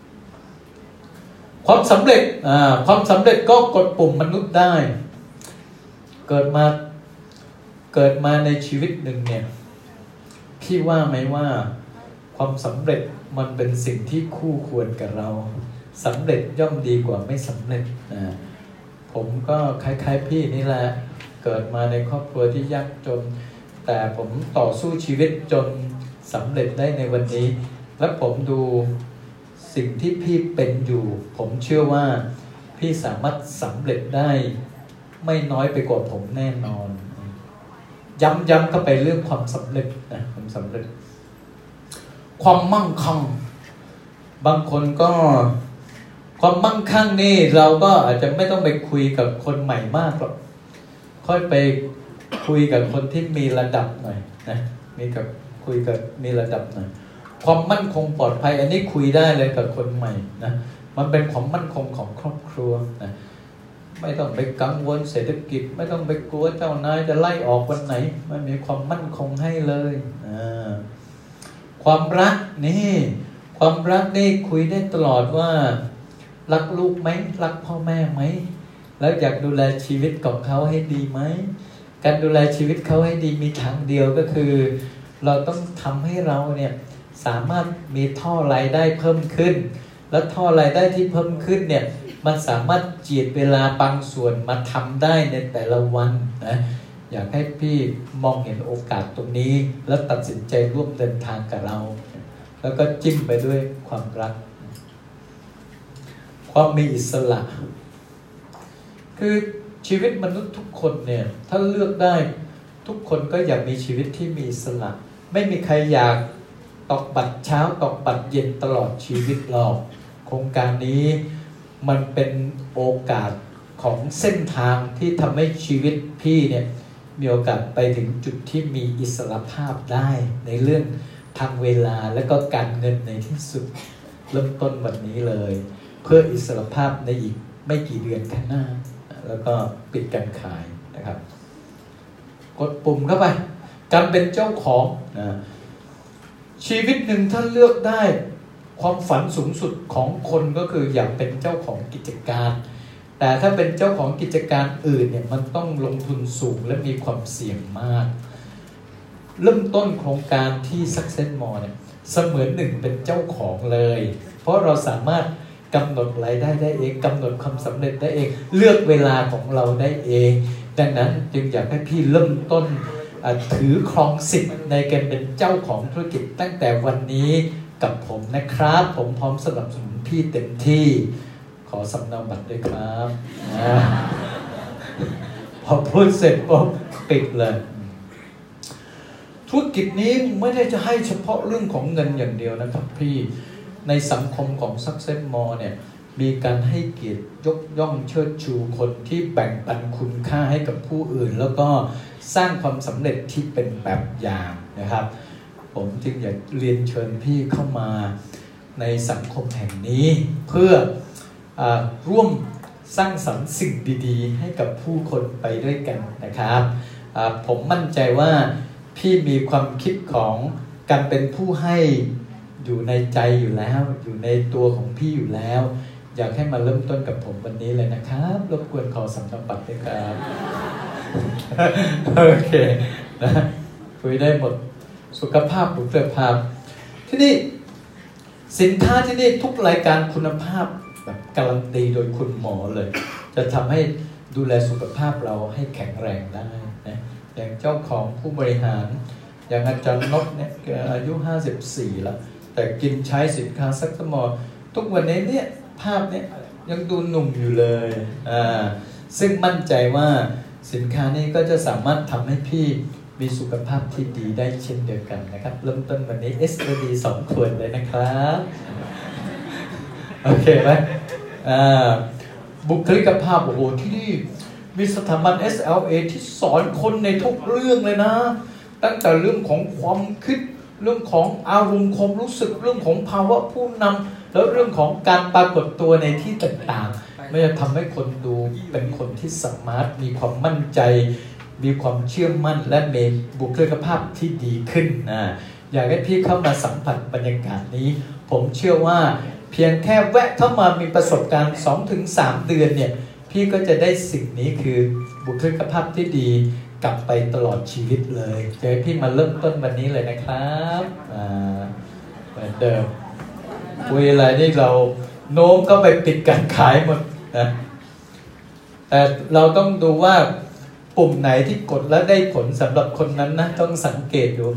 ความสำเร็จก็กดปุ่มมนุษย์ได้เกิดมาในชีวิตหนึ่งเนี่ยพี่ว่าไหมว่าความสำเร็จมันเป็นสิ่งที่คู่ควรกับเราสำเร็จย่อมดีกว่าไม่สำเร็จผมก็คล้ายๆพี่นี่แหละเกิดมาในครอบครัวที่ยากจนแต่ผมต่อสู้ชีวิตจนสำเร็จได้ในวันนี้และผมดูสิ่งที่พี่เป็นอยู่ผมเชื่อว่าพี่สามารถสำเร็จได้ไม่น้อยไปกว่าผมแน่นอนย้ำเข้าไปเรื่องความสำเร็จนะความสำเร็จความมั่งคั่งบางคนก็ความมั่งคั่งนี่เราก็อาจจะไม่ต้องไปคุยกับคนใหม่มากหรอกค่อยไปคุยกับคนที่มีระดับหน่อยนะคุยกับมีระดับหน่อยความมั่นคงปลอดภัยอันนี้คุยได้เลยกับคนใหม่นะมันเป็นความมั่นคงของครอบครัวนะไม่ต้องไปกังวลเศรษฐกิจไม่ต้องไปกลัวเจ้านายจะไล่ออกวันไหนมันมีความมั่นคงให้เลยความรักนี่คุยได้ตลอดว่ารักลูกไหมรักพ่อแม่ไหมแล้วอยากดูแลชีวิตของเขาให้ดีไหมการดูแลชีวิตเขาให้ดีมีทางเดียวก็คือเราต้องทำให้เราเนี่ยสามารถมีท่อรายได้เพิ่มขึ้นแล้วท่อรายได้ที่เพิ่มขึ้นเนี่ยมันสามารถจีดเวลาบางส่วนมาทำได้ในแต่ละวันนะอยากให้พี่มองเห็นโอกาสตรงนี้แล้วตัดสินใจร่วมเดินทางกับเราแล้วก็จิ้มไปด้วยความรักความมีอิสระคือชีวิตมนุษย์ทุกคนเนี่ยถ้าเลือกได้ทุกคนก็อยากมีชีวิตที่มีอิสระไม่มีใครอยากตอกบัตรเช้าตอกบัตรเย็นตลอดชีวิตหรอกโครงการนี้มันเป็นโอกาสของเส้นทางที่ทำให้ชีวิตพี่เนี่ยมีโอกาสไปถึงจุดที่มีอิสรภาพได้ในเรื่องทางเวลาและก็การเงินในที่สุดเริ่มต้นวันนี้เลยเพื่ออิสรภาพในอีกไม่กี่เดือนข้างหน้าแล้วก็ปิดการขายนะครับกดปุ่มเข้าไปการเป็นเจ้าของชีวิตหนึ่งถ้าเลือกได้ความฝันสูงสุดของคนก็คืออยากเป็นเจ้าของกิจการแต่ถ้าเป็นเจ้าของกิจการอื่นเนี่ยมันต้องลงทุนสูงและมีความเสี่ยงมากเริ่มต้นโครงการที่ Success More เนี่ยเสมือนหนึ่งเป็นเจ้าของเลยเพราะเราสามารถกำหนดรายได้ได้เองกำหนดความสำเร็จได้เองเลือกเวลาของเราได้เองดังนั้นจึงอยากให้พี่เริ่มต้นถือครองสิทธิ์ในการเป็นเจ้าของธุรกิจตั้งแต่วันนี้กับผมนะครับผมพร้อมสนับสนุนพี่เต็มที่ขอสำเนาบัตรด้วยครับพอพูดเสร็จปุ๊บปิดเลยธุรกิจนี้ไม่ได้จะให้เฉพาะเรื่องของเงินอย่างเดียวนะครับพี่ในสังคมของ Success More เนี่ยมีการให้เกียรติยกย่องเชิดชูคนที่แบ่งปันคุณค่าให้กับผู้อื่นแล้วก็สร้างความสำเร็จที่เป็นแบบอย่างนะครับผมจึงอยากเรียนเชิญพี่เข้ามาในสังคมแห่งนี้เพื่อร่วมสร้างสรรค์สิ่งดีๆให้กับผู้คนไปด้วยกันนะครับผมมั่นใจว่าพี่มีความคิดของการเป็นผู้ให้อยู่ในใจอยู่แล้วอยู่ในตัวของพี่อยู่แล้วอยากให้มาเริ่มต้นกับผมวันนี้เลยนะครับรบกวนขอสำเนาบัตรด้วยครับโอเคนะคุยได้หมดสุขภาพบุคลิกภาพที่นี่สินค้าที่นี่ทุกรายการคุณภาพแบบการันตีโดยคุณหมอเลยจะทำให้ดูแลสุขภาพเราให้แข็งแรงได้นะอย่างเจ้าของผู้บริหารอย่างอาจารย์นพเนี่ยอายุ54แล้วแต่กินใช้สินค้าSuccess Moreทุกวันนี้เนี่ยภาพเนี่ยยังดูหนุ่มอยู่เลยซึ่งมั่นใจว่าสินค้านี้ก็จะสามารถทำให้พี่มีสุขภาพที่ดีได้เช่นเดียวกันนะครับเริ่มต้นวันนี้ SLD 2 ขวดเลยนะครับโอเคไหมบุคลิกภาพโอ้โหที่นี่มีสถาบัน SLA ที่สอนคนในทุกเรื่องเลยนะตั้งแต่เรื่องของความคิดเรื่องของอารมณ์ความรู้สึกเรื่องของภาวะผู้นำแล้วเรื่องของการปรากฏตัวในที่ต่างๆไม่จะทำให้คนดูเป็นคนที่สมาร์ทมีความมั่นใจมีความเชื่อมั่นและมีบุคลิกภาพที่ดีขึ้นอยากให้พี่เข้ามาสัมผัสบรรยากาศนี้ผมเชื่อว่าเพียงแค่แวะเข้ามามีประสบการณ์ 2-3 เดือนเนี่ยพี่ก็จะได้สิ่งนี้คือบุคลิกภาพที่ดีกลับไปตลอดชีวิตเลยจะให้พี่มาเริ่มต้นวันนี้เลยนะครับเหมือนเดิมคุยอะไรนี่เราโน้มก็ไปปิดการขายหมดนะแต่เราต้องดูว่าปุ่มไหนที่กดแล้วได้ผลสำหรับคนนั้นนะต้องสังเกตดู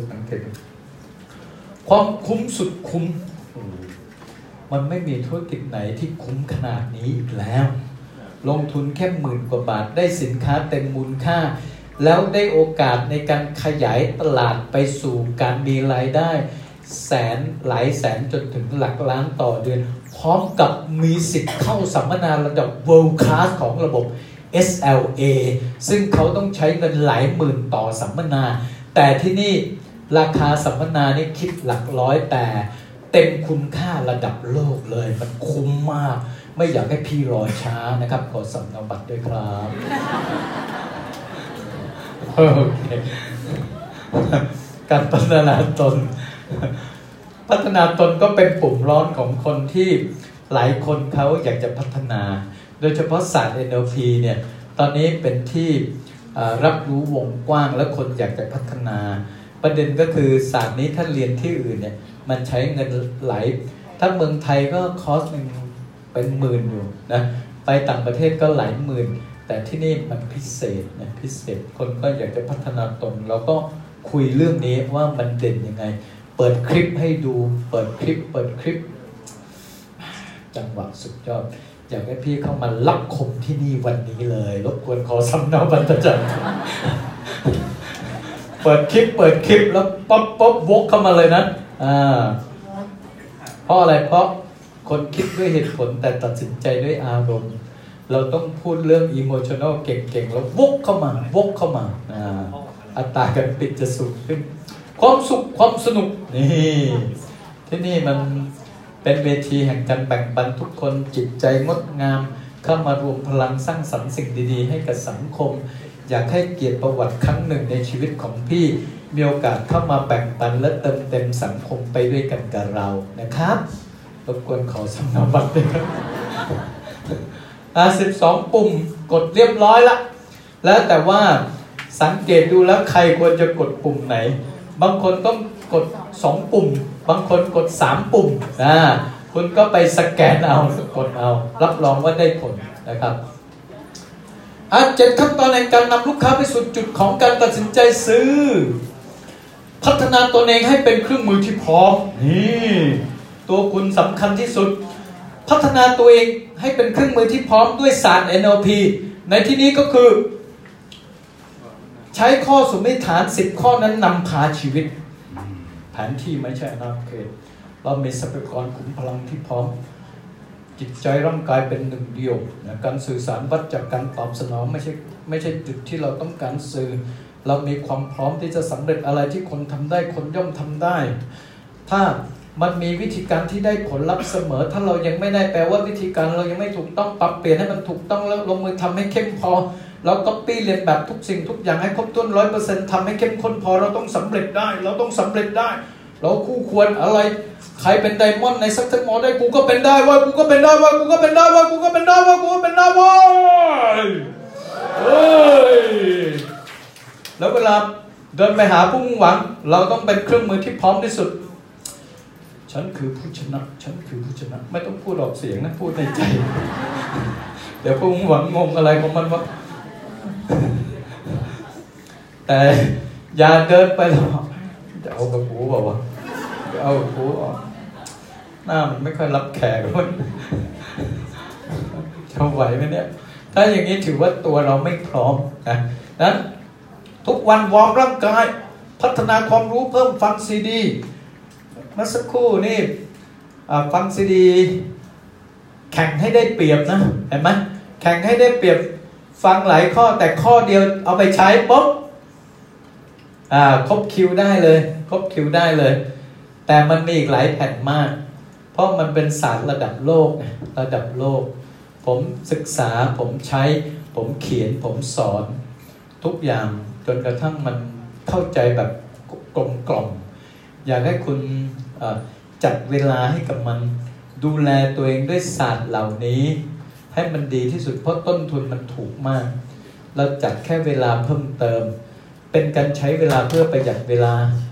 ความคุ้มสุดคุ้มมันไม่มีธุรกิจไหนที่คุ้มขนาดนี้อีกแล้วลงทุนแค่10,000 กว่าบาทได้สินค้าเต็มมูลค่าแล้วได้โอกาสในการขยายตลาดไปสู่การมีรายได้แสนหลายแสนจนถึงหลักล้านต่อเดือนพร้อมกับมีสิทธิ์เข้าสัมมนาระดับ World Class ของระบบ SLA ซึ่งเขาต้องใช้เงินหลายหมื่นต่อสัมมนาแต่ที่นี่ราคาสัมมนานี่คิดหลักร้อยแต่เต็มคุณค่าระดับโลกเลยมันคุ้มมากไม่อยากให้พี่รอช้านะครับขอสำเนาบัตรด้วยครับโอเคการพัฒนาตนก็เป็นปุ่มร้อนของคนที่หลายคนเขาอยากจะพัฒนาโดยเฉพาะศาสตร์ NLP เนี่ยตอนนี้เป็นที่รับรู้วงกว้างและคนอยากจะพัฒนาประเด็นก็คือศาสตร์นี้ถ้าเรียนที่อื่นเนี่ยมันใช้เงินหลายถ้าเมืองไทยก็คอสหนึ่งเป็นหมื่นอยู่นะไปต่างประเทศก็หลายหมื่นแต่ที่นี่มันพิเศษนะพิเศษคนก็อยากจะพัฒนาตนเราก็คุยเรื่องนี้ว่ามันเด่นยังไงเปิดคลิปให้ดูเปิดคลิปจังหวะสุดยอดอยากให้พี่เข้ามารับคมที่นี่วันนี้เลยรบกวนขอสำเนาบัตรประชาชนเปิดคลิปแล้วป๊อปวกเข้ามาเลยนะเพราะอะไรเพราะคนคิดด้วยเหตุผลแต่ตัดสินใจด้วยอารมณ์เราต้องพูดเรื่อง emotional เก่งๆแล้ววกเข้ามาอัตราการปิดจะสูงขึ้นความสุขความสนุกนี่ที่นี่มันเป็นเวทีแห่งการแบ่งปันทุกคนจิตใจงดงามเข้ามารวมพลังสร้างสรรค์สิ่งดีๆให้กับสังคมอยากให้เกียรติประวัติครั้งหนึ่งในชีวิตของพี่มีโอกาสเข้ามาแบ่งปันและเติมเต็มสังคมไปด้วยกันกับเรานะครับรบกวนขอสำเนาบัตรด้วยครับ12 ปุ่มกดเรียบร้อยละแล้วแต่ว่าสังเกตดูแล้วใครควรจะกดปุ่มไหนบางคนต้องกด2 ปุ่มบางคนกด3 ปุ่มคุณก็ไปสแกนเอากดเอารับรองว่าได้ผลนะครับ7 ขั้นตอนในการนำลูกค้าไปสู่จุดของการตัดสินใจซื้อพัฒนาตนเองให้เป็นเครื่องมือที่พร้อมนี่ตัวคุณสำคัญที่สุดพัฒนาตัวเองให้เป็นเครื่องมือที่พร้อมด้วยศาสตร์ NLP ในที่นี้ก็คือใช้ข้อสมมติฐาน10 ข้อนั้นนำพาชีวิตแผนที่ไม่ใช่อาณาเขตเรามีทรัพยากรขุมพลังที่พร้อมจิตใจร่างกายเป็นหนึ่งเดียวนะการสื่อสารวัดจากการตอบสนองไม่ใช่จุดที่เราต้องการสื่อเรามีความพร้อมที่จะสำเร็จอะไรที่คนทำได้คนย่อมทำได้ถ้ามันมีวิธีการที่ได้ผลลัพธ์เสมอถ้าเรายังไม่ได้แปลว่าวิธีการเรายังไม่ถูกต้องปรับเปลี่ยนให้มันถูกต้องแล้วลงมือทำให้เข้มพอเราก๊อปปี้เรียนแบบทุกสิ่งทุกอย่างให้ครบถ้วน 100% ทำให้เข้มข้นพอเราต้องสำเร็จได้เราคู่ควรอะไรใครเป็นไดมอนด์ในซักเซสมอลได้กูก็เป็นได้ว่ากูก็เป็นได้ว่ากูก็เป็นได้ว่ากูก็เป็นได้ว่ากูก็เป็นได้ว่าแล้วเวลาเดินไปหาผู้มุ่งหวังเราต้องเป็นเครื่องมือที่พร้อมที่สุดฉันคือผู้ชนะไม่ต้องพูดออกเสียงนะพูดในใจเดี๋ยวผู้มุ่งหวังงงอะไรของมันวะแต่อย่าเดินไปหรอกจะเอากระปูบอกว่าจะเอากระปูออกหน้ามันไม่ค่อยรับแขกมันจะไหวไหมเนี่ยถ้าอย่างนี้ถือว่าตัวเราไม่พร้อมนะนั้นทุกวันวอร์มร่างกายพัฒนาความรู้เพิ่มฟังซีดีเมื่อสักครู่นี่ฟังซีดีแข่งให้ได้เปรียบนะเห็นไหมแข่งให้ได้เปรียบฟังหลายข้อแต่ข้อเดียวเอาไปใช้ปุ๊บครบคิวได้เลยแต่มันมีอีกหลายแผ่นมากเพราะมันเป็นศาสตร์ระดับโลกผมศึกษาผมใช้ผมเขียนผมสอนทุกอย่างจนกระทั่งมันเข้าใจแบบกลมกล่อมอยากให้คุณจัดเวลาให้กับมันดูแลตัวเองด้วยศาสตร์เหล่านี้ให้มันดีที่สุดเพราะต้นทุนมันถูกมากเราจัดแค่เวลาเพิ่มเติมเป็นการใช้เวลาเพื่อประหยัดเวลา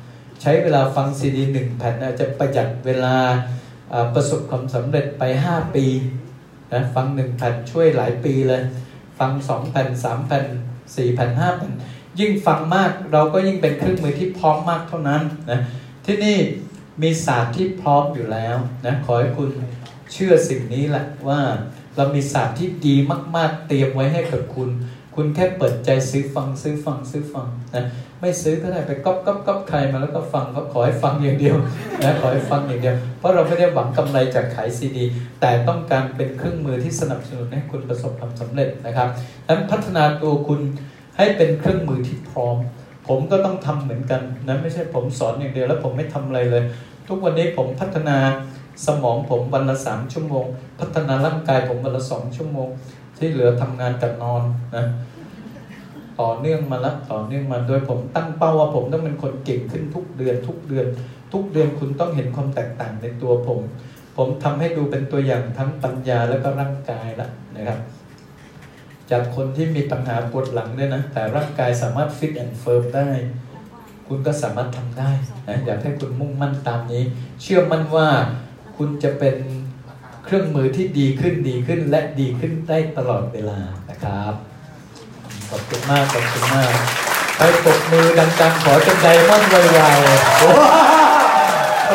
ใช้เวลาฟังซีดี1 แผ่นอาจจะประหยัดเวลาประสบความสำเร็จไป5 ปีนะฟัง1 แผ่นช่วยหลายปีเลยฟัง2 แผ่น3 แผ่น4 แผ่น5 แผ่นยิ่งฟังมากเราก็ยิ่งเป็นเครื่องมือที่พร้อมมากเท่านั้นนะที่นี่มีศาสตร์ที่พร้อมอยู่แล้วนะขอให้คุณเชื่อสิ่งนี้แหละว่าเรามีศาสตร์ที่ดีมากๆเตรียมไว้ให้กับคุณแค่เปิดใจซื้อฟังนะไม่ซื้อก็ได้ไปก๊อปใครมาแล้วก็ฟังก็ขอให้ฟังอย่างเดียวนะขอให้ฟังอย่างเดียวเพราะเราไม่ได้หวังกำไรจากขายซีดีแต่ต้องการเป็นเครื่องมือที่สนับสนุนให้คุณประสบความสำเร็จนะครับนั้นพัฒนาตัวคุณให้เป็นเครื่องมือที่พร้อมผมก็ต้องทำเหมือนกันนะไม่ใช่ผมสอนอย่างเดียวแล้วผมไม่ทำอะไรเลยทุกวันนี้ผมพัฒนาสมองผมวันละ3 ชั่วโมงพัฒนาร่างกายผมวันละ2 ชั่วโมงที่เหลือทำงานกับนอนนะต่อเนื่องมาโดยผมตั้งเป้าว่าผมต้องเป็นคนเก่งขึ้นทุกเดือนคุณต้องเห็นความแตกต่างในตัวผมทำให้ดูเป็นตัวอย่างทั้งปัญญาแล้วก็ร่างกายละนะครับจากคนที่มีปัญหาปวดหลังด้วยนะแต่ร่างกายสามารถฟิตแอนด์เฟิร์มได้คุณก็สามารถทำได้นะอยากให้คุณมุ่งมั่นตามนี้เชื่อมั่นว่าคุณจะเป็นเครื่องมือที่ดีขึ้นและดีขึ้นได้ตลอดเวลานะครับขอบคุณมากไปปรบมือดังๆขอจนไดมอนด์ไวๆโอ้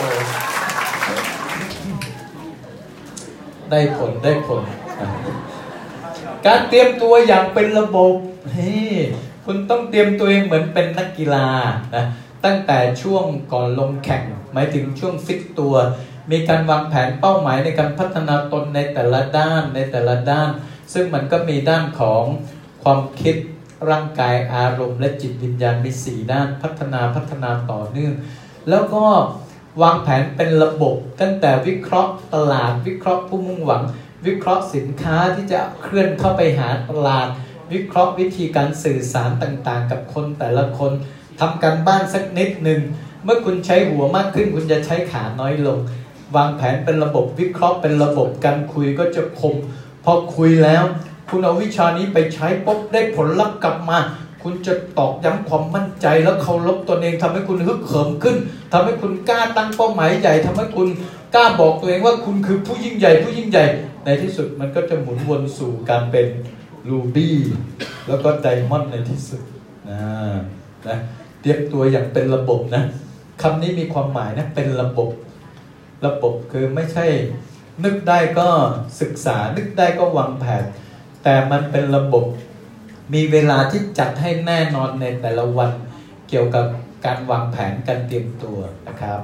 ได้ผลการเตรียมตัวอย่างเป็นระบบคุณต้องเตรียมตัวเองเหมือนเป็นนักกีฬานะตั้งแต่ช่วงก่อนลงแข่งหมายถึงช่วงฟิตตัวมีการวางแผนเป้าหมายในการพัฒนาตนในแต่ละด้านซึ่งมันก็มีด้านของความคิดร่างกายอารมณ์และจิตวิญญาณมี4 ด้านพัฒนาต่อเนื่องแล้วก็วางแผนเป็นระบบตั้งแต่วิเคราะห์ตลาดวิเคราะห์ผู้มุ่งหวังวิเคราะห์สินค้าที่จะเคลื่อนเข้าไปหาตลาดวิเคราะห์วิธีการสื่อสารต่างๆกับคนแต่ละคนทำกันบ้านสักนิดหนึ่งเมื่อคุณใช้หัวมากขึ้นคุณจะใช้ขาน้อยลงวางแผนเป็นระบบวิเคราะห์เป็นระบบการคุยก็จะคมพอคุยแล้วคุณเอาวิชานี้ไปใช้ปุ๊บได้ผลลัพธ์กลับมาคุณจะตอกย้ำความมั่นใจแล้วเคารพตนเองทำให้คุณฮึกเหิมขึ้นทำให้คุณกล้าตั้งเป้าหมายใหญ่ทำให้คุณกล้าบอกตัวเองว่าคุณคือผู้ยิ่งใหญ่ในที่สุดมันก็จะหมุนวนสู่การเป็นรูบี้แล้วก็ไดมอนด์ในที่สุดนะเตรียมตัวอย่างเป็นระบบนะคำนี้มีความหมายนะเป็นระบบคือไม่ใช่นึกได้ก็ศึกษานึกได้ก็วางแผนแต่มันเป็นระบบมีเวลาที่จัดให้แน่นอนในแต่ละวันเกี่ยวกับการวางแผนการเตรียมตัวนะครับ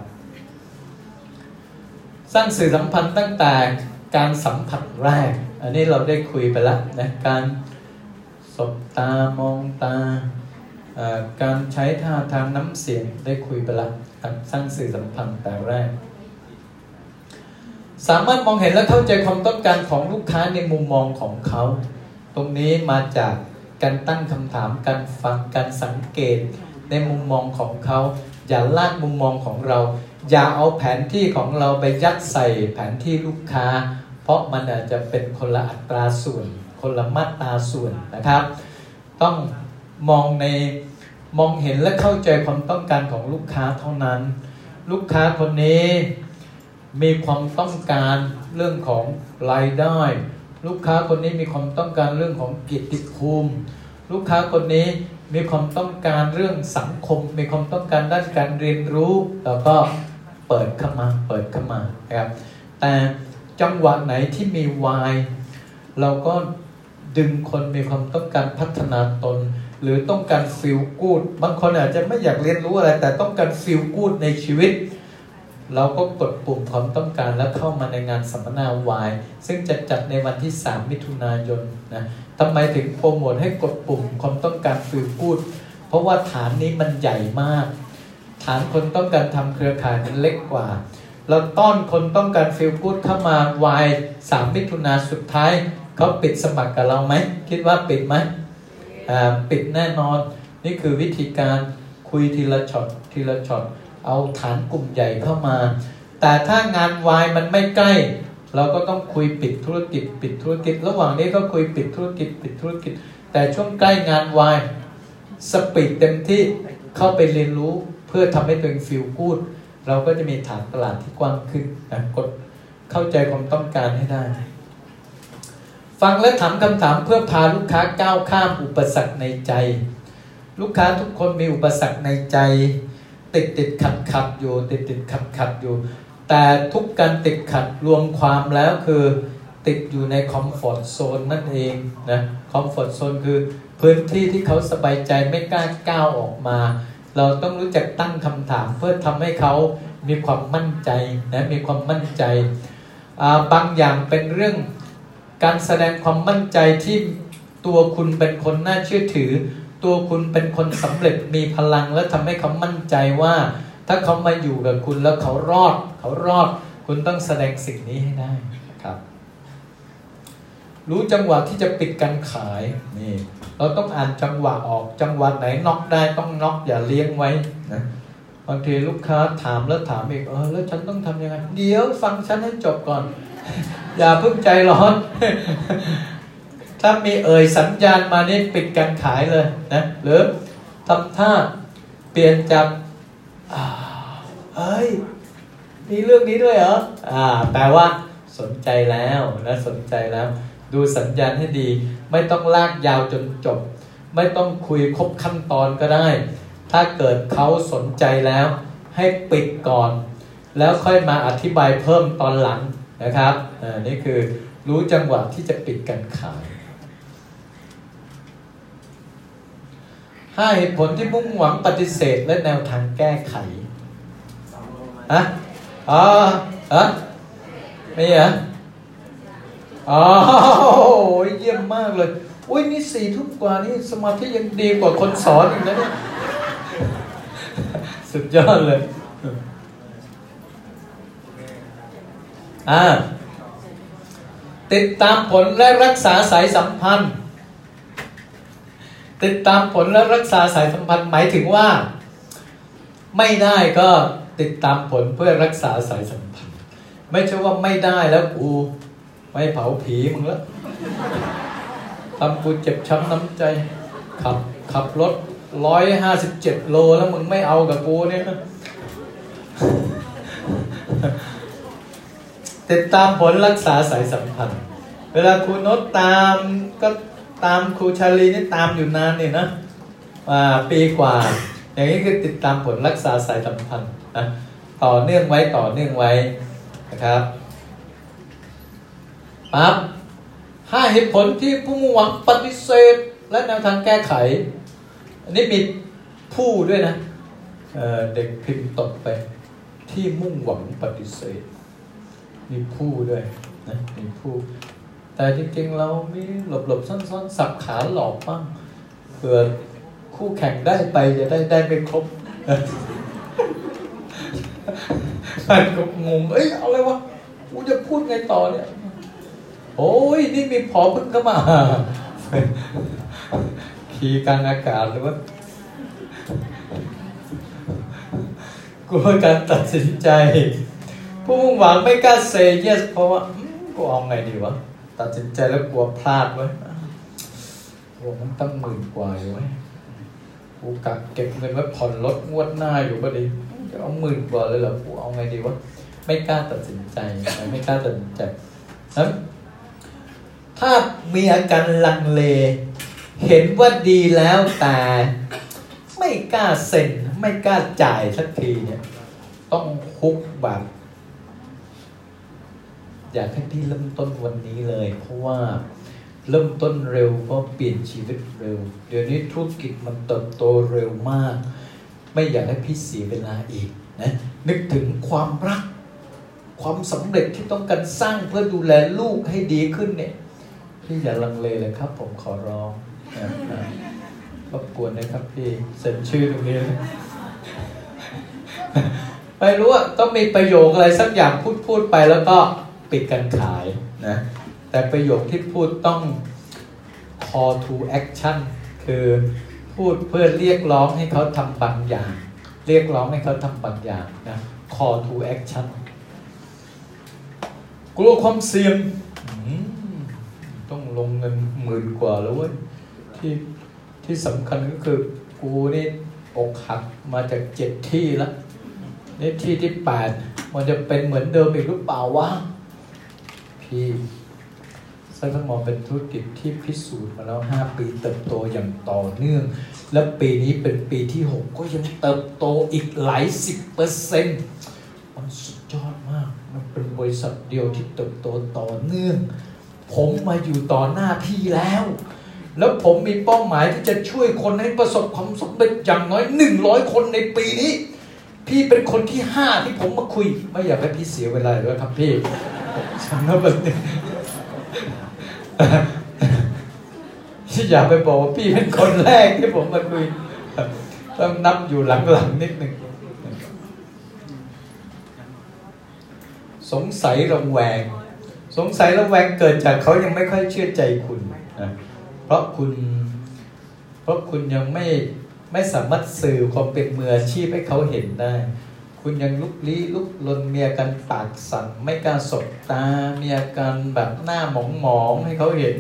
สร้างสื่อสัมพันธ์ตั้งแต่การสัมผัสแรกอันนี้เราได้คุยไปแล้วนะการสบตามองตาการใช้ท่าทางน้ำเสียงได้คุยไปแล้วสร้างสื่อสัมพันธ์แต่แรกสามารถมองเห็นและเข้าใจความต้องการของลูกค้าในมุมมองของเขาตรงนี้มาจากการตั้งคำถามการฟังการสังเกตในมุมมองของเขาอย่าลากมุมมองของเราอย่าเอาแผนที่ของเราไปยัดใส่แผนที่ลูกค้าเพราะมันอาจจะเป็นคนละอัตราส่วนคนละมาตราส่วนนะครับต้องมองเห็นและเข้าใจความต้องการของลูกค้าเท่านั้นลูกค้าคนนี้มีความต้องการเรื่องของรายได้ลูกค้าคนนี้มีความต้องการเรื่องของเกียรติภูมิลูกค้าคนนี้มีความต้องการเรื่องสังคมมีความต้องการด้านการเรียนรู้แล้วก็เปิดเข้ามานะครับแต่จังหวะไหนที่มีวายเราก็ดึงคนมีความต้องการพัฒนาตนหรือต้องการฟีลกู๊ดบางคนอาจจะไม่อยากเรียนรู้อะไรแต่ต้องการฟีลกู๊ดในชีวิตเราก็กดปุ่มความต้องการแล้วเข้ามาในงานสัมมนาวายซึ่งจะจัดในวันที่3 มิถุนายนนะทำไมถึงโปรโมทให้กดปุ่มความต้องการฟีลกู๊ดเพราะว่าฐานนี้มันใหญ่มากฐานคนต้องการทำเครือข่ายมันเล็กกว่าเราต้อนคนต้องการฟีลกู๊ดเข้ามาวาย3 มิถุนาสุดท้ายเขาปิดสมัครกับเราไหมคิดว่าปิดไหมปิดแน่นอนนี่คือวิธีการคุยทีละช็อตเอาฐานกลุ่มใหญ่เข้ามาแต่ถ้างานวายมันไม่ใกล้เราก็ต้องคุยปิดธุรกิจระหว่างนี้ก็คุยปิดธุรกิจแต่ช่วงใกล้งานวายสปีดเต็มที่เข้าไปเรียนรู้พื่อทำให้ตัวเองฟีลกู๊ดเราก็จะมีฐานตลาดที่กว้างขึ้นนะกดเข้าใจความต้องการให้ได้ฟังและถามคำถามเพื่อพาลูกค้าก้าวข้ามอุปสรรคในใจลูกค้าทุกคนมีอุปสรรคในใจติดขัดอยู่ติดขัดอยู่แต่ทุกการติดขัดรวมความแล้วคือติดอยู่ในคอมฟอร์ตโซนนั่นเองนะคอมฟอร์ตโซนคือพื้นที่ที่เขาสบายใจไม่กล้าก้าวออกมาเราต้องรู้จักตั้งคำถามเพื่อทำให้เขามีความมั่นใจนะมีความมั่นใจบางอย่างเป็นเรื่องการแสดงความมั่นใจที่ตัวคุณเป็นคนน่าเชื่อถือตัวคุณเป็นคนสำเร็จมีพลังและทำให้เขามั่นใจว่าถ้าเขามาอยู่กับคุณแล้วเขารอดคุณต้องแสดงสิ่งนี้ให้ได้ครับรู้จังหวะที่จะปิดการขายนี่เราต้องอ่านจังหวะออกจังหวะไหนน็อกได้ต้องน็อกอย่าเลี้ยงไว้นะบางทีลูกค้าถามแล้วถามอีกแล้วฉันต้องทำยังไงเดี๋ยวฟังฉันให้จบก่อน อย่าเพิ่งใจร้อน ถ้ามีสัญญาณมานี่ปิดการขายเลยนะหรือทำท่าเปลี่ยนจากมีเรื่องนี้ด้วยเหรอแปลว่าสนใจแล้วนะสนใจแล้วดูสัญญาณให้ดีไม่ต้องลากยาวจนจบไม่ต้องคุยครบขั้นตอนก็ได้ถ้าเกิดเขาสนใจแล้วให้ปิดก่อนแล้วค่อยมาอธิบายเพิ่มตอนหลังนะครับนี่คือรู้จังหวะที่จะปิดการขาย5 เหตุผลที่มุ่งหวังปฏิเสธและแนวทางแก้ไขไม่เหรอเยี่ยมมากเลยอุ้ยนี่4 ทุ่มกว่านี่สมาธิยังดีกว่าคนสอนอีกนะเนี่ยสุดยอดเลยติดตามผลและรักษาสายสัมพันธ์ติดตามผลและรักษาสายสัมพันธ์หมายถึงว่าไม่ได้ก็ติดตามผลเพื่อรักษาสายสัมพันธ์ไม่ใช่ว่าไม่ได้แล้วกูไม่เผาผีมึงแล้วทำกูเจ็บช้ำน้ำใจขับรถ157 โลแล้วมึงไม่เอากับกูเนี่ยติดตามผลรักษาสายสัมพันธ์เวลาครูโน้ตตามก็ตามครูชาลีนี่ตามอยู่นานเนี่ยนะปีกว่าอย่างนี้คือติดตามผลรักษาสายสัมพันธ์นะต่อเนื่องไว้นะครับปั๊บ5 เหตุผลที่ผู้มุ่งหวังปฏิเสธและแนวทางแก้ไขอันนี้มีผู้ด้วยนะเด็กพิมพ์ตกไปที่มุ่งหวังปฏิเสธมีผู้ด้วยนะมีผู้แต่จริงๆเรามีหลบซ่อนๆสับขาหลอกบ้างเผื่อคู่แข่งได้ไปจะได้ไม่ครบมันก็งงอะไรวะกูจะพูดไงต่อเนี่ยโอ้ยนี่มีพอพึ่งเข้ามาขี่กลางอากาศหรือว่ากลัวการตัดสินใจผู้มุ่งหวังไม่กล้าเซย์เยสเพราะว่ากูเอาไงดีวะตัดสินใจแล้วกลัวพลาดไว้โอ้มันตั้ง10,000 กว่าอยู่ไว้กูกะเก็บเงินไว้ผ่อนรถงวดหน้าอยู่ก็ดีจะเอา10,000 กว่าเลยเหรอกูเอาไงดีวะไม่กล้าตัดสินใจไม่กล้าตัดสินใจนะถ้ามีอาการลังเลเห็นว่าดีแล้วแต่ไม่กล้าเซ็นไม่กล้าจ่ายสักทีเนี่ยต้องคุกแบบอยากให้พี่เริ่มต้นวันนี้เลยเพราะว่าเริ่มต้นเร็วเพราะเปลี่ยนชีวิตเร็วเดี๋ยวนี้ธุรกิจมันเติบโตเร็วมากไม่อยากให้พี่เสียเวลาอีกนะนึกถึงความรักความสำเร็จที่ต้องการสร้างเพื่อดูแลลูกให้ดีขึ้นเนี่ยพี่อย่าลังเลเลยครับผมขอร้องรบกวนนะครับพี่เซ็นชื่อตรงนี้ไม่รู้ว่าต้องมีประโยคอะไรสักอย่างพูดไปแล้วก็ปิดการขายนะแต่ประโยคที่พูดต้อง call to action คือพูดเพื่อเรียกร้องให้เขาทำบางอย่างเรียกร้องให้เขาทำบางอย่างนะ call to action กลัวความเสี่ยงต้องลงเงิน10,000 กว่าแล้วเว้ยที่สำคัญก็คือกูนี่อกหักมาจาก7 ที่แล้วนี่ที่ที่8มันจะเป็นเหมือนเดิมอีกหรือเปล่าวะพี่ซัสมอเป็นธุรกิจที่พิสูจน์มาแล้ว5 ปีเติบโตอย่างต่อเนื่องและปีนี้เป็นปีที่6ก็ยังเติบโตอีกหลาย 10%มันสุดยอดมากมันเป็นบริษัทเดียวที่เติบโตต่อเนื่องผมมาอยู่ต่อหน้าพี่แล้วผมมีเป้าหมายที่จะช่วยคนให้ประสบความสำเร็จอย่างน้อย100 คนในปีนี้พี่เป็นคนที่5ที่ผมมาคุยไม่อยากให้พี่เสียเวลาเลยครับพี่ฉันว่าแบบนี้อย่าไปบอกว่าพี่เป็นคนแรกที่ผมมาคุยต้องนับอยู่หลังๆนิดหนึ่งสงสัยระแวงเกิดจากเขายังไม่ค่อยเชื่อใจคุณนะเพราะคุณยังไม่สามารถสื่อความเป็นมืออาชีพให้เขาเห็นได้คุณยังลุกลี้ลุกลนมีอาการปากสั่นไม่กล้าสบตามีอาการแบบหน้าหมองให้เขาเห็น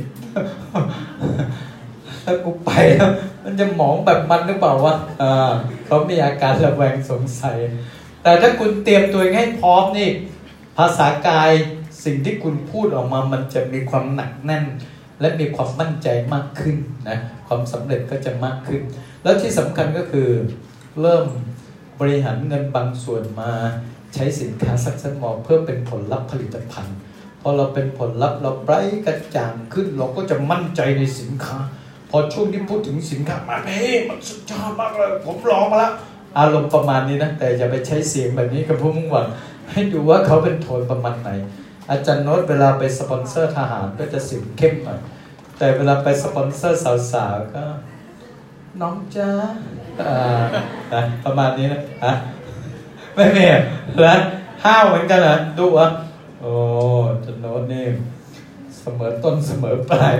ถ้ากูไปแล้วมันจะหมองแบบมันหรือเปล่าวะเขามีอาการระแวงสงสัยแต่ถ้าคุณเตรียมตัวให้พร้อมนี่ภาษากายสิ่งที่คุณพูดออกมามันจะมีความหนักแน่นและมีความมั่นใจมากขึ้นนะความสำเร็จก็จะมากขึ้นแล้วที่สำคัญก็คือเริ่มบริหารเงินบางส่วนมาใช้สินค้าซักซ้ำเพื่อเป็นผลลัพธ์ผลิตภัณฑ์พอเราเป็นผลลัพธ์เราไร้กระจ่างขึ้นเราก็จะมั่นใจในสินค้าพอช่วงที่พูดถึงสินค้ามามันสุดยอดมากเลยผมลองมาแล้วอารมณ์ประมาณนี้นะแต่อย่าไปใช้เสียงแบบนี้กับพวกมึงหวังให้ดูว่าเขาเป็นโทนประมาณไหนอาจารย์โน้ตเวลาไปสปอนเซอร์ทหารก็จะเสียงเข้มหน่อยแต่เวลาไปสปอนเซอร์สาวๆก็น้องจ้าประมาณนี้นะไม่มีแล้วห้าวเหมือนกันนะดูอ่ะโอ้อาจารย์โน้ตนี่เสมอต้นเสมอปลาย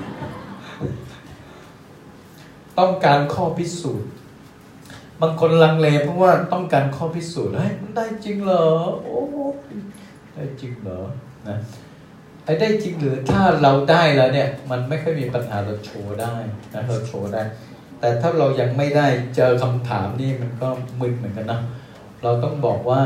ต้องการข้อพิสูจน์บางคนลังเลเพราะว่าต้องการข้อพิสูจน์มันได้จริงเหรอโอ้ได้จริงเหรอนะได้จริงหรือถ้าเราได้แล้วเนี่ยมันไม่ค่อยมีปัญหาเราโชว์ได้นะเราโชว์ได้แต่ถ้าเรายังไม่ได้เจอคำถามนี่มันก็มึนเหมือนกันนะเราต้องบอกว่า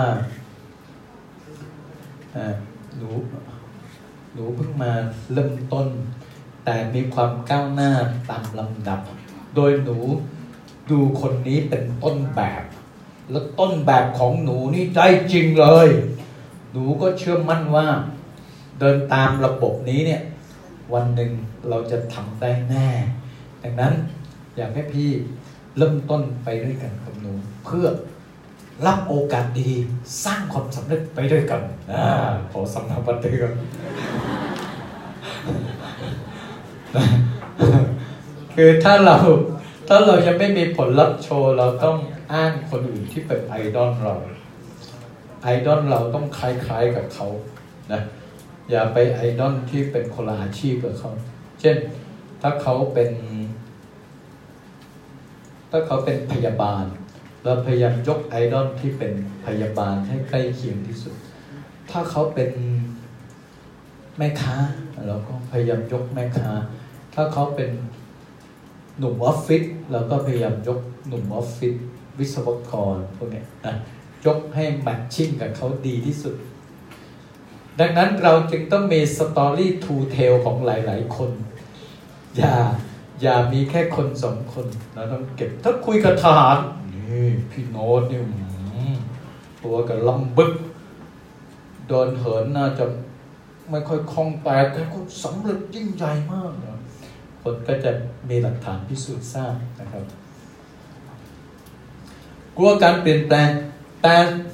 หนูเพิ่งมาเริ่มต้นแต่มีความก้าวหน้าตามลำดับโดยหนูดูคนนี้เป็นต้นแบบแล้วต้นแบบของหนูนี่ได้จริงเลยหนูก็เชื่อมั่นว่าเดินตามระบบนี้เนี่ยวันหนึ่งเราจะทำได้แน่ดังนั้นอยากให้พี่เริ่มต้นไปด้วยกันกับหนูเพื่อรับโอกาสดีๆสร้างความสำเร็จไปด้วยกันขอสำนักปฏิบัติคือถ้าเรายังไม่มีผลลัพธ์โชว์เราต้องอ้างคนอื่นที่เป็นไอดอลเราต้องคล้ายๆกับเขานะอย่าไปไอดอลที่เป็นคนละอาชีพกับเขาเช่นถ้าเขาเป็นพยาบาลเราพยายามยกไอดอลที่เป็นพยาบาลให้ใกล้เคียงที่สุดถ้าเขาเป็นแม่ค้าเราก็พยายามยกแม่ค้าถ้าเขาเป็นหนุ่มออฟฟิศเราก็พยายามยกหนุ่มออฟฟิศวิศวกรพวกนี้นะยกให้แมทชิ่งกับเขาดีที่สุดดังนั้นเราจึงต้องมีสตอรี่ทูเทลของหลายๆคนอย่ามีแค่คน2 คนเราต้องเก็บถ้าคุยกับทหารนี่พี่โน้ตนี่ตัวกับลำบึกโดนเหินน่าจะไม่ค่อยคล่องแต่เขาสำเร็จยิ่งใหญ่มากนะคนก็จะมีหลักฐานพิสูจน์ทราบนะครับกลัวการเปลี่ยนแปลงแต่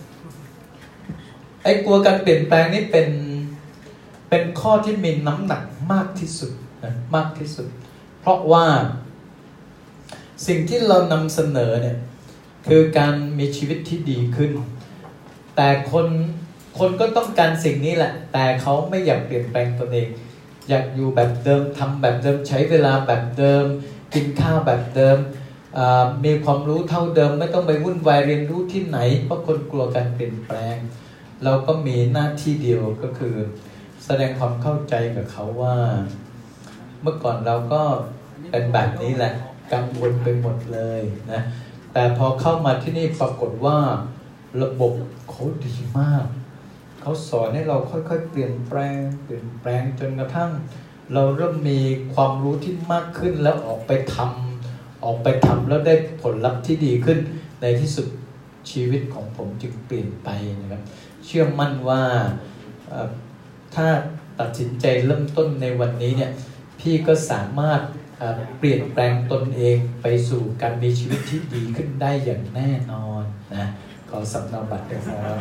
กลัวการเปลี่ยนแปลงนี่เป็นข้อที่มีน้ำหนักมากที่สุดนะมากที่สุดเพราะว่าสิ่งที่เรานำเสนอเนี่ยคือการมีชีวิตที่ดีขึ้นแต่คนก็ต้องการสิ่งนี้แหละแต่เขาไม่อยากเปลี่ยนแปลงตัวเองอยากอยู่แบบเดิมทำแบบเดิมใช้เวลาแบบเดิมกินข้าวแบบเดิมมีความรู้เท่าเดิมไม่ต้องไปวุ่นวายเรียนรู้ที่ไหนเพราะคนกลัวการเปลี่ยนแปลงเราก็มีหน้าที่เดียวก็คือแสดงความเข้าใจกับเขาว่าเมื่อก่อนเราก็เป็นแบบนี้แหละกังวลไปหมดเลยนะแต่พอเข้ามาที่นี่ปรากฏว่าระบบเขาดีมากเขาสอนให้เราค่อยๆเปลี่ยนแปลงจนกระทั่งเราเริ่มมีความรู้ที่มากขึ้นแล้วออกไปทำแล้วได้ผลลัพธ์ที่ดีขึ้นในที่สุดชีวิตของผมจึงเปลี่ยนไปนะครับเชื่อมั่นว่าถ้าตัดสินใจเริ่มต้นในวันนี้เนี่ยพี่ก็สามารถเปลี่ยนแปลงตนเองไปสู่การมีชีวิตที่ดีขึ้นได้อย่างแน่นอนนะขอสำเนาบัตรด้วยครับ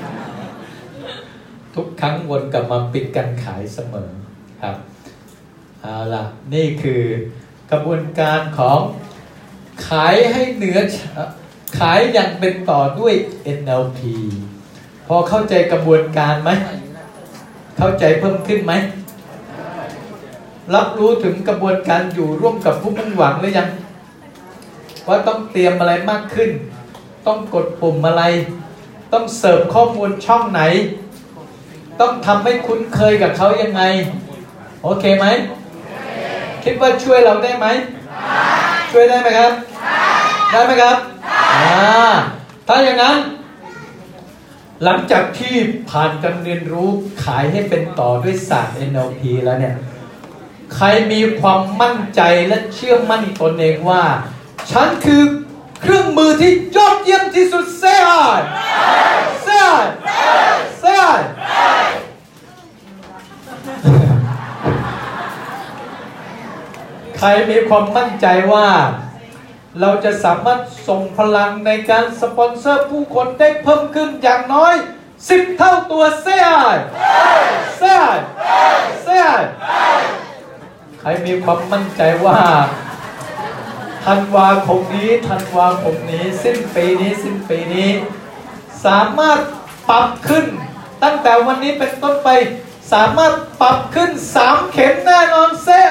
ทุกครั้งวนกลับมาปิดการขายเสมอครับเอาล่ะนี่คือกระบวนการของขายให้เหนือขายอย่างเป็นต่อด้วย NLP พอเข้าใจกระบวนการไหมเข้าใจเพิ่มขึ้นไหมรับรู้ถึงกระบวนการอยู่ร่วมกับผู้มุ่งหวังหรือยังว่าต้องเตรียมอะไรมากขึ้นต้องกดปุ่มอะไรต้องเสิร์ฟข้อมูลช่องไหนต้องทำให้คุ้นเคยกับเขายังไงโอเคไหมคิดว่าช่วยเราได้ไหมช่วยได้ไหมครับได้ไหมครับถ้าอย่างนั้นหลังจากที่ผ่านการเรียนรู้ขายให้เป็นต่อด้วยศาสตร์ NLP แล้วเนี่ยใครมีความมั่นใจและเชื่อมั่นตนเองว่าฉันคือเครื่องมือที่ยอดเยี่ยมที่สุดเซ่ใครมีความมั่นใจว่าเราจะสามารถส่งพลังในการสปอนเซอร์ผู้คนได้เพิ่มขึ้นอย่างน้อย10 เท่าตัวเซ่ใครมีความมั่นใจว่าธันวาคมนี้สิ้นปีนี้สามารถปรับขึ้นตั้งแต่วันนี้เป็นต้นไปสามารถปรับขึ้น3 เข็มแน่นอนเซ่